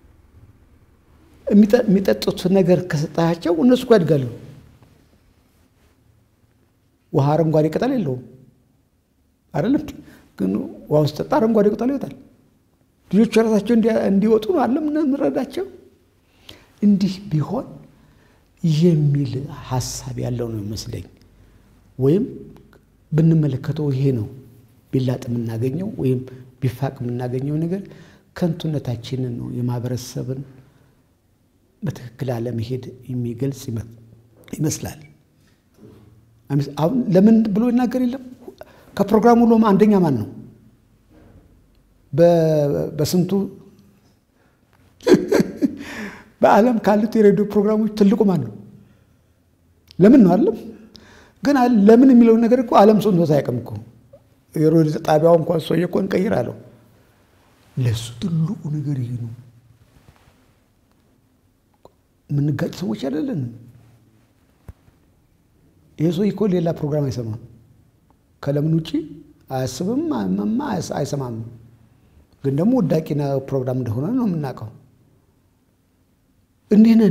የሚጠጡት ነገር ከሰጣቸው እነሱ እኮ ያድጋሉ ውሃ አረንጓዴ ቅጠል የለውም አይደለም ግን ውሃ ውስጥ ተጣ አረንጓዴ ቅጠል ይወጣል ልጆቹ ራሳቸው እንዲወጡ ነው አይደለም እንረዳቸው እንዲህ ቢሆን የሚል ሐሳብ ያለው ነው መስለኝ ወይም ብንመለከተው ይሄ ነው ቢላጥ የምናገኘው ወይም ቢፋቅ የምናገኘው ነገር ከንቱነታችንን ነው የማህበረሰብን በትክክል አለመሄድ የሚገልጽ ይመስላል አሁን ለምን ብሎ ይናገር የለም ከፕሮግራሙ ሎም አንደኛ ማን ነው በስንቱ በአለም ካሉት የሬዲዮ ፕሮግራሞች ትልቁ ማን ነው ለምን ነው አይደለም ግን ለምን የሚለው ነገር እኮ ዓለም ሰው ነው ሳይቀም እኮ የሬዲዮ ጣቢያው እንኳን ሰው ይቆን ቀይራለው ለሱ ትልቁ ነገር ይሄ ነው ምን ጋጭ ሰዎች አይደለን የሰው ይኮ ሌላ ፕሮግራም አይሰማም ከለምን ውጪ አያስብም ማማ አይሰማም ግን ደግሞ ወዳቂና ፕሮግራም እንደሆነ ነው የምናውቀው እንዴነን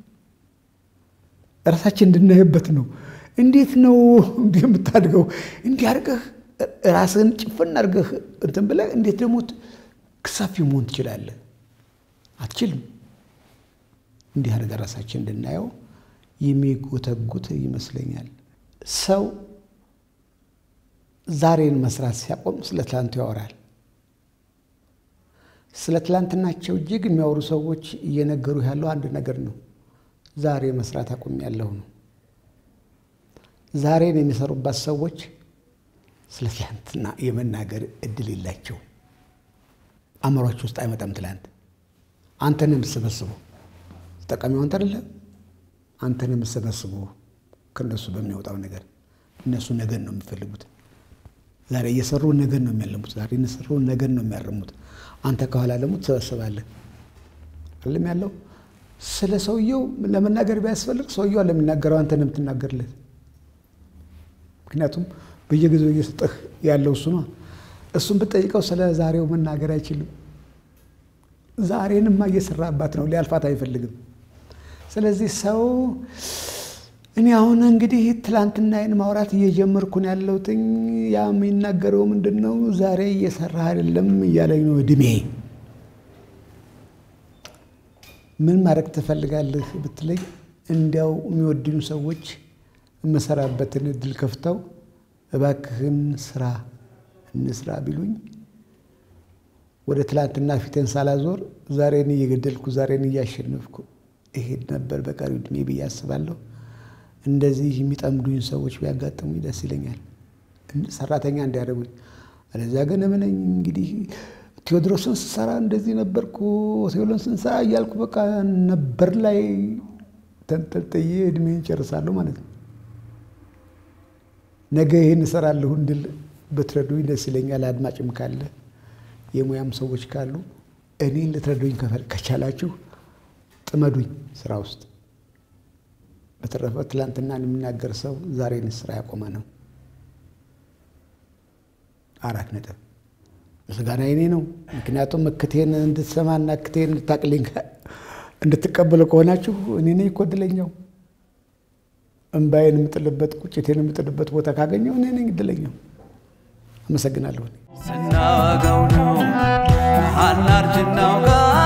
ራሳችን እንድናይበት ነው እንዴት ነው እንዴ የምታድገው እንዴ አርገህ ራስህን ጭፍን አርገህ እንትን ብለህ እንዴት ደግሞ ክሳፊ መሆን ትችላለህ አትችልም እንዴ አርገህ ራሳችን እንድናየው የሚጎተጉት ይመስለኛል ሰው ዛሬን መስራት ሲያቆም ስለ ትላንቱ ያወራል። ስለ ትላንትናቸው እጅግ የሚያወሩ ሰዎች እየነገሩ ያለው አንድ ነገር ነው። ዛሬ መስራት አቆም ያለው ነው። ዛሬን የሚሰሩባት ሰዎች ስለ ትላንትና የመናገር እድል የላቸው። አእምሮአቸው ውስጥ አይመጣም። ትላንት አንተን የምትሰበስቡ ተጠቃሚው አንተ አይደለም። አንተን የምትሰበስቡ ከነሱ በሚወጣው ነገር እነሱ ነገን ነው የሚፈልጉት። ዛሬ እየሰሩ ነገን ነው የሚያለሙት። ዛሬ እየሰሩ ነገን ነው የሚያርሙት። አንተ ከኋላ ደግሞ ትሰበስባለህ አይደለም ያለው። ስለ ሰውየው ለመናገር ቢያስፈልግ ሰውየው ለሚናገረው አንተ ነው የምትናገርለት። ምክንያቱም በየጊዜው እየሰጠህ ያለው እሱ ነው። እሱን ብትጠይቀው ስለ ዛሬው መናገር አይችልም። ዛሬንማ እየሰራባት ነው፣ ሊያልፋት አይፈልግም። ስለዚህ ሰው እኔ አሁን እንግዲህ ትላንትናዬን ማውራት እየጀመርኩ ነው ያለሁት። ያ የሚናገረው ምንድነው? ዛሬ እየሰራ አይደለም እያለኝ ነው እድሜ። ምን ማድረግ ትፈልጋለህ ብትለኝ እንዲያው የሚወዱኝ ሰዎች መሰራበትን እድል ከፍተው እባክህን ስራ እንስራ ቢሉኝ ወደ ትላንትና ፊቴን ሳላዞር ዛሬን እየገደልኩ ዛሬን እያሸነፍኩ እሄድ ነበር በቀሪው እድሜ ብዬ አስባለሁ። እንደዚህ የሚጠምዱኝ ሰዎች ቢያጋጥሙኝ ደስ ይለኛል፣ ሰራተኛ እንዲያደርጉኝ። አለዚያ ግን ምን እንግዲህ ቴዎድሮስን ስሰራ እንደዚህ ነበርኩ፣ ቴዎድሮስን ስንሰራ እያልኩ በቃ ነበር ላይ ተንጠልጥዬ እድሜን ጨርሳለሁ ማለት ነው። ነገ ይሄን እሰራለሁ እንድል በትረዱኝ ደስ ይለኛል። አድማጭም ካለ የሙያም ሰዎች ካሉ እኔን ልትረዱኝ ከቻላችሁ ጥመዱኝ ስራ ውስጥ። በተረፈ ትላንትናን የሚናገር ሰው ዛሬን ስራ ያቆመ ነው። አራት ነጥብ። ምስጋና የኔ ነው። ምክንያቱም እክቴን እንድትሰማና እክቴን እንድታቅልኝ እንድትቀበሉ ከሆናችሁ እኔ ነኝ እኮ እድለኛው። እንባዬን የምጥልበት ቁጭቴን የምጥልበት ቦታ ካገኘው እኔ ነኝ እድለኛው። አመሰግናለሁ። ስናወጋው ነው አናርጅናው ጋር